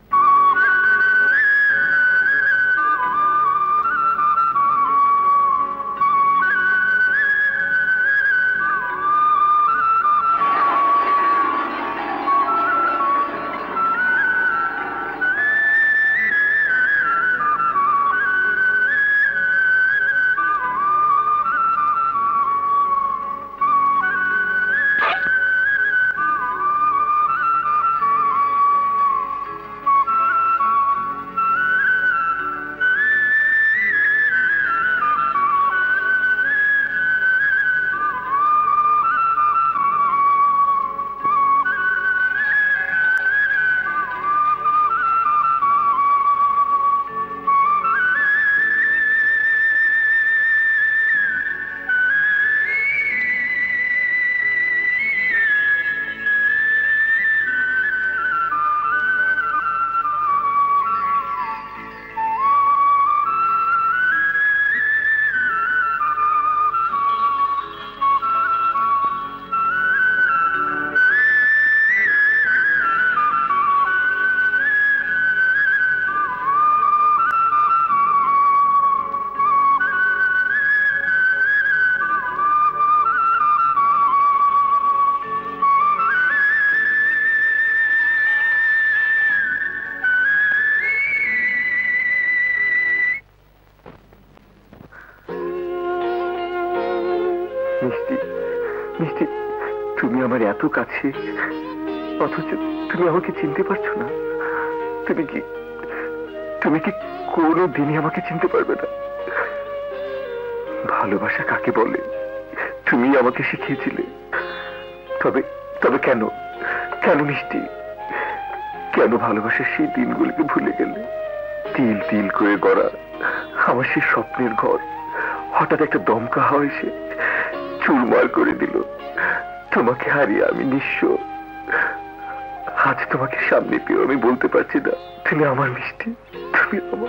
মিষ্টি, মিষ্টি, তুমি আমার এত কাছে, অথচ তুমি আমাকে চিনতে পারছো না। তুমি কি কোনো দিনই আমাকে চিনতে পারবে না? ভালোবাসা কাকে বলে তুমি আমাকে শিখিয়েছিলে। তবে তবে কেন কেন মিষ্টি, কেন ভালোবাসার সেই দিনগুলোকে ভুলে গেলে? তিল তিল করে গড়া আমার সেই স্বপ্নের ঘর হঠাৎ একটা দমকা হাওয়া এসে চুরমার করে দিল। তোমাকে হারিয়ে আমি নিঃস্ব। আজ তোমাকে সামনে পেয়ে আমি বলতে পারছি না তুমি আমার মিষ্টি, তুমি আমার।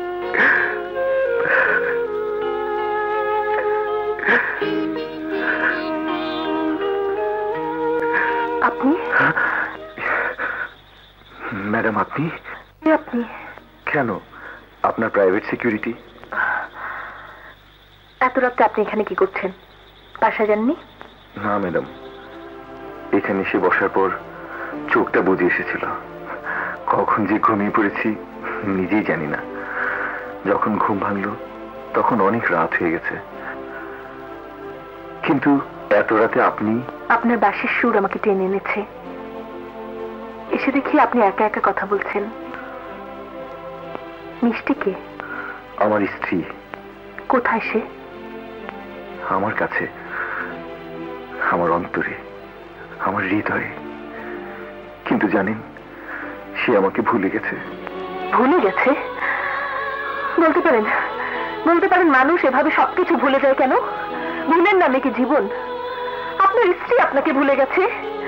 আপনি? ম্যাডাম আপনি? আপনি কেন? আপনার প্রাইভেট সিকিউরিটি। এত রাতে আপনি এখানে কি করছেন? বাসা যাননি? না ম্যাডাম, এখানে এসে বসার পর চোখটা বুঝে এসেছিল। কখন যে ঘুমিয়ে পড়েছি নিজেই জানি না। যখন ঘুম ভাঙলো তখন অনেক রাত হয়ে গেছে। কিন্তু এত রাতে আপনি? আপনার বাঁশির সুর আমাকে টেনে এনেছে। এসে দেখি আপনি একা একা কথা বলছেন। মিষ্টিকে? আমার স্ত্রী। কোথায় সে? আমার কাছে, আমার অন্তরে, আমার হৃদয়ে। কিন্তু জানেন, সে আমাকে ভুলে গেছে। ভুলে গেছে? বলতে পারেন, বলতে পারেন মানুষ এভাবে সবকিছু ভুলে যায় কেন? ভুলের নামে কি জীবন? আপনার স্ত্রী আপনাকে ভুলে গেছে?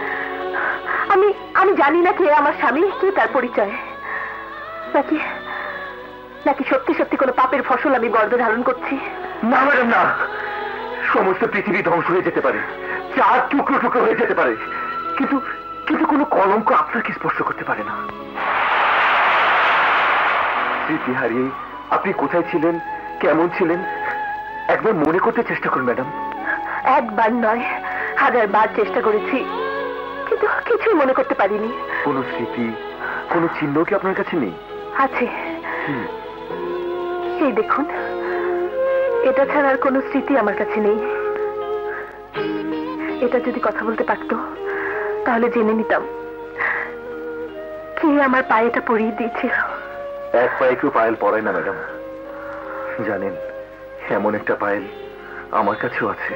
আমি জানি না কে আমার স্বামী, কি তার পরিচয়। নাকি নাকি সত্যি সত্যি কোনো পাপের ফসল আমি গর্ভে ধারণ করছি? না ম্যাডাম না, সমস্ত পৃথিবী ধ্বংস হয়ে যেতে পারে, চার টুকরো টুকরো হয়ে যেতে পারে, কিন্তু কিন্তু কোনো কলঙ্ক আপনাকে স্পর্শ করতে পারে না। স্মৃতি হারিয়ে আপনি কোথায় ছিলেন, কেমন ছিলেন একবার মনে করতে চেষ্টা করুন ম্যাডাম। একবার নয়, 1000 বার চেষ্টা করেছি, কিন্তু কিছুই মনে করতে পারিনি। কোনো স্মৃতি, কোনো চিহ্ন কি আপনার কাছে নেই? আছে। এই দেখুন, এটা ছাড়া আর কোনো স্মৃতি আমার কাছে নেই। এটা যদি কথা বলতে পারতো তাহলে জেনে নিতাম কে আমার পায়েটা পরিয়ে দিয়েছিল। এক পায়ে কেউ পায়েল পরায় না ম্যাডাম। জানেন, এমন একটা পায়েল আমার কাছেও আছে।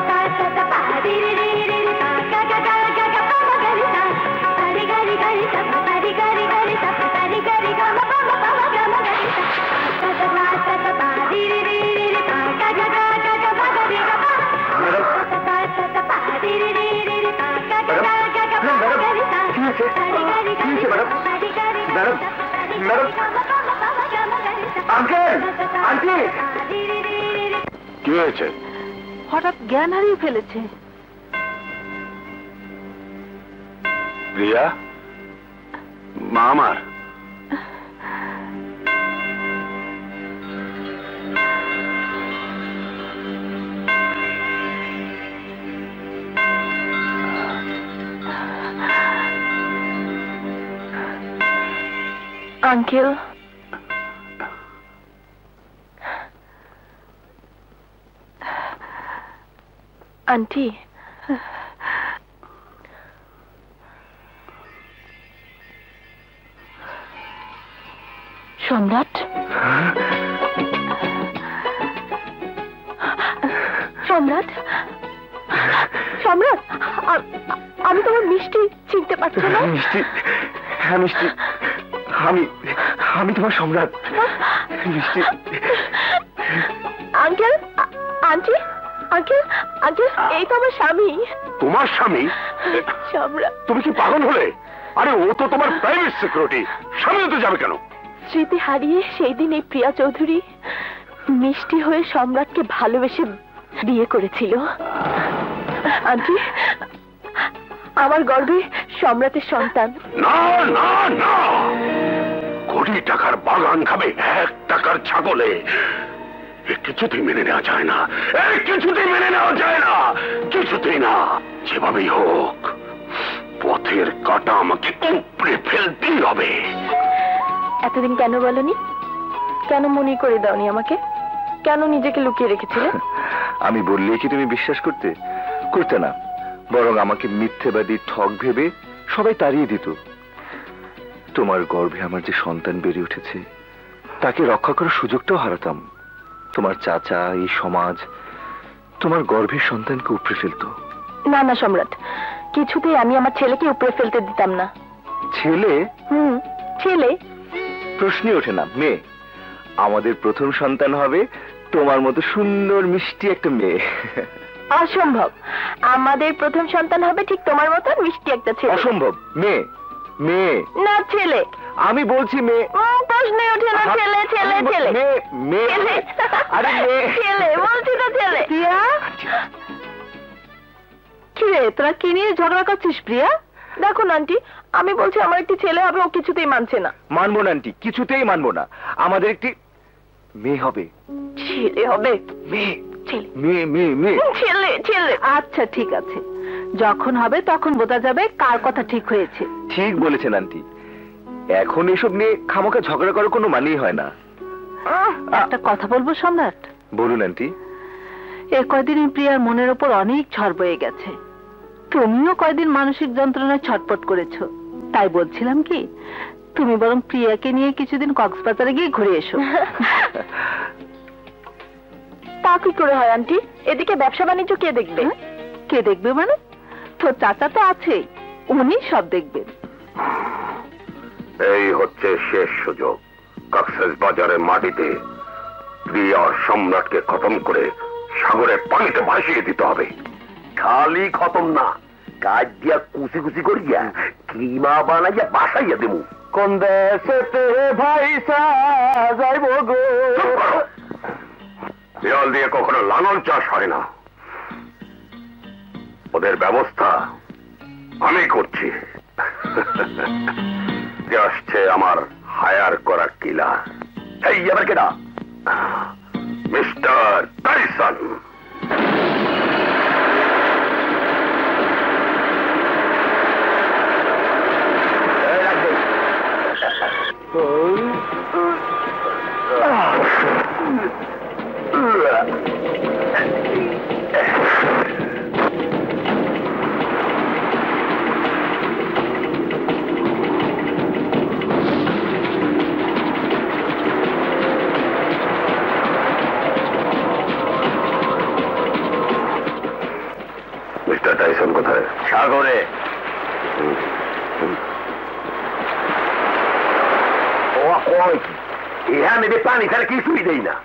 Gari gari gari হয়েছে madam? Madam madam uncle aunty কি হয়েছে? হঠাৎ জ্ঞান হারিয়ে ফেলেছে। প্রিয়া, মা আমার। আঙ্কেল, আন্টি, সম্রাট, সম্রাট, সম্রাট, আমি তোমার মিষ্টি চিনতে পারছি না। মিষ্টি? হ্যাঁ মিষ্টি, আমি আমি তোমার সম্রাট। মিষ্টি। আঙ্কেল, আন্টি, আঙ্কেল, আঙ্কেল, এই তো আমার স্বামী। তোমার স্বামী? সম্রাট। তুমি কি পাগল হলে? আরে ও তো তোমার প্রাইভেট সিকিউরিটি, স্বামী হতে যাবে কেন? স্মৃতি হারিয়ে সেই দিন এই প্রিয়া চৌধুরী মিষ্টি হয়ে সম্রাটকে ভালোবেসে বিয়ে করেছিল। আন্টি, আমার গর্ভে সম্রাটের সন্তান। না না না, কোটি টাকার বাগান খাবে 1 টাকার ছাগলে। কিছুতেই মেনে নেওয়া যায় না, কিছুতেই মেনে নেওয়া যায় না, কিছুতেই না। যেভাবেই হোক পথের কাঁটা আমাকে উপড়ে ফেলতেই হবে। এতদিন কেন বলনি? কেন মনে করে দাওনি আমাকে? কেন নিজেকে লুকিয়ে রেখেছিলে? আমি বললে কি তুমি বিশ্বাস করতে? করতে না, বরং আমাকে মিথ্যেবাদী ঠক ভেবে সবাই তাড়িয়ে দিত। তোমার গর্ভে আমার যে সন্তান বেড়ে উঠেছে তাকে রক্ষা করার সুযোগটাও হারাতাম। তোমার চাচা, এই সমাজ তোমার গর্ভের সন্তানকে উপড়ে ফেলতো। না না সম্রাট, কিছুতেই আমি আমার ছেলেকে উপড়ে ফেলতে দিতাম না। ছেলে? ছেলে? প্রশ্নই ওঠে না, মেয়ে। আমাদের প্রথম সন্তান হবে তোমার মতো সুন্দর মিষ্টি একটা মেয়ে। অসম্ভব, আমাদের প্রথম সন্তান হবে ঠিক তোমার মতো মিষ্টি একটা ছেলে। অসম্ভব, মেয়ে। মেয়ে না ছেলে। আমি বলছি মেয়ে। প্রশ্নই ওঠে না। ছেলে ছেলে ছেলে মেয়ে। আরে মেয়ে। ছেলে বলছি না, ছেলে। প্রিয়া, কি রে তোরা কি নিয়ে ঝগড়া করছিস? প্রিয়া, দেখো আন্টি, আমি বলছি আমার একটি ছেলে হবে, ও কিছুতেই মানছে না। মানবো না আন্টি, কিছুতেই মানবো না। আমাদের একটি মেয়ে হবে। ছেলে হবে? মেয়ে। ছেলে। মেয়ে মেয়ে মেয়ে। ছেলে ছেলে। আচ্ছা ঠিক আছে, যখন হবে তখন বোঝা যাবে কার কথা ঠিক হয়েছে। ঠিক বলেছেন আন্টি, এখন এসব নিয়ে খামোখা ঝগড়া করার কোনো মানেই হয় না। একটা কথা বলবো সম্রাট? বলুন আন্টি। এ কয়দিন প্রিয়ার মনের ওপর অনেক ঝড় বয়ে গেছে। তুমিও কয়দিন মানসিক যন্ত্রণায় ছটপট করেছো। তাই বলছিলাম কি, তুমি বরং প্রিয়াকে নিয়ে কিছুদিন কক্সবাজারে গিয়ে ঘুরে এসো। তা কি করে হয় আন্টি? এদিকে ব্যবসা বাণিজ্য কে দেখবে? কে দেখবে মানে? তোর চাচা তো আছেই, উনি সব দেখবেন। এই হচ্ছে শেষ সুযোগ। কক্সবাজারের মাটিতে প্রিয়া সম্রাটকে খতম করে সাগরের পানিতে ভাসিয়ে দিতে হবে। খালি খতম না, কাজ দিয়া কুচি কুচি করিয়া কিমা বানাইয়া বাসাইয়া দেবো। কোন দেশেতে ভাইসা যাইব গো। দেয়াল দিয়ে কখনো লাঙল চাষ হয় না। ওদের ব্যবস্থা আমি করছি। যে আসছে আমার হায়ার করা কিলার। এই আবার কেডা? Mister Tyson. মিস্টার টাইসন কোথায়? সাগরে। ও কয় কি ইহা নেবে পানি ছাড়া কিছুই দেই না।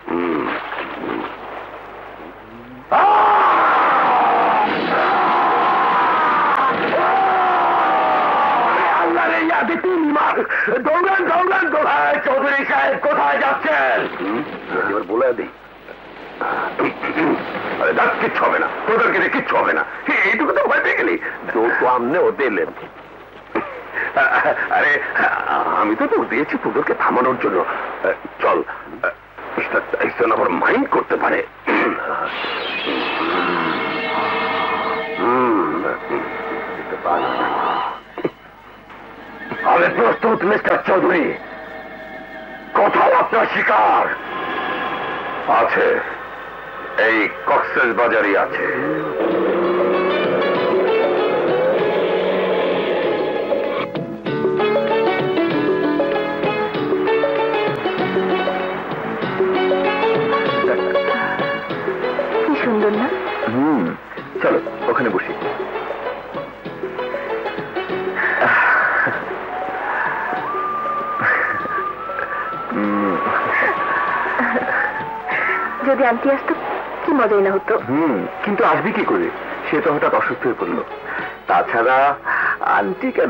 দৌড়ান দৌড়ান দৌড়ান। চৌধুরী সাহেব কোথায় যাচ্ছেন? এবার বলে দিই। আরে দেখ, কিচ্ছু হবে না, তোদেরকে দিয়ে কিচ্ছু হবে না। এইটুকু তো ভয় পেয়ে গেলি। তো আমনেও দিলেন। আরে আমি তো তোর দিয়েছি তোদেরকে থামানোর জন্য। চল, মিস্টার টাইসন আবার মাইন্ড করতে পারে। আমি প্রস্তুত মিস্টার চৌধুরী। কোথাও আপনার শিকার আছে? এই কক্সেস বাজারই আছে। কি সুন্দর না? চলো ওখানে বসি। যদি আন্টি আসতো কি মজাই না হতো। কিন্তু আসবি কি করে? সে তো হঠাৎ অসুস্থ হয়ে পড়লো। তাছাড়া আন্টি কেন?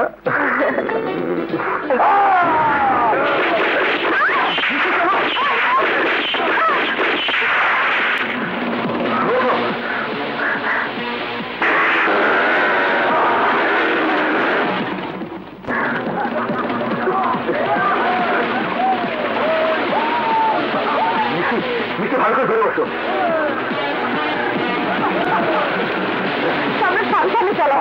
ভালো করে ধরে বসো। সামনে চলো।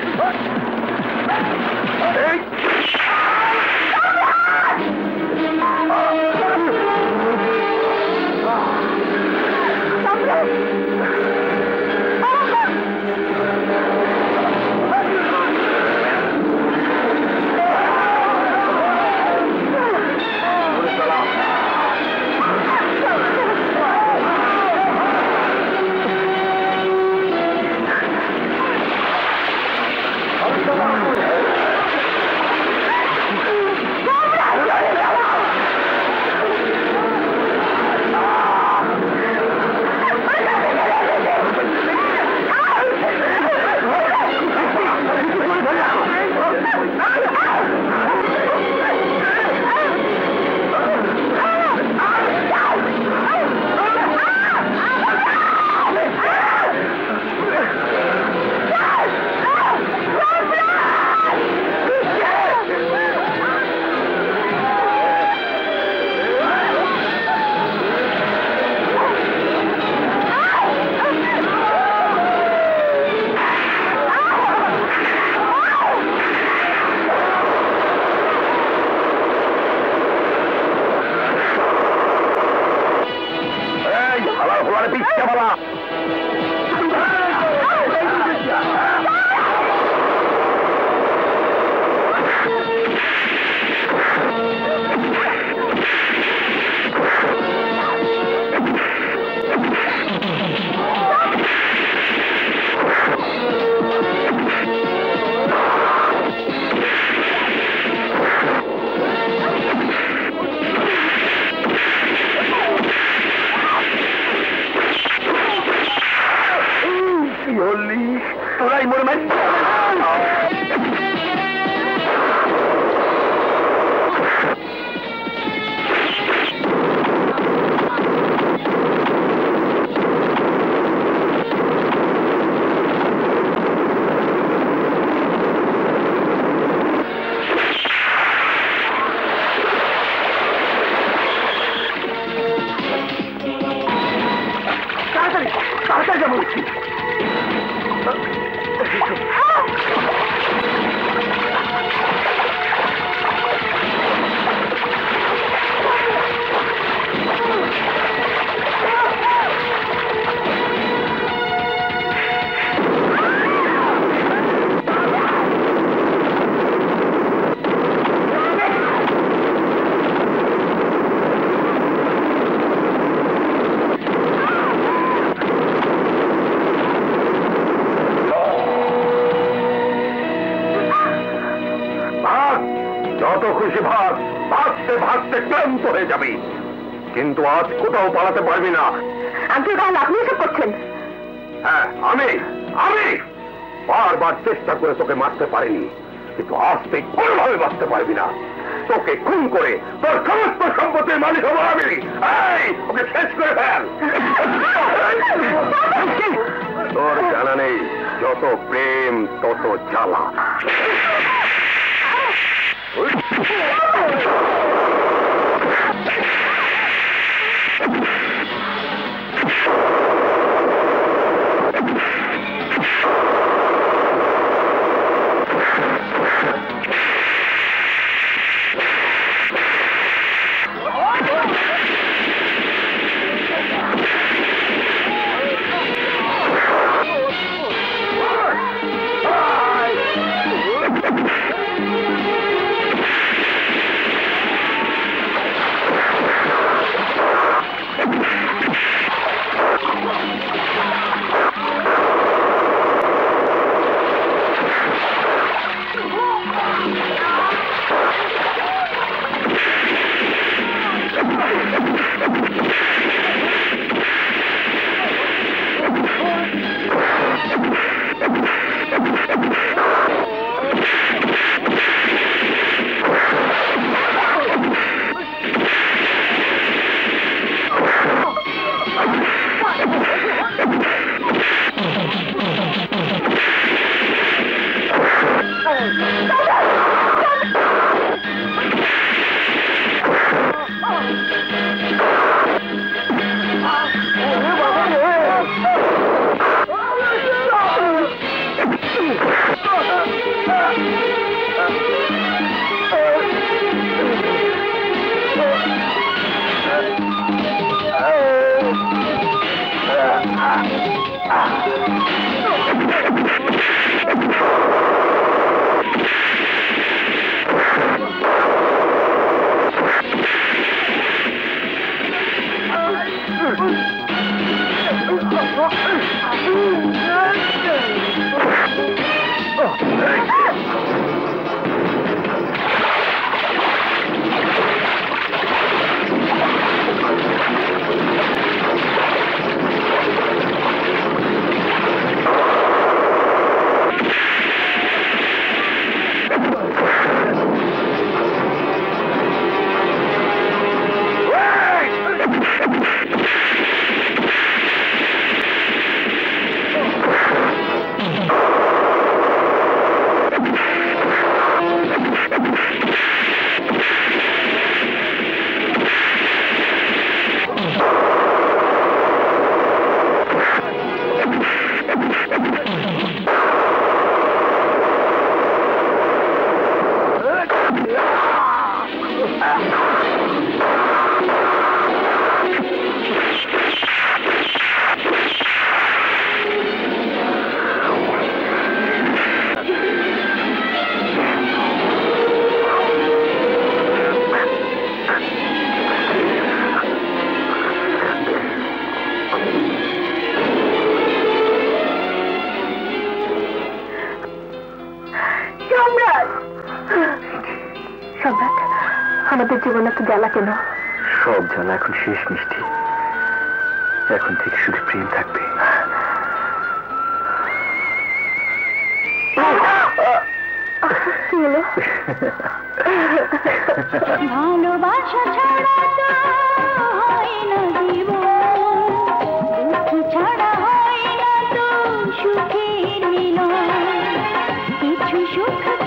তোরাই মরে মারি। তাড়াতাড়ি যাবো। যত খুশি ভাগ, ভাগতে ভাগতে ক্লান্ত হয়ে যাবি, কিন্তু আজ কোথাও পালাতে পারবি না। আঙ্কেল তাহলে আপনি এসব করছেন? হ্যাঁ, আমি বারবার চেষ্টা করে তোকে মারতে পারিনি, কিন্তু আজ তুই কোনোভাবে বাঁচতে পারবি না। তোকে খুন করে তোর সমস্ত সম্পত্তির মালিক হবো আমি। ওকে শেষ করে ফেল। তোর জানা নেই, যত প্রেম তত জ্বালা। আমাদের জীবনে তো জ্বালা কেন? সব জ্বালা এখন শেষ মিষ্টি, এখন থেকে শুধু প্রেম থাকবে। ভালোবাসা ছাড়া তো হয় না জীবন, দুঃখ ছাড়া হয় না তো সুখের মিলন, কিছু সুখ